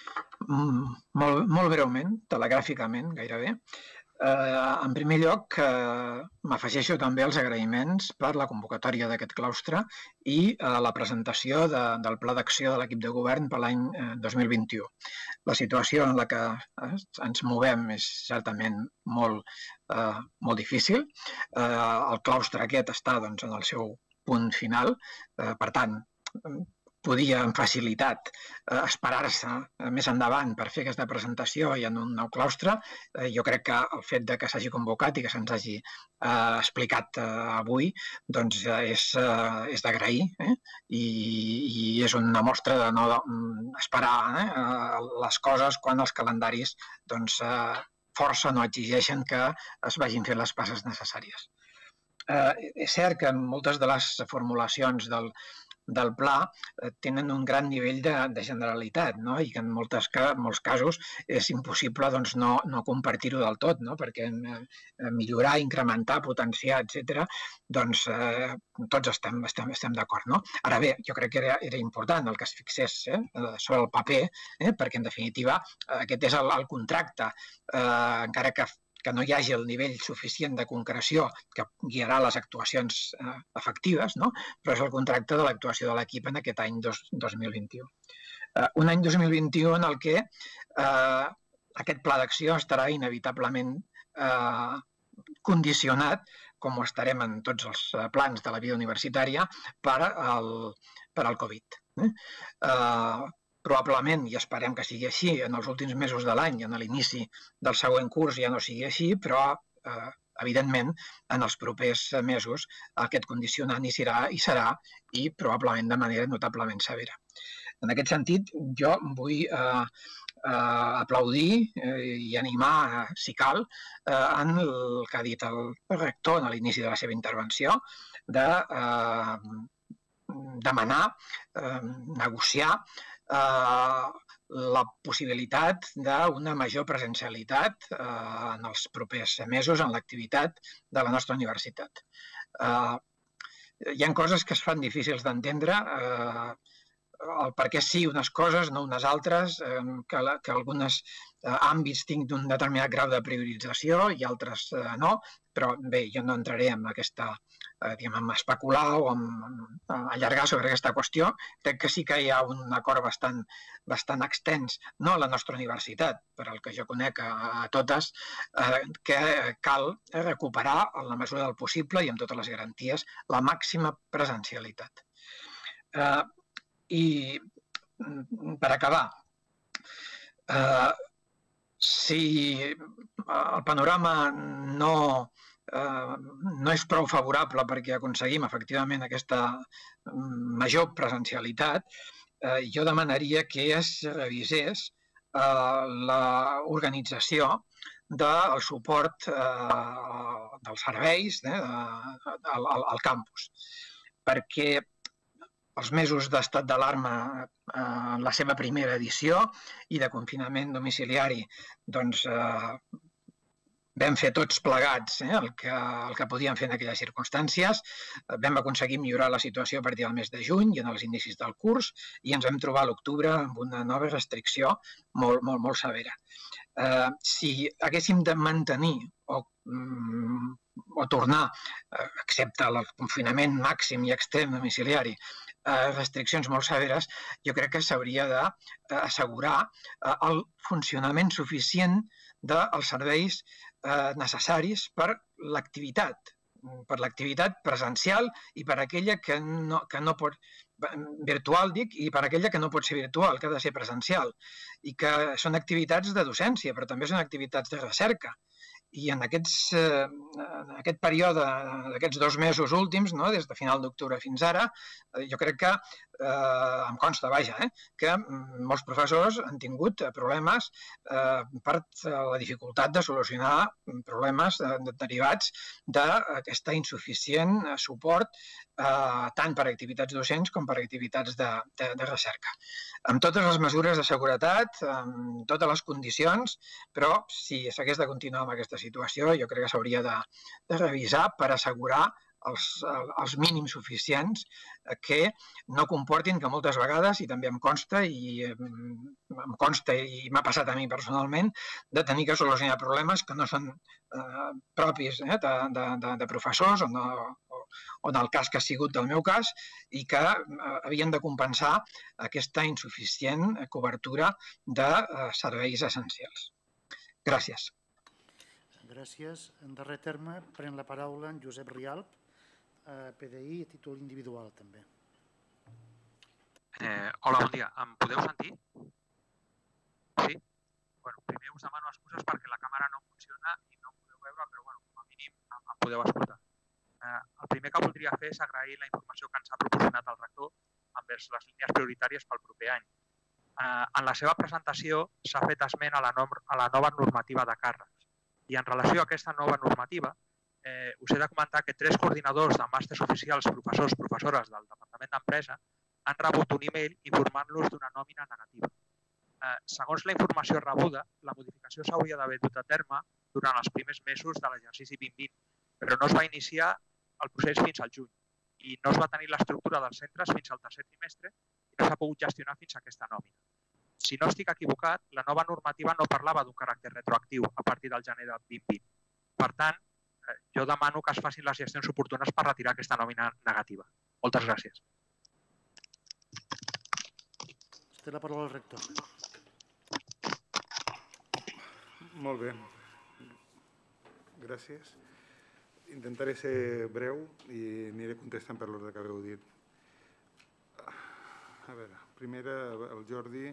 Mm, molt, molt breument, telegràficament gairebé. Uh, en primer lloc, uh, m'afegeixo també als agraïments per la convocatòria d'aquest claustre i uh, la presentació de, del pla d'acció de l'equip de govern per l'any uh, dos mil vint-i-u. La situació en la que uh, ens movem és certament molt, uh, molt difícil. Uh, el claustre aquest està doncs, en el seu punt final, uh, per tant, podia amb facilitat eh, esperar-se eh, més endavant per fer aquesta presentació i en un nou claustre. Eh, jo crec que el fet de que s'hagi convocat i que se'ns hagi eh, explicat eh, avui doncs, eh, és, eh, és d'agrair eh? I, i és una mostra de no esperar eh, les coses quan els calendaris doncs, eh, força no exigeixen que es vagin fent les passes necessàries. Eh, és cert que moltes de les formulacions del del pla tenen un gran nivell de, de generalitat, no? I que en moltes, molts casos és impossible doncs, no, no compartir-ho del tot, no? Perquè eh, millorar, incrementar, potenciar, etcètera, doncs eh, tots estem, estem, estem d'acord. No? Ara bé, jo crec que era, era important el que es fixés eh, sobre el paper, eh, perquè en definitiva aquest és el, el contracte, eh, encara que que no hi hagi el nivell suficient de concreció que guiarà les actuacions eh, efectives, no? Però és el contracte de l'actuació de l'equip en aquest any dos, dos mil vint-i-u. Eh, un any dos mil vint-i-u en el que eh, aquest pla d'acció estarà inevitablement eh, condicionat, com ho estarem en tots els plans de la vida universitària, per al, per al Covid. Eh? Eh, Probablement, i esperem que sigui així, en els últims mesos de l'any, en l'inici del següent curs ja no sigui així, però, eh, evidentment, en els propers mesos aquest condicionant hi serà, hi serà i probablement de manera notablement severa. En aquest sentit, jo vull eh, eh, aplaudir eh, i animar, eh, si cal, eh, en el que ha dit el rector en l'inici de la seva intervenció, de eh, demanar, eh, negociar, Uh, la possibilitat d'una major presencialitat uh, en els propers mesos en l'activitat de la nostra universitat. Uh, hi ha coses que es fan difícils d'entendre, uh, el per què sí unes coses, no unes altres, uh, que, la, que alguns uh, àmbits tinguin un determinat grau de priorització i altres uh, no, però bé, jo no entraré en aquesta diguem, a especular o a allargar sobre aquesta qüestió. Crec que sí que hi ha un acord bastant, bastant extens, no a la nostra universitat, per al que jo conec a, a totes, eh, que cal recuperar en la mesura del possible i amb totes les garanties la màxima presencialitat. Eh, I per acabar, eh, si el panorama no Uh, no és prou favorable perquè aconseguim efectivament aquesta major presencialitat, uh, jo demanaria que es revisés uh, l'organització del suport uh, dels serveis eh, al, al campus, perquè els mesos d'estat d'alarma en uh, la seva primera edició i de confinament domiciliari doncs uh, vam fer tots plegats eh, el, que, el que podíem fer en aquelles circumstàncies, vam aconseguir millorar la situació a partir del mes de juny i en els inicis del curs i ens vam trobar a l'octubre amb una nova restricció molt, molt, molt severa. Eh, si haguéssim de mantenir o, mm, o tornar, eh, excepte el confinament màxim i extrem domiciliari, eh, restriccions molt severes, jo crec que s'hauria d'assegurar eh, el funcionament suficient dels serveis necessaris per l'activitat, per l'activitat presencial i per aquella que no, que no pot, virtual dic, i per aquella que no pot ser virtual, que ha de ser presencial, i que són activitats de docència, però també són activitats de recerca. I en, aquests, en aquest període, d'aquests dos mesos últims, no, des de final d'octubre fins ara, jo crec que em consta, vaja, que molts professors han tingut problemes per la dificultat de solucionar problemes derivats d'aquesta insuficient suport tant per activitats docents com per activitats de recerca. Amb totes les mesures de seguretat, amb totes les condicions, però si s'hagués de continuar amb aquesta situació, jo crec que s'hauria de revisar per assegurar els mínims suficients que no comportin que moltes vegades, i també em consta, i em consta i m'ha passat a mi personalment, de tenir que solucionar problemes que no són propis de professors o del cas que ha sigut del meu cas i que havien de compensar aquesta insuficient cobertura de serveis essencials. Gràcies. Gràcies. En darrer terme, pren la paraula en Josep Rialp, P D I a títol individual, també. Hola, bon dia. Em podeu sentir? Sí? Primer us demano excuses perquè la càmera no funciona i no em podeu veure, però com a mínim em podeu escoltar. El primer que voldria fer és agrair la informació que ens ha proporcionat el rector envers les línies prioritàries pel proper any. En la seva presentació s'ha fet esment a la nova normativa de càrrecs i en relació a aquesta nova normativa us he de comentar que tres coordinadors de màsters oficials, professors, professores del Departament d'Empresa han rebut un e-mail informant-los d'una nòmina negativa. Segons la informació rebuda, la modificació s'hauria d'haver dut a terme durant els primers mesos de l'exercici vint vint, però no es va iniciar el procés fins al juny i no es va tenir l'estructura dels centres fins al tercer trimestre i no s'ha pogut gestionar fins a aquesta nòmina. Si no estic equivocat, la nova normativa no parlava d'un caràcter retroactiu a partir del gener del vint vint. Per tant, jo demano que es facin les gestions oportunes per retirar aquesta nòmina negativa. Moltes gràcies. Té la paraula el rector. Molt bé. Gràcies. Intentaré ser breu i aniré contestant per l'ordre que haveu dit. A veure, primera, el Jordi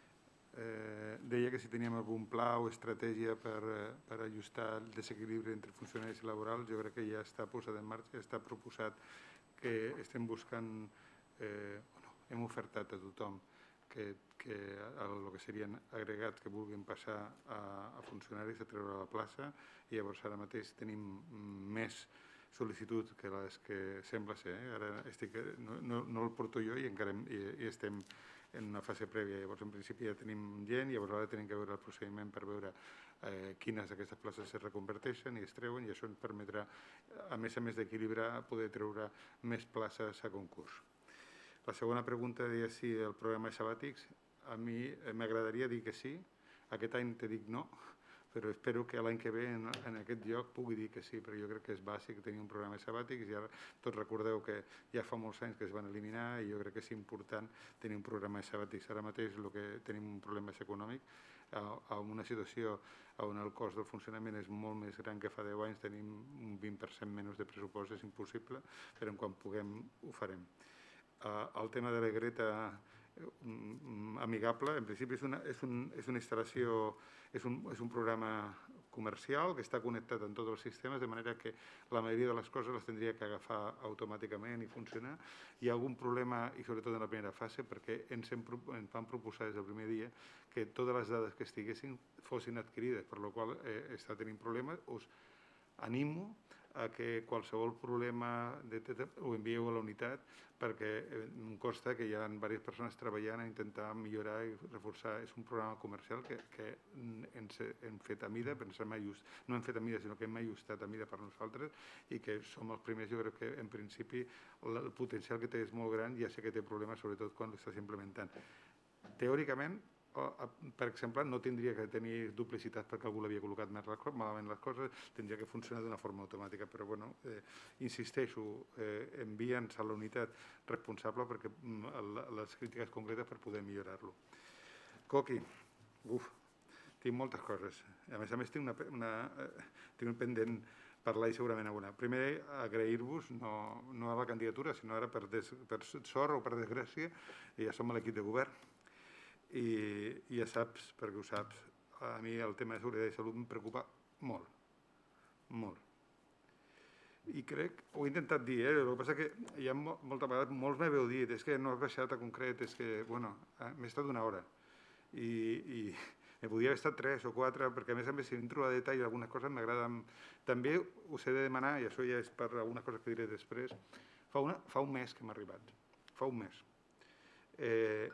deia que si teníem algun pla o estratègia per ajustar el desequilibri entre funcionaris i laborals, jo crec que ja està posat en marxa, està proposat que estem buscant, hem ofertat a tothom que el que serien agregats que vulguin passar a funcionaris a treure la plaça i llavors ara mateix tenim més sol·licituds que les que sembla ser. Ara no el porto jo i encara estem en una fase prèvia. Llavors, en principi, ja tenim gent i llavors ara tenim que veure el procediment per veure quines d'aquestes places es reconverteixen i es treuen i això ens permetrà, a més a més d'equilibrar, poder treure més places a concurs. La segona pregunta deia si el programa de sabàtics. A mi m'agradaria dir que sí. Aquest any te dic no, però espero que l'any que ve en aquest lloc pugui dir que sí, però jo crec que és bàsic tenir un programa de sabàtics i ara tots recordeu que ja fa molts anys que es van eliminar i jo crec que és important tenir un programa de sabàtics. Ara mateix el que tenim un problema és econòmic, en una situació on el cost del funcionament és molt més gran que fa deu anys, tenim un vint per cent menys de pressupost, és impossible, però quan puguem ho farem. El tema de la Greta amigable, en principi és una instal·lació, és un programa comercial que està connectat en tots els sistemes, de manera que la majoria de les coses les tindria que agafar automàticament i funcionar. Hi ha algun problema, i sobretot en la primera fase, perquè ens van proposar des del primer dia que totes les dades que estiguessin fossin adquirides, per la qual cosa està tenint problemes. Us animo a que qualsevol problema ho envieu a la unitat perquè em consta que hi ha diverses persones treballant a intentar millorar i reforçar. És un programa comercial que hem fet a mida, no hem fet a mida sinó que hem ajustat a mida per nosaltres i que som els primers. Jo crec que en principi el potencial que té és molt gran, ja sé que té problemes sobretot quan l'estàs implementant. Teòricament, per exemple, no tindria que tenir duplicitat perquè algú l'havia col·locat malament les coses, tindria que funcionar d'una forma automàtica, però bueno, insisteixo, envia'ns a la unitat responsable perquè les crítiques concretes per poder millorar-lo. Coqui, uf, tinc moltes coses. A més a més tinc un pendent parlar i segurament alguna. Primer, agrair-vos, no a la candidatura, sinó ara per sort o per desgràcia, ja som a l'equip de govern. I ja saps, perquè ho saps, a mi el tema de seguretat i salut em preocupa molt, molt. I crec, ho he intentat dir, eh? El que passa que hi ha moltes vegades, molts m'heu dit, és que no has baixat a concret, és que, bueno, m'he estat una hora i, i me podia haver estat tres o quatre, perquè a més a més si entro a detall algunes coses m'agraden. També us he de demanar, i això ja és per algunes coses que diré després, fa, una, fa un mes que m'ha arribat, fa un mes. Eh,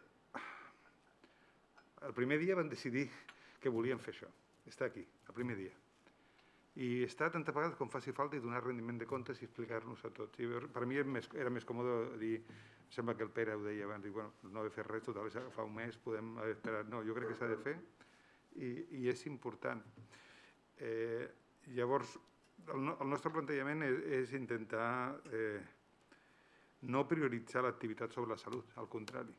el primer dia van decidir que volien fer això, estar aquí, el primer dia. I estar tantes vegades com faci falta i donar rendiment de comptes i explicar-nos a tots. I per mi era més còmode dir, sembla que el Pere ho deia abans, bueno, no he fet res, total, fa un mes podem haver esperat. No, jo crec que s'ha de fer i, i és important. Eh, llavors, el, no, el nostre plantejament és, és intentar eh, no prioritzar l'activitat sobre la salut, al contrari.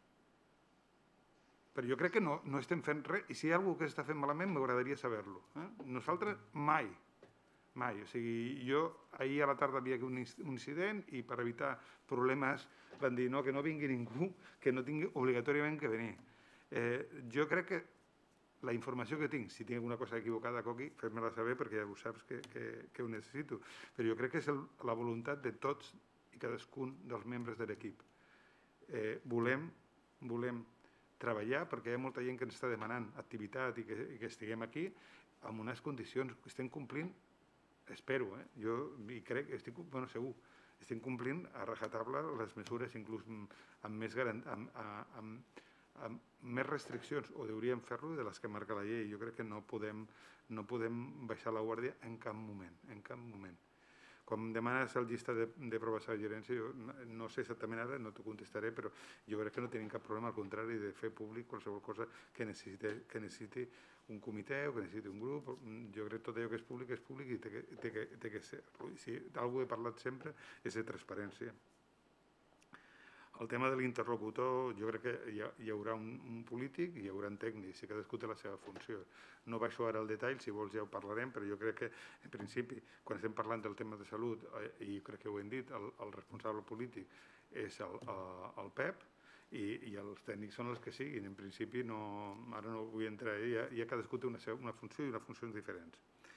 Però jo crec que no, no estem fent res, i si hi ha algú que està fent malament m'agradaria saber-lo. Eh? Nosaltres mai, mai. O sigui, jo ahir a la tarda havia un incident i per evitar problemes van dir no, que no vingui ningú, que no tingui obligatòriament que venir. Eh, jo crec que la informació que tinc, si tinc alguna cosa equivocada, Coqui, fes-me-la saber perquè ja ho saps que, que, que ho necessito. Però jo crec que és el, la voluntat de tots i cadascun dels membres de l'equip. Eh, volem, volem treballar perquè hi ha molta gent que ens està demanant activitat i que, i que estiguem aquí en unes condicions que estem complint, espero, eh? Jo i crec, estic, bueno, segur, estem complint a rajatabla les mesures, inclús amb més, garant, amb, amb, amb més restriccions, o hauríem fer-lo de les que marca la llei. Jo crec que no podem, no podem baixar la guàrdia en cap moment, en cap moment. Quan em demanes el llistat de, de proves a la gerència, jo no, no sé exactament ara, no t'ho contestaré, però jo crec que no tenim cap problema, al contrari, de fer públic qualsevol cosa que necessiti, que necessiti un comitè o que necessiti un grup. Jo crec que tot allò que és públic és públic i té que, té que, té que ser. Si algú he parlat sempre és de transparència. El tema de l'interlocutor, jo crec que hi, ha, hi haurà un, un polític i hi haurà un tècnic, si cadascú té la seva funció. No baixo ara al detall, si vols ja ho parlarem, però jo crec que, en principi, quan estem parlant del tema de salut, eh, i crec que ho hem dit, el, el responsable polític és el, el Pep i, i els tècnics són els que siguin. En principi, no, ara no vull entrar, ja, ja cadascú té una, una funció i unes funcions diferents.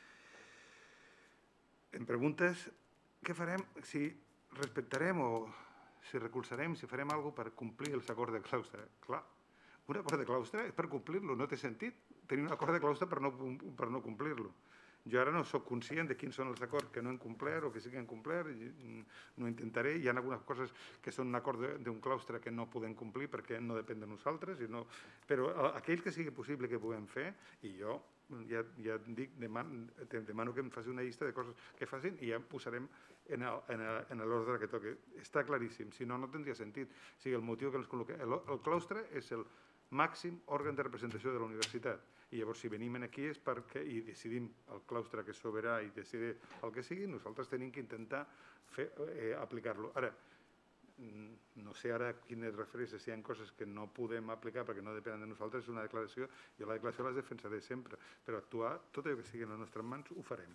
Em preguntes què farem, si respectarem o si recolzarem, si farem alguna cosa per complir els acords de claustre. Clar, un acord de claustre és per complir-lo, no té sentit tenir un acord de claustre per no, per no complir-lo. Jo ara no soc conscient de quins són els acords que no hem complert o que sí que hem complert, no intentaré. Hi ha algunes coses que són un acord d'un claustre que no podem complir perquè no depèn de nosaltres, i no... però aquells que sigui possible que puguem fer, i jo ja, ja dic, demano, demano que em faci una llista de coses que facin i ja posarem en l'ordre que toqui. Està claríssim, si no, no tindria sentit. O sigui, el motiu que ens col·loquem... El, el claustre és el màxim òrgan de representació de la universitat. I llavors, si venim aquí és perquè i decidim el claustre que és soberà i decidir el que sigui, nosaltres tenim que intentar fer, eh, aplicar-lo. Ara, no sé ara a quines referències, si hi ha coses que no podem aplicar perquè no depenen de nosaltres, és una declaració, jo la declaració les defensaré sempre, però actuar, tot allò que sigui en les nostres mans, ho farem.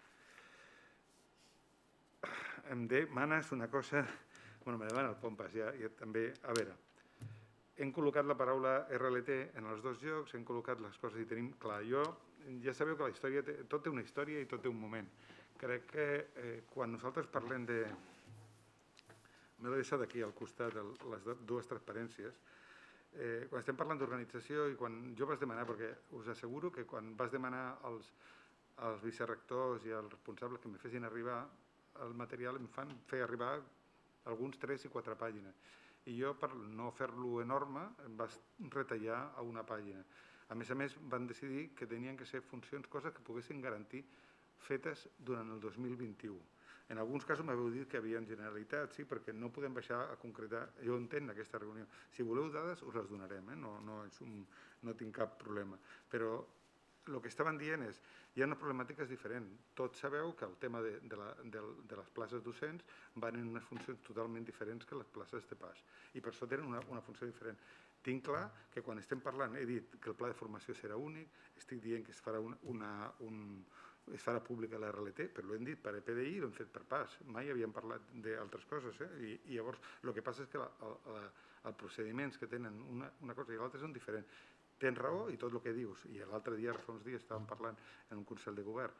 Em demanes una cosa, bueno, me demana el Pompas, ja, ja també, a veure, hem col·locat la paraula R L T en els dos llocs, hem col·locat les coses i tenim clar. Jo, ja sabeu que la història, té, tot té una història i tot té un moment. Crec que eh, quan nosaltres parlem de... M'he de deixar d'aquí al costat de les dues transparències. Eh, quan estem parlant d'organització i quan jo vas demanar, perquè us asseguro que quan vas demanar als, als vicerectors i als responsables que em fessin arribar el material, em fan fer arribar alguns tres i quatre pàgines. I jo, per no fer-lo enorme, em vas retallar a una pàgina. A més a més, van decidir que tenien que ser funcions, coses que poguessin garantir fetes durant el dos mil vint-i-u. En alguns casos m'haveu dit que hi havia generalitat, sí, perquè no podem baixar a concretar. Jo entenc aquesta reunió. Si voleu dades, us les donarem, eh? no, no, és un, no tinc cap problema. Però el que estaven dient és, hi ha una problemàtica diferent. Tots sabeu que el tema de, de, la, de, de les places docents van en unes funcions totalment diferents que les places de pas. I per això tenen una, una funció diferent. Tinc clar que quan estem parlant, he dit que el pla de formació serà únic, estic dient que es farà, una, una, un, es farà pública la R L T, però l'hem dit per E P D I i l'hem fet per pas. Mai havíem parlat d'altres coses. Eh? I, I llavors el que passa és que la, la, els procediments que tenen una, una cosa i l'altra són diferents. Tens raó i tot el que dius. I l'altre dia, fa uns dies, estàvem parlant en un Consell de Govern que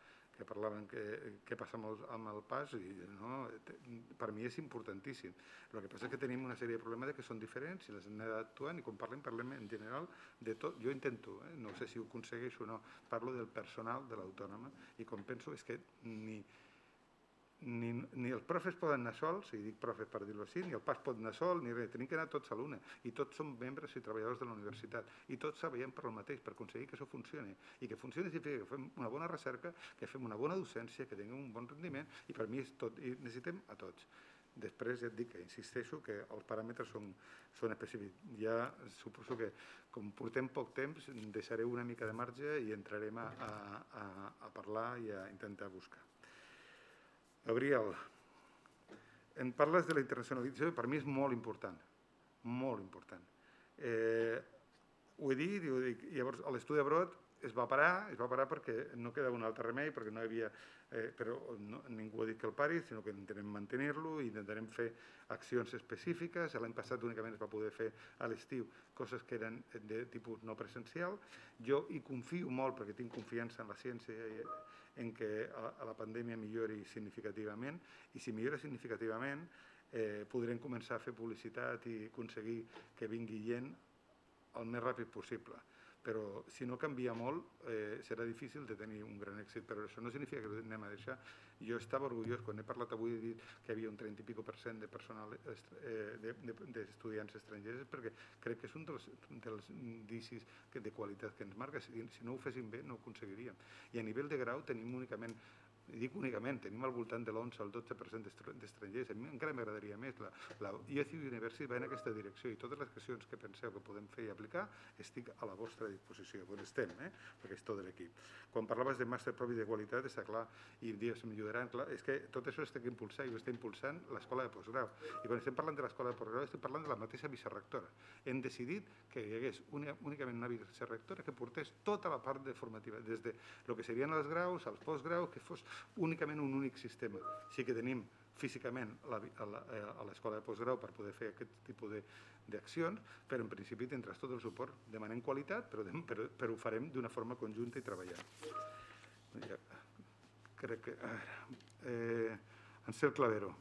que parlaven què passa amb el pas, i per mi és importantíssim. El que passa és que tenim una sèrie de problemes que són diferents i les hem d'actuar, i quan parlem, parlem en general de tot. Jo intento, no sé si ho aconsegueixo o no, parlo del personal de l'autònoma, i com penso és que ni Ni, ni els profes poden anar sols, i dic profes per dir-ho així, ni el pas pot anar sol, ni res, tenim que anar tots a l'una, i tots som membres i treballadors de la universitat, i tots treballem per el mateix, per aconseguir que això funcioni, i que funcioni significa que fem una bona recerca, que fem una bona docència, que tinguem un bon rendiment, i per mi és tot, i necessitem a tots. Després ja et dic que insisteixo que els paràmetres són, són específics. Ja suposo que, com portem poc temps, deixaré una mica de marge i entrarem a, a, a parlar i a intentar buscar. Gabriel, em parles de la internacionalització, per mi és molt important, molt important. Eh, ho he dit, i ho dic, llavors l'estudi de Brot es va parar, es va parar perquè no quedava un altre remei, perquè no hi havia, eh, però no, ningú ha dit que el pari, sinó que intentem mantenir-lo, i intentarem fer accions específiques. L'any passat únicament es va poder fer a l'estiu coses que eren de tipus no presencial. Jo hi confio molt, perquè tinc confiança en la ciència i en que la pandèmia millori significativament, i si millora significativament eh, podrem començar a fer publicitat i aconseguir que vingui gent el més ràpid possible. Però si no canvia molt eh, serà difícil de tenir un gran èxit, però això no significa que ho anem a deixar. Jo estava orgullós, quan he parlat avui, he dit que hi havia un trenta i pico per cent de personal d'estudiants estrangers, perquè crec que és un dels, dels indicis de qualitat que ens marca. Si, si no ho féssim bé no ho aconseguiríem. I a nivell de grau tenim únicament, dic únicament, tenim al voltant de l'onze al dotze per cent d'estrangers. A mi encara m'agradaria més. La, la U S U University va en aquesta direcció, i totes les accions que penseu que podem fer i aplicar estic a la vostra disposició. Doncs estem, eh? Perquè és tot l'equip. Quan parlaves de màster propi de qualitat, està clar, i dius, m'ajudaran, clar, és que tot això estic impulsant, i ho està impulsant l'escola de postgrau. I quan estem parlant de l'escola de postgrau, estem parlant de la mateixa vicerectora. Hem decidit que hi hagués una, únicament una vicerectora que portés tota la part de formativa, des de el que serien els graus, als postgraus, que fos únicament un únic sistema. Sí que tenim físicament a l'escola de postgrau per poder fer aquest tipus d'accions, però en principi tindràs tot el suport. Demanem qualitat, però, però, però ho farem d'una forma conjunta i treballant. Ja, crec que... Eh, Ansel Clavero.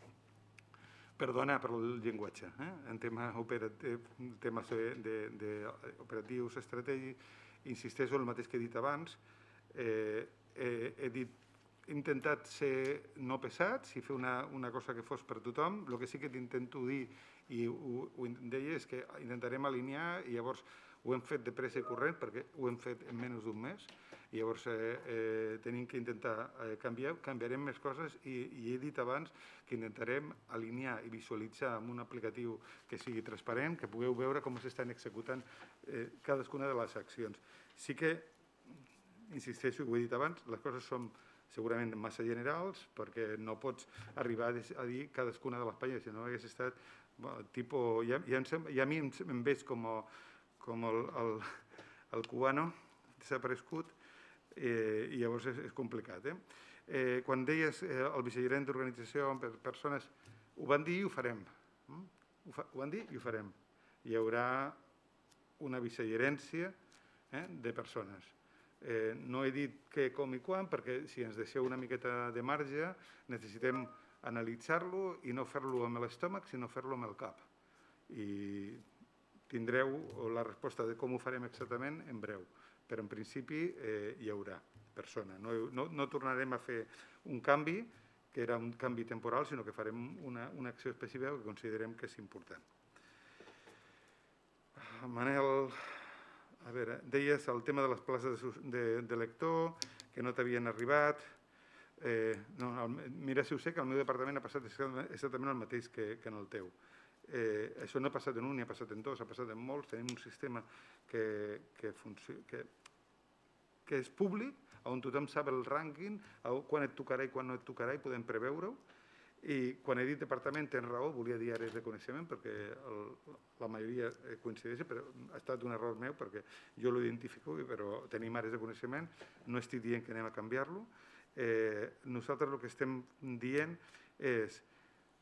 Perdona per el llenguatge. Eh? En tema operatiu, temes operatius, estratègics, insisteixo en el mateix que he dit abans. Eh, eh, he dit He intentat ser no pesats i fer una, una cosa que fos per tothom. El que sí que t'intento dir, i ho, ho deia, és que intentarem alinear, i llavors ho hem fet de pressa i corrent, perquè ho hem fet en menys d'un mes, i llavors eh, eh, tenim que intentar eh, canviar, canviarem més coses, i, i he dit abans que intentarem alinear i visualitzar amb un aplicatiu que sigui transparent, que pugueu veure com s'estan executant eh, cadascuna de les accions. Sí que, insisteixo, ho he dit abans, les coses són segurament massa generals, perquè no pots arribar a dir cadascuna de les pàgines, si no hagués estat tipus... Ja, ja, ja a mi em, em veig com, com el, el, el cubano desaparegut, eh, i llavors és, és complicat. Eh? Eh, quan deies eh, el vicegerent d'organització per persones, ho van dir i ho farem. Mm? Ho, fa, ho van dir i ho farem. Hi haurà una vicegerència eh, de persones. Eh, no he dit què, com i quan, perquè si ens deixeu una miqueta de marge necessitem analitzar-lo i no fer-lo amb l'estómac, sinó fer-lo amb el cap. I tindreu la resposta de com ho farem exactament en breu, però en principi eh, hi haurà persona. No, no, no tornarem a fer un canvi, que era un canvi temporal, sinó que farem una, una acció específica que considerem que és important. Manel... A veure, deies el tema de les places de, de lector, que no t'havien arribat. Eh, no, el, mira, si ho sé, que el meu departament ha passat exactament el mateix que, que en el teu. Eh, això no ha passat en un, ni ha passat en dos, ha passat en molts. Tenim un sistema que, que, que, que és públic, on tothom sap el rànquing, quan et tocarà i quan no et tocarà, i podem preveure-ho. I quan he dit departament, tens raó, volia dir àrees de coneixement, perquè el, la majoria coincideix, però ha estat un error meu, perquè jo lo identifico, però tenim àrees de coneixement, no estic dient que anem a canviar-lo. Eh, nosaltres el que estem dient és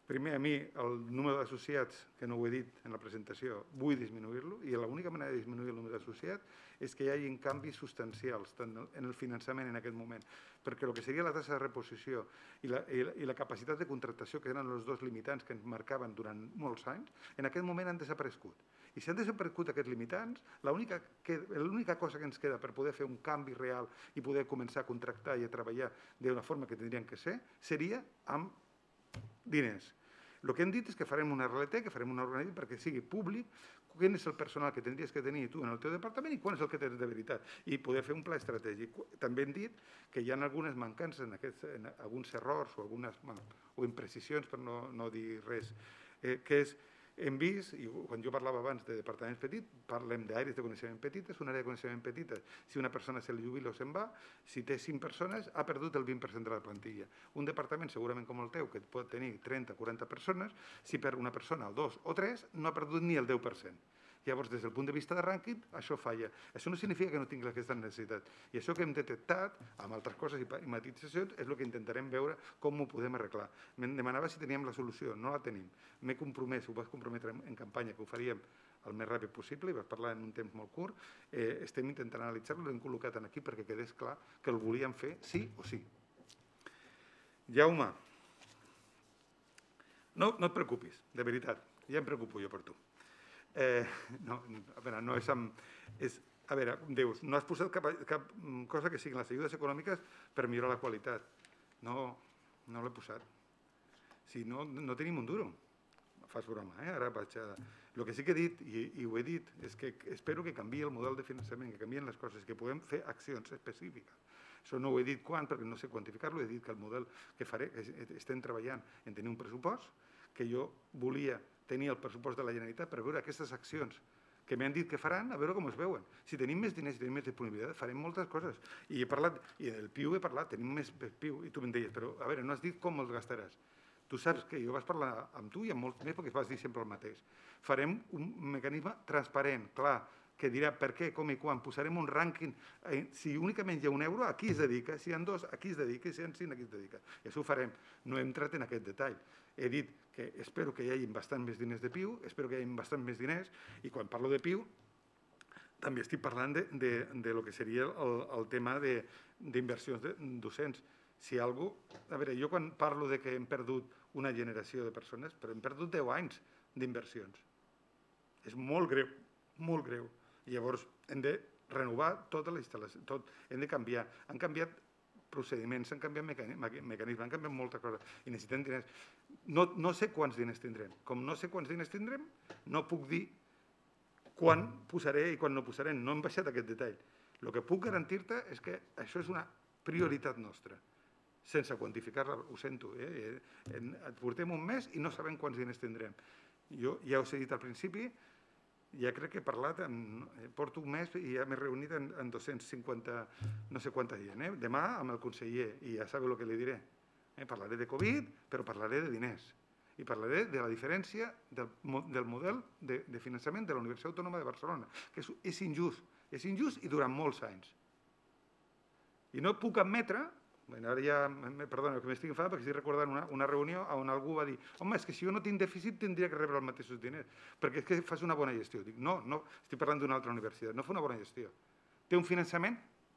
Primer, a mi, el número d'associats, que no ho he dit en la presentació, vull disminuir-lo, i l'única manera de disminuir el número d'associats és que hi hagi canvis substancials en el finançament en aquest moment, perquè el que seria la tassa de reposició i la, i la, i la capacitat de contractació, que eren els dos limitants que ens marcaven durant molts anys, en aquest moment han desaparegut. I si han desaparegut aquests limitants, l'única cosa que ens queda per poder fer un canvi real i poder començar a contractar i a treballar d'una forma que tindrien que ser, seria amb diners. El que hem dit és que farem una R L T, que farem una organització perquè sigui públic, quin és el personal que tindries que tenir tu en el teu departament i quan és el que tens de veritat, i poder fer un pla estratègic. També hem dit que hi ha algunes mancances, en, aquests, en alguns errors o algunes bueno, o imprecisions, per no, no dir res, eh, que és, hem vist, i quan jo parlava abans de departaments petits, parlem d'àrees de coneixement petites, una àrea de coneixement petita, si una persona se li jubila o se'n va, si té cinc persones, ha perdut el vint per cent de la plantilla. Un departament, segurament com el teu, que pot tenir trenta o quaranta persones, si perd una persona, o dos o tres, no ha perdut ni el deu per cent. Llavors, des del punt de vista de rànquing, això falla. Això no significa que no tingui aquesta necessitat. I això que hem detectat, amb altres coses i matitzacions, és el que intentarem veure com ho podem arreglar. Em demanava si teníem la solució, no la tenim. M'he compromès, ho vaig comprometre en campanya, que ho faríem el més ràpid possible, i vaig parlar en un temps molt curt. Eh, estem intentant analitzar-lo, l'hem col·locat aquí perquè quedés clar que el volíem fer sí o sí. Jaume, no, no et preocupis, de veritat, ja em preocupo jo per tu. Eh, no, a veure, no és amb... És, a veure, dius, no has posat cap, cap cosa que siguin les ajudes econòmiques per millorar la qualitat. No, no l'he posat. Si no, no tenim un duro. Fas broma, eh? Ara vaig a... El que sí que he dit, i, i ho he dit, és que espero que canviï el model de finançament, que canviïn les coses, que puguem fer accions específiques. Això no ho he dit quan, perquè no sé quantificar-lo, he dit que el model que faré, que estem treballant en tenir un pressupost, que jo volia tenir el pressupost de la Generalitat per veure aquestes accions que m'han dit que faran, a veure com es veuen. Si tenim més diners i tenim més disponibilitat, farem moltes coses. I he parlat, i del P I U he parlat, tenim més P I U, i tu me'n deies, però a veure, no has dit com els gastaràs. Tu saps que jo vaig parlar amb tu i amb molts més perquè vas dir sempre el mateix. Farem un mecanisme transparent, clar, que dirà per què, com i quan. Posarem un rànquing. Si únicament hi ha un euro, a qui es dedica? Si hi ha dos, a qui es dedica? Si hi ha cinc, a qui es dedica? I això ho farem. No hem entrat en aquest detall. He dit que espero que hi hagi bastant més diners de P I U, espero que hi hagi bastant més diners, i quan parlo de P I U també estic parlant de, de, de lo que seria el, el tema d'inversions docents. Si algú... A veure, jo quan parlo de que hem perdut una generació de persones, però hem perdut deu anys d'inversions. És molt greu, molt greu. I llavors hem de renovar tota la instal·lació, tot, hem de canviar. Han canviat procediments, han canviat mecanismes, han canviat moltes coses i necessitem diners. No, no sé quants diners tindrem. Com no sé quants diners tindrem, no puc dir quan posaré i quan no posarem. No hem baixat aquest detall. El que puc garantir-te és que això és una prioritat nostra. Sense quantificar-la, ho sento. Eh? Portem un mes i no sabem quants diners tindrem. Jo ja us he dit al principi, ja crec que he parlat, porto un mes i ja m'he reunit en dos-cents cinquanta, no sé quanta gent. Eh? Demà amb el conseller, i ja sabeu el que li diré. Eh? Parlaré de Covid, però parlaré de diners. I parlaré de la diferència del, del model de, de finançament de la Universitat Autònoma de Barcelona, que és, és injust. És injust i durant molts anys. I no puc admetre... Bueno, ara ja, perdona, que m'estic enfadant perquè estic recordant una, una reunió on algú va dir home, és que si jo no tinc dèficit tindria que rebre els mateixos diners, perquè és que fas una bona gestió. Dic, no, no, estic parlant d'una altra universitat, no fa una bona gestió. Té un finançament,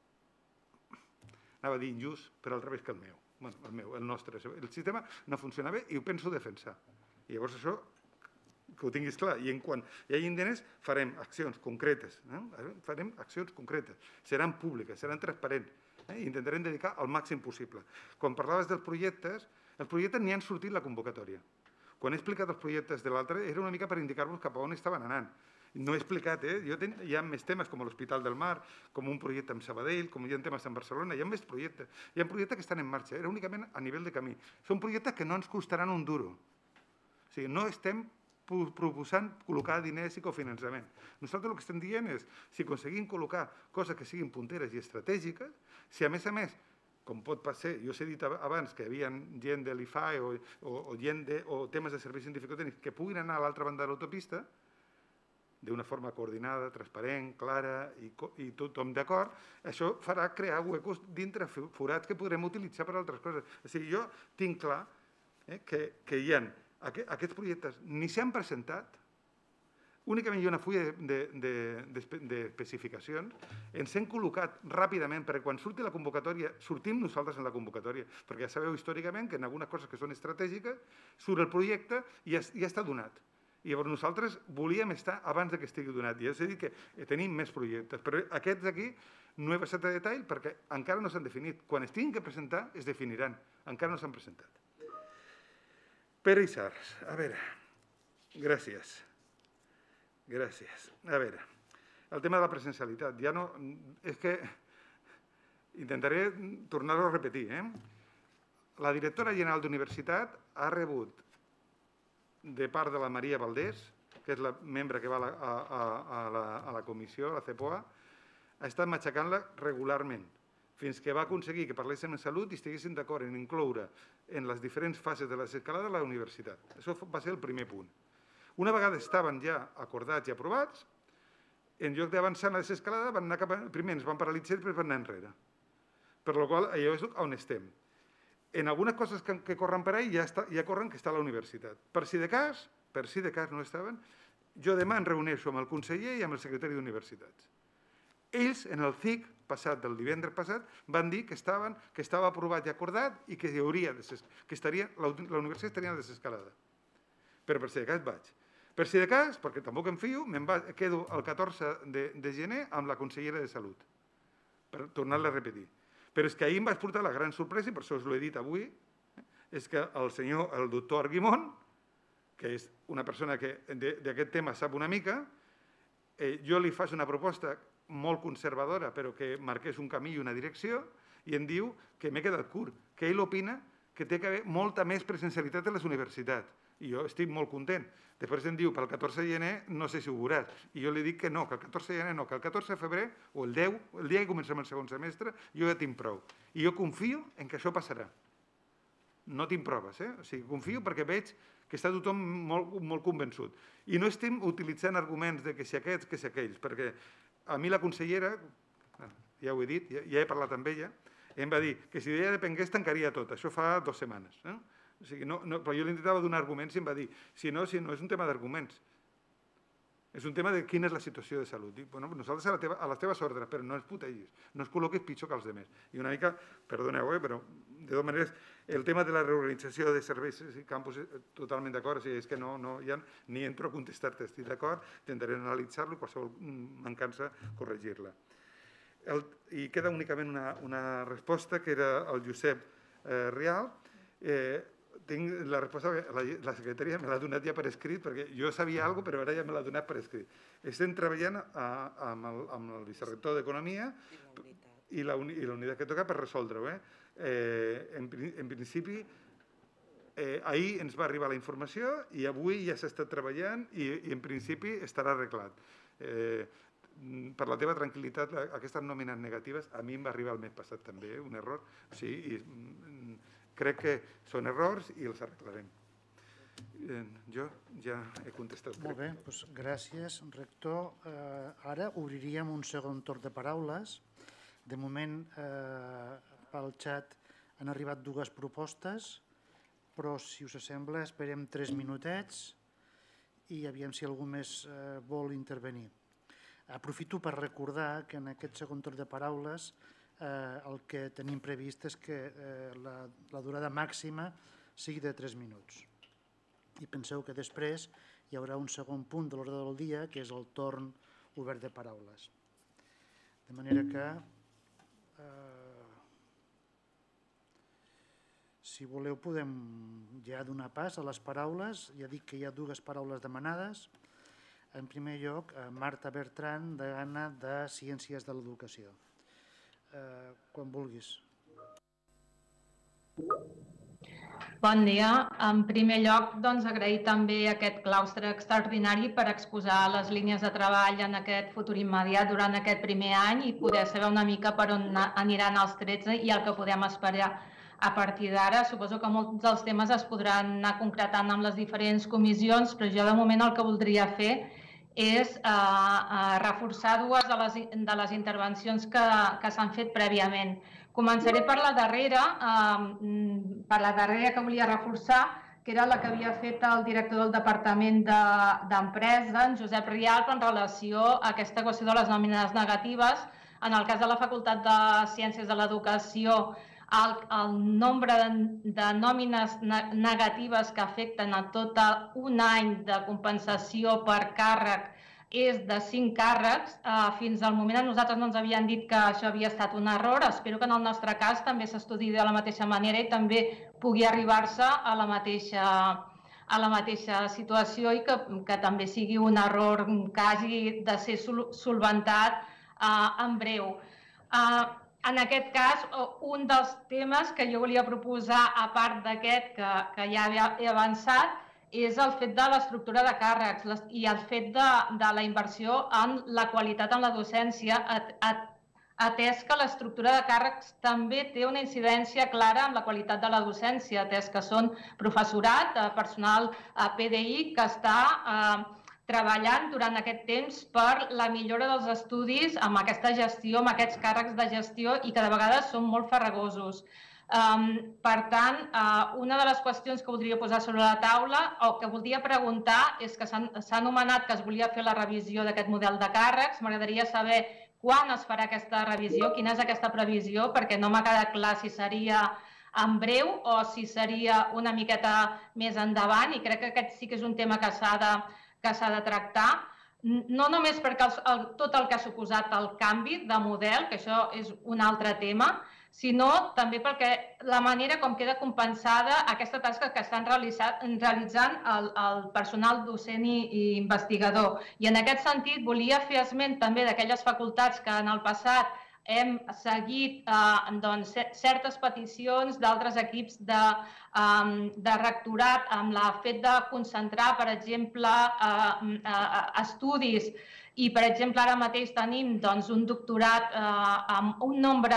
anava a dir injust, però al revés que el meu. Bueno, el meu, el nostre. El sistema no funciona bé i ho penso defensar. I llavors això, que ho tinguis clar, i en quan hi hagi diners farem accions concretes, eh? farem accions concretes, seran públiques, seran transparents, i intentarem dedicar el màxim possible. Quan parlaves dels projectes, els projectes n'hi han sortit la convocatòria. Quan he explicat els projectes de l'altre era una mica per indicar-vos cap a on estaven anant. No he explicat, eh? Jo ten... hi ha més temes com l'Hospital del Mar, com un projecte amb Sabadell, com hi ha temes amb Barcelona, hi ha més projectes. Hi ha projectes que estan en marxa, era únicament a nivell de camí. Són projectes que no ens costaran un duro. O sigui, no estem proposant col·locar diners i cofinançament. Nosaltres el que estem dient és, si aconseguim col·locar coses que siguin punteres i estratègiques, si a més a més, com pot passar, jo us he dit abans que hi havia gent de l'I F A E o, o, o, gent de, o temes de serveis científico-tècnics que puguin anar a l'altra banda de l'autopista, d'una forma coordinada, transparent, clara i, i tothom d'acord, això farà crear huecos dintre forats que podrem utilitzar per a altres coses. O sigui, jo tinc clar eh, que, que hi ha Aquests projectes ni s'han presentat, únicament hi ha una fulla d'especificacions, ens hem col·locat ràpidament, perquè quan surti la convocatòria, sortim nosaltres en la convocatòria, perquè ja sabeu històricament que en algunes coses que són estratègiques surt el projecte i ja està donat. I llavors nosaltres volíem estar abans que estigui donat. I ja us he dit que tenim més projectes, però aquests aquí no he passat a detall perquè encara no s'han definit. Quan es tinguin que presentar, es definiran. Encara no s'han presentat. Pere Isars, a veure, gràcies. Gràcies. A veure, el tema de la presencialitat. Ja no... És que intentaré tornar-ho a repetir. La directora general d'Universitat ha rebut de part de la Maria Valdés, que és la membre que va a la comissió, a la CEPOA, ha estat matxacant-la regularment, fins que va aconseguir que parléssim en salut i estiguessin d'acord en incloure en les diferents fases de la desescalada la universitat. Això va ser el primer punt. Una vegada estaven ja acordats i aprovats, en lloc d'avançar en la desescalada, van anar cap a... primer ens van paralitzar i després van anar enrere. Per la qual cosa, allò és on estem. En algunes coses que corren per ahí ja corren que està a la universitat. Per si de cas, per si de cas no estaven, jo demà em reuneixo amb el conseller i amb el secretari d'universitats. Ells, en el C I C passat, del divendres passat, van dir que estava aprovat i acordat i que la universitat estaria desescalada. Però per si de cas vaig. Per si de cas, perquè tampoc em fio, me'n quedo el catorze de gener amb la consellera de Salut, per tornar-la a repetir. Però és que ahir em vaig portar la gran sorpresa, i per això us l'he dit avui, és que el senyor, el doctor Arguimon, que és una persona que d'aquest tema sap una mica, jo li faig una proposta molt conservadora, però que marqués un camí i una direcció, i em diu que m'he quedat curt, que ell opina que té que haver molta més presencialitat a les universitats. I jo estic molt content. Després em diu, pel catorze de gener no sé si ho veuràs. I jo li dic que no, que el catorze de gener no, que el catorze de febrer o el deu, el dia que comencem el segon semestre, jo ja tinc prou. I jo confio en que això passarà. No tinc proves, eh? O sigui, confio perquè veig que està tothom molt convençut. I no estem utilitzant arguments de que si aquests, que si aquells, perquè a mi la consellera, ja ho he dit, ja he parlat amb ella, em va dir que si d'ella depengués tancaria tot. Això fa dues setmanes. O sigui, però jo li intentava donar arguments i em va dir si no, si no és un tema d'arguments. És un tema de quina és la situació de salut. Dic, bueno, nosaltres a les teves ordres, però no ens putegis, no es col·loquis pitjor que els altres. I una mica, perdoneu, però de totes maneres, el tema de la reorganització de serveis i campus, totalment d'acord, és que no, ja ni entro a contestar-te, estic d'acord, intentaré analitzar-lo i qualsevol mancança corregir-la. I queda únicament una resposta, que era el Josep Rial. Tinc la resposta, la secretaria me l'ha donat ja per escrit, perquè jo sabia alguna cosa, però ara ja me l'ha donat per escrit. Estem treballant amb el vicerector d'Economia i la unitat que toca per resoldre-ho. En principi, ahir ens va arribar la informació i avui ja s'ha estat treballant i en principi estarà arreglat. Per la teva tranquil·litat, aquestes nòmines negatives, a mi em va arribar el mes passat també, un error. O sigui, crec que són errors i els arreglarem. Jo ja he contestat. Molt bé, doncs gràcies, rector. Ara obriríem un segon torn de paraules. De moment, pel xat han arribat dues propostes, però si us sembla esperem tres minutets i aviam si algú més vol intervenir. Aprofito per recordar que en aquest segon torn de paraules el que tenim previst és que la durada màxima sigui de tres minuts. I penseu que després hi haurà un segon punt de l'ordre del dia, que és el torn obert de paraules. De manera que, si voleu, podem ja donar pas a les paraules. Ja dic que hi ha dues paraules demanades. En primer lloc, Marta Bertran, degana de Ciències de l'Educació. Quan vulguis. Bon dia. En primer lloc, doncs, agrair també aquest claustre extraordinari per exposar les línies de treball en aquest futur immediat durant aquest primer any i poder saber una mica per on aniran els trets i el que podem esperar a partir d'ara. Suposo que molts dels temes es podran anar concretant amb les diferents comissions, però jo de moment el que voldria fer és reforçar dues de les intervencions que s'han fet prèviament. Començaré per la darrera, per la darrera que volia reforçar, que que era la que havia fet el director del Departament d'Empresa, en Josep Rialp, en relació a aquesta qüestió de les nòmines negatives. En el cas de la Facultat de Ciències de l'Educació, el, el nombre de, de nòmines negatives que afecten a tot un any de compensació per càrrec és de cinc càrrecs. Fins al moment a nosaltres no ens havien dit que això havia estat un error. Espero que en el nostre cas també s'estudiï de la mateixa manera i també pugui arribar-se a la mateixa a la mateixa situació i que, que també sigui un error que hagi de ser solventat uh, en breu. Uh, en aquest cas, un dels temes que jo volia proposar, a part d'aquest que, que ja he avançat, és el fet de l'estructura de càrrecs i el fet de, de la inversió en la qualitat en la docència, atès que l'estructura de càrrecs també té una incidència clara en la qualitat de la docència, atès que són professorat, personal P D I, que està eh, treballant durant aquest temps per la millora dels estudis amb aquesta gestió, amb aquests càrrecs de gestió i que de vegades són molt farragosos. Um, per tant, uh, una de les qüestions que voldria posar sobre la taula o que voldria preguntar és que s'ha anomenat que es volia fer la revisió d'aquest model de càrrecs. M'agradaria saber quan es farà aquesta revisió, quina és aquesta previsió, perquè no m'ha quedat clar si seria en breu o si seria una miqueta més endavant, i crec que aquest sí que és un tema que s'ha de, que s'ha de tractar. No només perquè el, el, tot el que ha suposat el canvi de model, que això és un altre tema, sinó també perquè la manera com queda compensada aquesta tasca que estan realitzant el, el personal docent i, i investigador. I en aquest sentit volia fer esment també d'aquelles facultats que en el passat hem seguit eh, doncs, certes peticions d'altres equips de, um, de rectorat amb el fet de concentrar, per exemple, eh, eh, estudis. I, per exemple, ara mateix tenim doncs, un doctorat eh, amb un nombre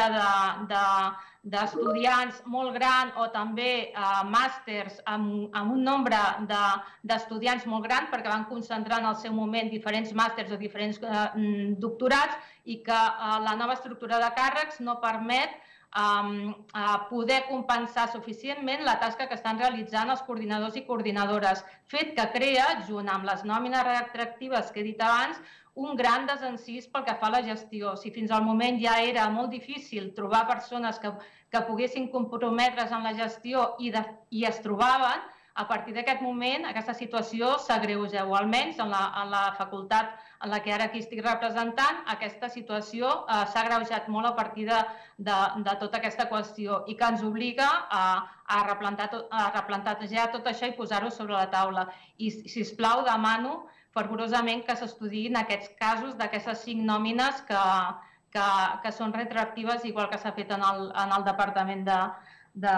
d'estudiants de, de molt gran o també eh, màsters amb, amb un nombre d'estudiants de, molt gran perquè van concentrar en el seu moment diferents màsters o diferents eh, doctorats i que eh, la nova estructura de càrrecs no permet Um, uh, poder compensar suficientment la tasca que estan realitzant els coordinadors i coordinadores, fet que crea, junt amb les nòmines retractives que he dit abans, un gran desencís pel que fa a la gestió. Si fins al moment ja era molt difícil trobar persones que, que poguessin comprometre's en la gestió i, de, i es trobaven, a partir d'aquest moment aquesta situació s'agreuja, o almenys en la, en la facultat en la que ara aquí estic representant, aquesta situació eh, s'ha agreujat molt a partir de, de, de tota aquesta qüestió i que ens obliga a, a, replantar tot, a replantejar tot això i posar-ho sobre la taula. I, sisplau, demano fervorosament que s'estudiïn aquests casos d'aquestes cinc nòmines que, que, que són retroactives, igual que s'ha fet en el, en el Departament de, de,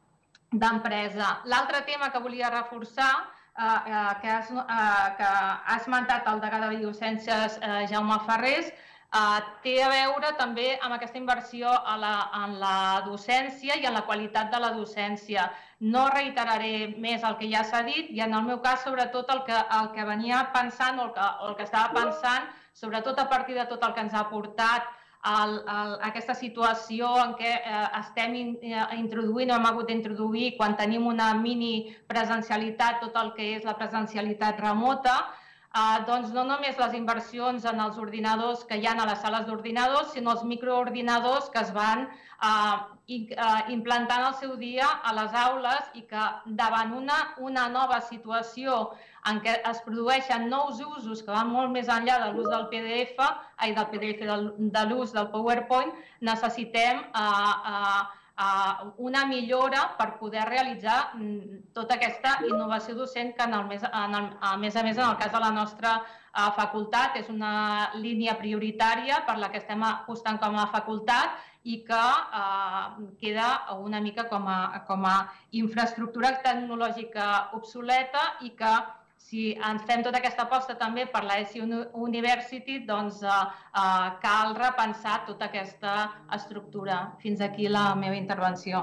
d'Empresa. L'altre tema que volia reforçar, eh, que, has, eh, que ha esmentat el degà de Biodocències, eh, Jaume Ferrés, eh, té a veure també amb aquesta inversió a la, en la docència i en la qualitat de la docència. No reiteraré més el que ja s'ha dit i en el meu cas sobretot el que, el que venia pensant o el que, o el que estava pensant, sobretot a partir de tot el que ens ha portat El, el, aquesta situació en què eh, estem in, eh, introduint o hem hagut d'introduir quan tenim una mini presencialitat, tot el que és la presencialitat remota, eh, doncs no només les inversions en els ordinadors que hi ha a les sales d'ordinadors, sinó els microordinadors que es van eh, i, eh, implantant al seu dia a les aules i que davant una, una nova situació en què es produeixen nous usos que van molt més enllà de l'ús del P D F, ai, del P D F, de l'ús del PowerPoint, necessitem eh, eh, una millora per poder realitzar tota aquesta innovació docent que, en el més, en el, a més a més, en el cas de la nostra eh, facultat, és una línia prioritària per la que estem apostant com a facultat i que eh, queda una mica com a, com a infraestructura tecnològica obsoleta i que si ens fem tota aquesta aposta també per la E S I University, doncs eh, eh, cal repensar tota aquesta estructura. Fins aquí la meva intervenció.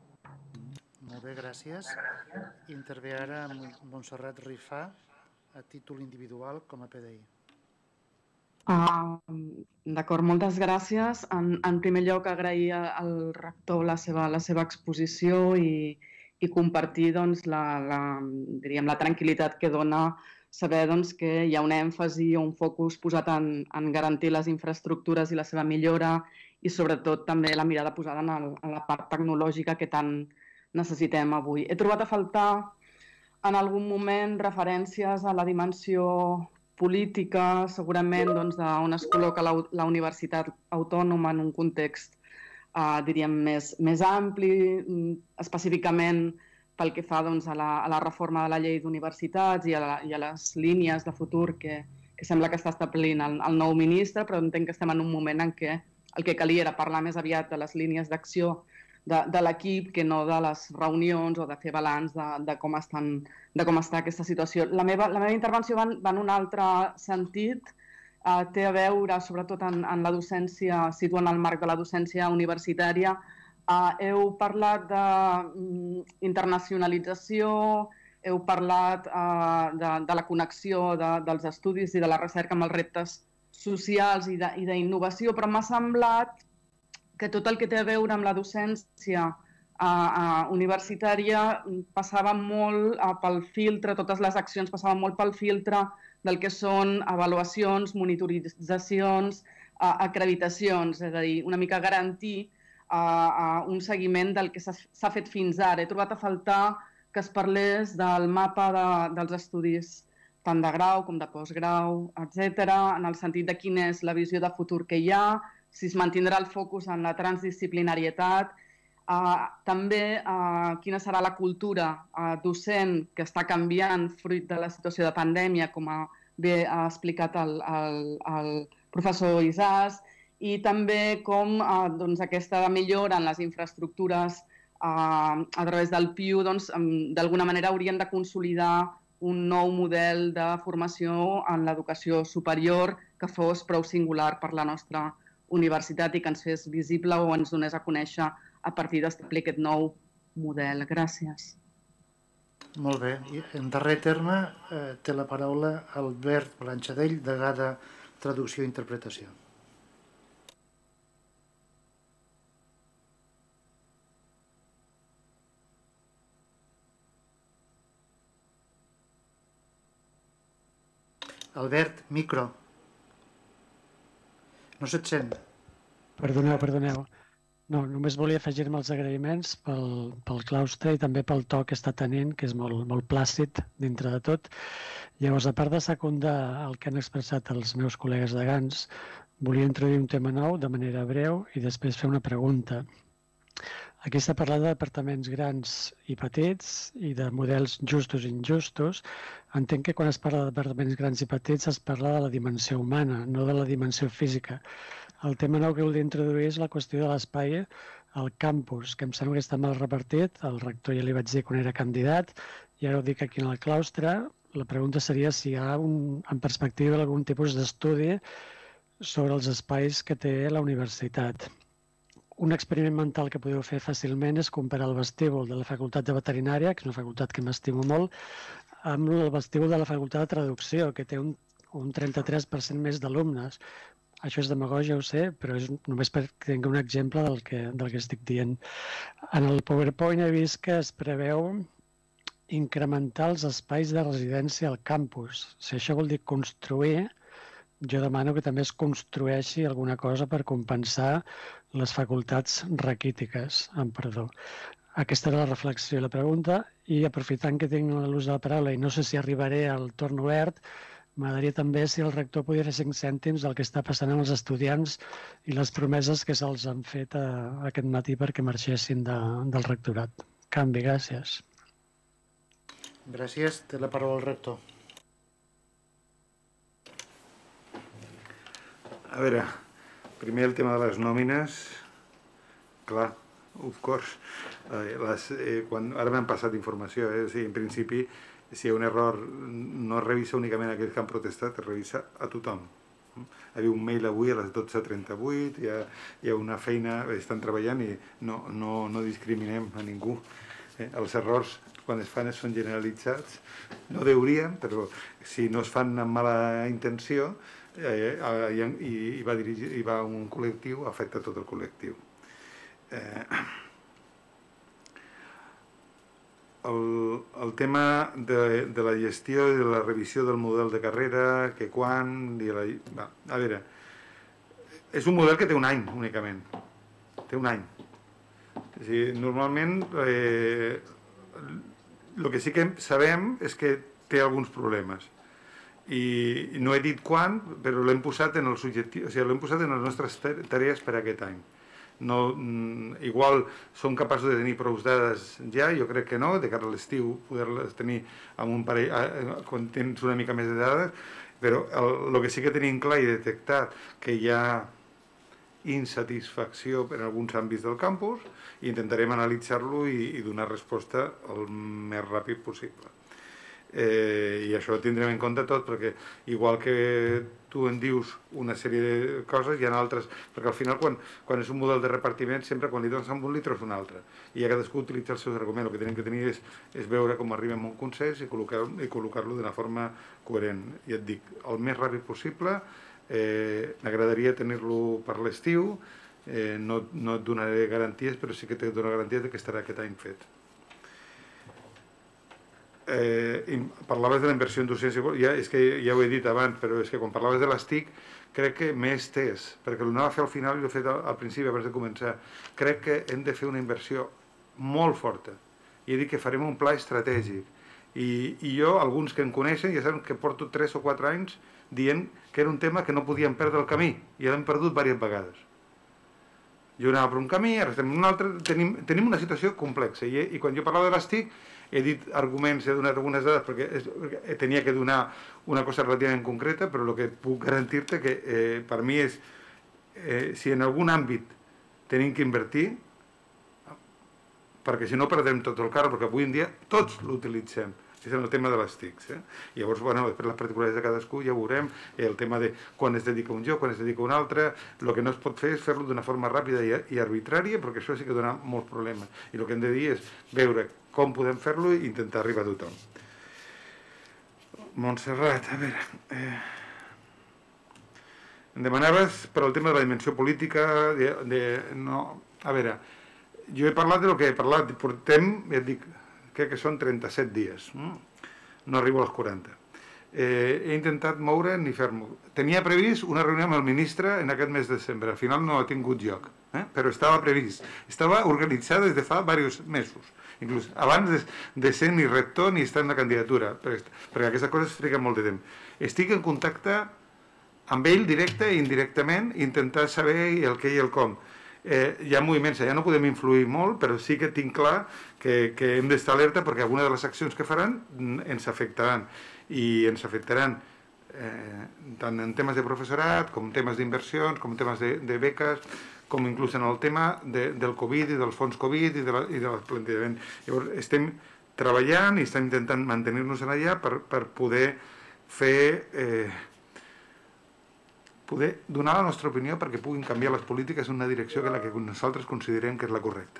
Molt bé, gràcies. Intervé ara Montserrat Rifà, a títol individual com a P D I. Uh, D'acord, moltes gràcies. En, en primer lloc, agrair al rector la seva, la seva exposició i, i compartir doncs, la, la, diríem, la tranquil·litat que dona saber doncs, que hi ha un èmfasi o un focus posat en, en garantir les infraestructures i la seva millora i sobretot també la mirada posada en, el, en la part tecnològica que tant necessitem avui. He trobat a faltar en algun moment referències a la dimensió política, segurament doncs, on es col·loca la, la Universitat Autònoma en un context eh, diríem més, més ampli, específicament pel que fa doncs, a, la, a la reforma de la llei d'universitats i, i a les línies de futur que, que sembla que està establint el, el nou ministre, però entenc que estem en un moment en què el que calia era parlar més aviat de les línies d'acció de, de l'equip que no de les reunions o de fer balanç de, de, com estan, de com està aquesta situació. La meva, la meva intervenció va, va en un altre sentit, eh, té a veure sobretot en, en la docència, situa en el marc de la docència universitària. Uh, heu parlat d'internacionalització, heu parlat uh, de, de la connexió de, dels estudis i de la recerca amb els reptes socials i d'innovació, però m'ha semblat que tot el que té a veure amb la docència uh, uh, universitària passava molt uh, pel filtre, totes les accions passaven molt pel filtre del que són avaluacions, monitoritzacions, uh, acreditacions, és a dir, una mica garantir Uh, uh, un seguiment del que s'ha fet fins ara. He trobat a faltar que es parlés del mapa de, dels estudis tant de grau com de postgrau, etcètera, en el sentit de quina és la visió de futur que hi ha, si es mantindrà el focus en la transdisciplinarietat, uh, també uh, quina serà la cultura uh, docent que està canviant fruit de la situació de pandèmia, com ha bé ha explicat el, el, el professor Isàs, i també com eh, doncs, aquesta millora en les infraestructures eh, a través del P I U doncs, d'alguna manera haurien de consolidar un nou model de formació en l'educació superior que fos prou singular per la nostra universitat i que ens fes visible o ens donés a conèixer a partir d'establir aquest nou model. Gràcies. Molt bé. I en darrer terme eh, té la paraula Albert Blanchadell, degà de Traducció i Interpretació. Albert, micro. No se't sent. Perdoneu, perdoneu. No, només volia afegir-me els agraïments pel, pel claustre i també pel to que està tenint, que és molt, molt plàcid dintre de tot. Llavors, a part de secundar el que han expressat els meus col·legues de Gans, volia introduir un tema nou de manera breu i després fer una pregunta. Aquí s'ha parlat de departaments grans i petits i de models justos i injustos. Entenc que quan es parla de departaments grans i petits es parla de la dimensió humana, no de la dimensió física. El tema nou que volia introduir és la qüestió de l'espai al campus, que em sembla que està mal repartit. El rector ja li vaig dir quan era candidat i ara ho dic aquí en el claustre. La pregunta seria si hi ha un, en perspectiva algun tipus d'estudi sobre els espais que té la universitat. Un experiment mental que podeu fer fàcilment és comparar el vestíbul de la Facultat de Veterinària, que és una facultat que m'estimo molt, amb el vestíbul de la Facultat de Traducció, que té un, un trenta-tres per cent més d'alumnes. Això és demagògia, ho sé, però és només perquè tingui un exemple del que, del que estic dient. En el PowerPoint he vist que es preveu incrementar els espais de residència al campus. Si això vol dir construir, jo demano que també es construeixi alguna cosa per compensar les facultats raquítiques, amb perdó. Aquesta era la reflexió i la pregunta, i aprofitant que tinc l'ús de la paraula i no sé si arribaré al torn obert, m'agradaria també si el rector podia fer cinc cèntims del que està passant amb els estudiants i les promeses que se'ls han fet a, a aquest matí perquè marxessin de, del rectorat. Canvi, gràcies. Gràcies. Té la paraula el rector. A veure, primer el tema de les nòmines, clar, of course, eh, les, eh, quan, ara m'han passat informació, eh, o sigui, en principi, si hi ha un error, no es revisa únicament aquells que han protestat, es revisa a tothom. Hi havia un mail avui a les dotze trenta-vuit, hi ha, hi ha una feina, estan treballant i no, no, no discriminem a ningú. Eh, els errors, quan es fan, són generalitzats, no deurien, però si no es fan amb mala intenció, Eh, eh, i, i, va dirigir, i va un col·lectiu, afecta tot el col·lectiu. Eh, el tema de la gestió i de la revisió del model de carrera, que quan... A veure, és un model que té un any únicament, té un any. Normalment, el que sí que sabem és que té alguns problemes. I no he dit quan, però l'hem posat en els objectius, o sigui, l'hem posat en les nostres tarees per aquest any. Igual són capaços de tenir prou dades ja, jo crec que no, de cara a l'estiu poder-les tenir quan tens una mica més de dades, però el que sí que tenim clar i detectat que hi ha insatisfacció en alguns àmbits del campus i intentarem analitzar-lo i donar resposta el més ràpid possible. I això ho tindrem en compte tot, perquè igual que tu en dius una sèrie de coses, hi ha altres, perquè al final quan és un model de repartiment sempre quan li dones amb un li trobes un altre i ja cadascú utilitza els seus arguments. El que tenim que tenir és veure com arribem a un consens i col·locar-lo d'una forma coherent. I et dic, el més ràpid possible, m'agradaria tenir-lo per l'estiu, no et donaré garanties, però sí que et dono garanties que estarà aquest any fet. Parlaves de la inversió en docència, és que ja ho he dit abans, però és que quan parlaves de les T I C crec que m'he estès, perquè ho anava a fer al final i l'he fet al principi abans de començar. Crec que hem de fer una inversió molt forta i he dit que farem un pla estratègic i jo, alguns que em coneixen ja saben que porto tres o quatre anys dient que era un tema que no podíem perdre el camí i l'hem perdut diverses vegades. Jo anava per un camí, ara estem en un altre, tenim una situació complexa i quan jo parlava de les T I C he dit arguments, he donat algunes dades perquè tenia que donar una cosa relativament concreta, però el que puc garantir-te que per mi és si en algun àmbit tenim que invertir, perquè si no perdem tot el carro, perquè avui en dia tots l'utilitzem, és el tema de les T I Cs. Llavors, després les particularitats de cadascú ja ho veurem, el tema de quan es dedica un joc, quan es dedica un altre, el que no es pot fer és fer-lo d'una forma ràpida i arbitrària, perquè això sí que dona molts problemes. I el que hem de dir és veure com podem fer-lo i intentar arribar a tothom. Montserrat, a veure... Em demanaves per al tema de la dimensió política, a veure, jo he parlat del que he parlat, portem, ja et dic, crec que són trenta-set dies, no arribo als quaranta. He intentat moure ni fer-m'ho. Tenia previst una reunió amb el ministre en aquest mes de desembre, al final no ha tingut lloc, però estava previst, estava organitzada des de fa diversos mesos. Inclús abans de ser ni rector ni estar en la candidatura, perquè aquestes coses es triquen molt de temps. Estic en contacte amb ell directe i indirectament, intentar saber el què i el com. Hi ha moviments, ja no podem influir molt, però sí que tinc clar que hem d'estar alerta perquè algunes de les accions que faran ens afectaran, i ens afectaran tant en temes de professorat, com en temes d'inversions, com en temes de beques, com inclús en el tema del Covid i dels fons Covid i de l'plantejament. Llavors, estem treballant i estem intentant mantenir-nos allà per poder fer... poder donar la nostra opinió perquè puguin canviar les polítiques en una direcció que la que nosaltres considerem que és la correcta.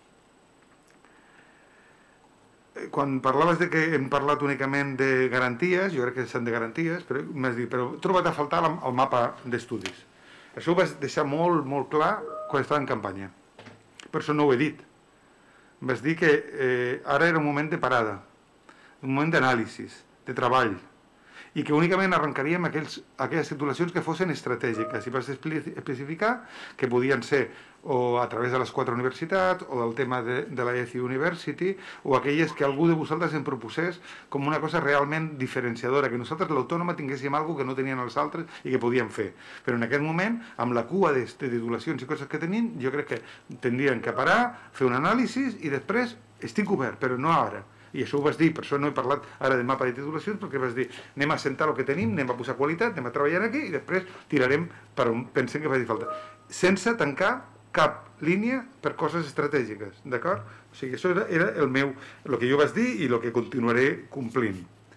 Quan parlaves de que hem parlat únicament de garanties, jo crec que s'han de garanties, però m'has dit, però he trobat a faltar el mapa d'estudis. Això ho vas deixar molt, molt clar quan estava en campanya. Per això no ho he dit. Vas dir que ara era un moment de parada, un moment d'anàlisi, de treball, i que únicament arrencaríem aquelles titulacions que fossin estratègiques. I vas especificar que podien ser o a través de les quatre universitats o del tema de la E C University o aquelles que algú de vosaltres em proposés com una cosa realment diferenciadora, que nosaltres l'autònoma tinguéssim alguna cosa que no tenien els altres i que podíem fer. Però en aquest moment, amb la cua de titulacions i coses que tenim, jo crec que tindrien que parar, fer un anàlisi i després estic obert, però no ara. I això ho vas dir, per això no he parlat ara de mapa de titulacions, perquè vas dir, anem a assentar el que tenim, anem a posar qualitat, anem a treballar aquí i després tirarem per on pensem que faci falta. Sense tancar cap línia per coses estratègiques, d'acord? O sigui, això era el meu, el que jo vas dir i el que continuaré complint.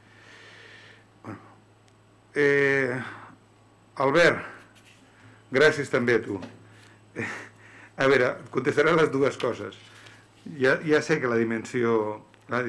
Albert, gràcies també a tu. A veure, contestaré les dues coses. Ja sé que la dimensió...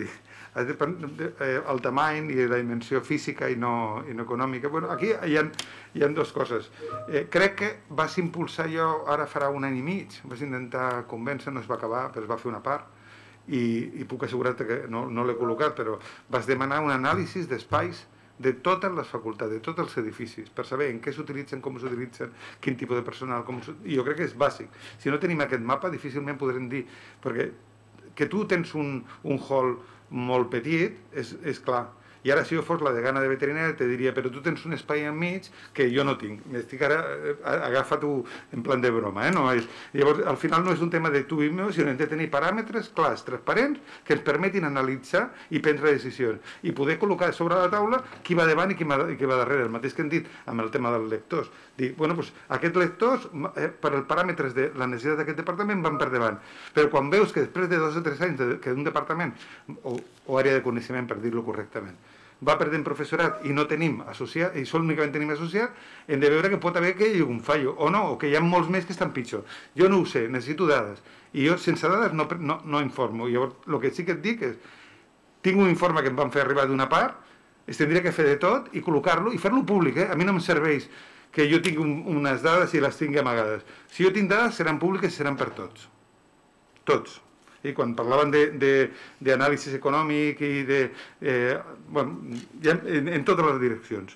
el tamany i la dimensió física i no econòmica. Aquí hi ha dues coses. Crec que vas impulsar jo, ara farà un any i mig, vas intentar convèncer, no es va acabar, però es va fer una part, i puc assegurar-te que no l'he col·locat, però vas demanar un anàlisi d'espais de totes les facultats, de tots els edificis, per saber en què s'utilitzen, com s'utilitzen, quin tipus de personal, i jo crec que és bàsic. Si no tenim aquest mapa, difícilment podrem dir, perquè que tu tens un hall molt petit, és clar. I ara, si jo fos la degana de veterinària, te diria, però tu tens un espai enmig que jo no tinc. M'estic ara, agafa-t'ho en plan de broma. Llavors, al final no és un tema de tu i meu, sinó hem de tenir paràmetres clars, transparents, que ens permetin analitzar i prendre decisions. I poder col·locar sobre la taula qui va davant i qui va darrere. El mateix que hem dit amb el tema dels lectors. Dir, bueno, doncs aquests lectors, per els paràmetres de la necessitat d'aquest departament, van per davant. Però quan veus que després de dos o tres anys que un departament, o àrea de coneixement, per dir-ho correctament, va perdent professorat i no tenim associat, i sol únicament tenim associat, hem de veure que pot haver que hi hagi un fallo, o no, o que hi ha molts més que estan pitjor. Jo no ho sé, necessito dades, i jo sense dades no informo. Llavors, el que sí que et dic és, tinc un informe que em van fer arribar d'una part, es tindria que fer de tot i col·locar-lo i fer-lo públic. A mi no em serveix que jo tingui unes dades i les tingui amagades. Si jo tinc dades, seran públiques i seran per tots. Tots. I quan parlaven d'anàlisi econòmic i de... bueno, en totes les direccions.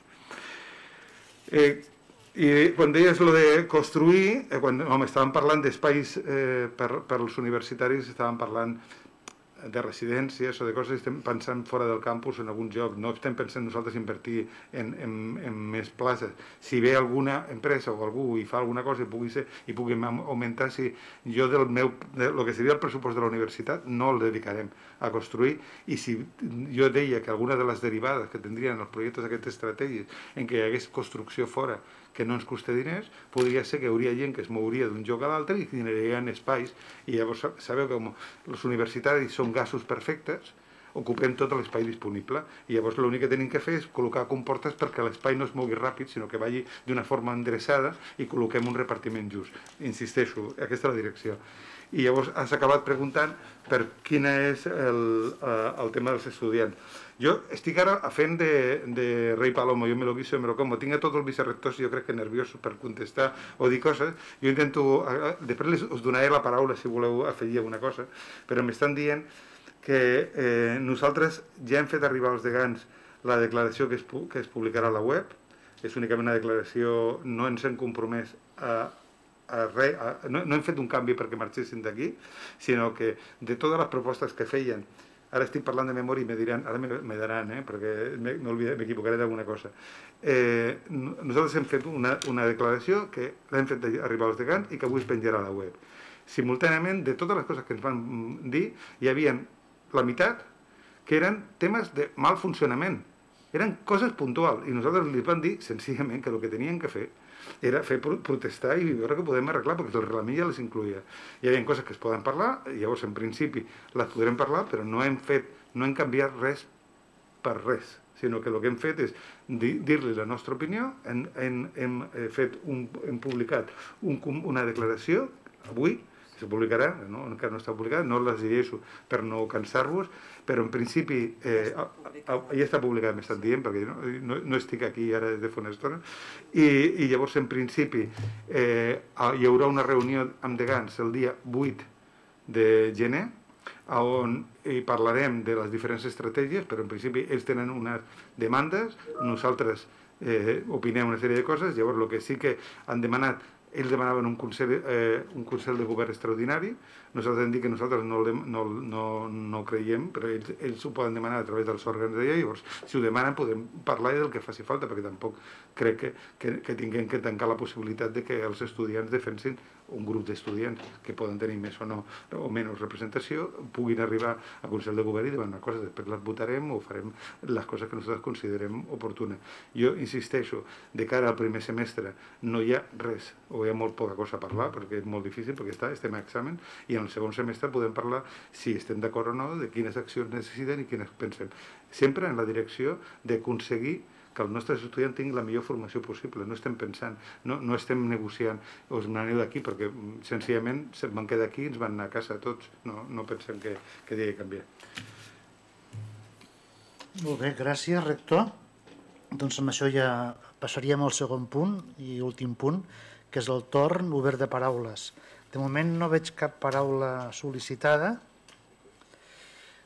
I quan deies lo de construir, quan estàvem parlant d'espais per als universitaris, estàvem parlant de residències o de coses, estem pensant fora del campus en algun lloc, no estem pensant nosaltres invertir en més places. Si ve alguna empresa o algú i fa alguna cosa i pugui augmentar, si jo del meu, el que seria el pressupost de la universitat no el dedicarem a construir, i si jo deia que alguna de les derivades que tindrien els projectes d'aquestes estratègies en què hi hagués construcció fora que no ens costa diners, podria ser que hi hauria gent que es mouria d'un lloc a l'altre i generarien espais, i llavors sabeu que els universitaris són gasos perfectes, ocupem tot l'espai disponible, i llavors l'únic que tenim que fer és col·locar comportes perquè l'espai no es mogui ràpid, sinó que vagi d'una forma endreçada i col·loquem un repartiment just. Insisteixo, aquesta és la direcció. I llavors has acabat preguntant per quin és el tema dels estudiants. Jo estic ara fent de rei Palomo, jo me lo guiso, me lo como. Tinc a tots els vicerectors, jo crec que nerviosos per contestar o dir coses. Jo intento, després us donaré la paraula si voleu afegir alguna cosa, però m'estan dient que nosaltres ja hem fet arribar als degans la declaració que es publicarà a la web. És únicament una declaració, no ens hem compromès a res, no hem fet un canvi perquè marxessin d'aquí, sinó que de totes les propostes que feien, ara estic parlant de memòria i me diran, ara me daran, perquè m'equivocaré d'alguna cosa. Nosaltres hem fet una declaració que l'hem fet arribar als degans i que avui es penjarà a la web. Simultàniament, de totes les coses que ens van dir, hi havia la meitat que eren temes de mal funcionament. Eren coses puntuals i nosaltres li vam dir senzillament que el que tenien que fer era fer protestar i veure que podem arreglar, perquè el reglament ja les incluïa. Hi havia coses que es poden parlar, llavors en principi les podrem parlar, però no hem fet, no hem canviat res per res, sinó que el que hem fet és dir-li la nostra opinió, hem fet, hem publicat una declaració avui, que se publicarà, encara no està publicat, no les llegeixo per no cansar-vos, però en principi ja està publicat, m'estan dient, perquè no estic aquí ara des de fa una estona, i llavors en principi hi haurà una reunió amb degans el dia vuit de gener, on parlarem de les diferents estratègies, però en principi ells tenen unes demandes, nosaltres opinem una sèrie de coses, llavors el que sí que han demanat, ells demanaven un Consell de Govern extraordinari, nosaltres hem dit que nosaltres no creiem, però ells ho poden demanar a través dels òrgans d'allà, llavors si ho demanen podem parlar del que faci falta, perquè tampoc crec que tinguem que tancar la possibilitat que els estudiants defensin un grup d'estudiants que poden tenir més o no o menys representació, puguin arribar al Consell de Govern i demanar coses, després les votarem o farem les coses que nosaltres considerem oportunes. Jo insisteixo, de cara al primer semestre no hi ha res, o hi ha molt poca cosa a parlar, perquè és molt difícil, perquè estem a examen, i en el segon semestre podem parlar si estem d'acord o no, de quines accions necessiten i quines pensem. Sempre en la direcció d'aconseguir que els nostres estudiants tinguin la millor formació possible. No estem pensant, no estem negociant, us n'aneu d'aquí, perquè senzillament se'n van quedar aquí i ens van anar a casa tots. No pensem que hagi de canviar. Molt bé, gràcies, rector. Doncs amb això ja passaríem al segon punt i últim punt, que és el torn obert de paraules. De moment no veig cap paraula sol·licitada.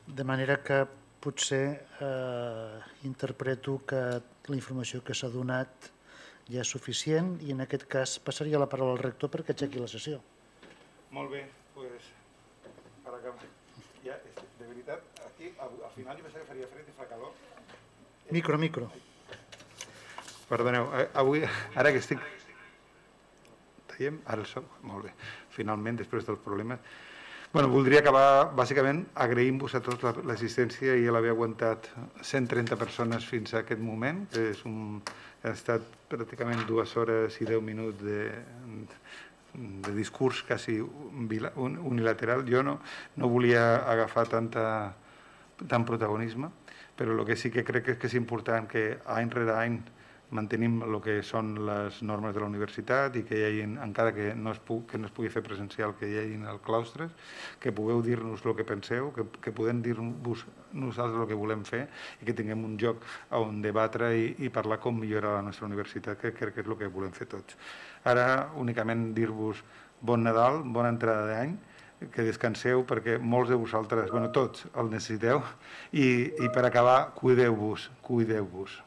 De manera que potser eh, interpreto que la informació que s'ha donat ja és suficient i en aquest cas passaria la paraula al rector perquè aixequi la sessió. Molt bé, doncs, per acabar. Ja, de veritat, aquí al final jo pensava que faria fred i fa calor. Micro, micro. Perdoneu, avui, ara que estic... Taiem? Ara el som? Molt bé. Finalment, després dels problemes. Bueno, voldria acabar, bàsicament, agraint-vos a tots l'assistència i l'haver aguantat cent trenta persones fins a aquest moment, que és un, ha estat pràcticament dues hores i deu minuts de, de discurs quasi unilateral. Jo no, no volia agafar tanta, tant protagonisme, però el que sí que crec és que és important que any rere any mantenim el que són les normes de la universitat i que hi hagi, encara que no es pugui, que no es pugui fer presencial, que hi hagi els claustres, que pugueu dir-nos el que penseu, que, que podem dir-vos nosaltres el que volem fer i que tinguem un lloc on debatre i, i parlar com millorar la nostra universitat, que crec que és el que volem fer tots. Ara, únicament dir-vos bon Nadal, bona entrada d'any, que descanseu perquè molts de vosaltres, bueno, tots, el necessiteu i, i per acabar, cuideu-vos, cuideu-vos.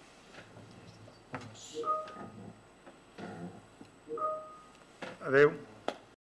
Adéu.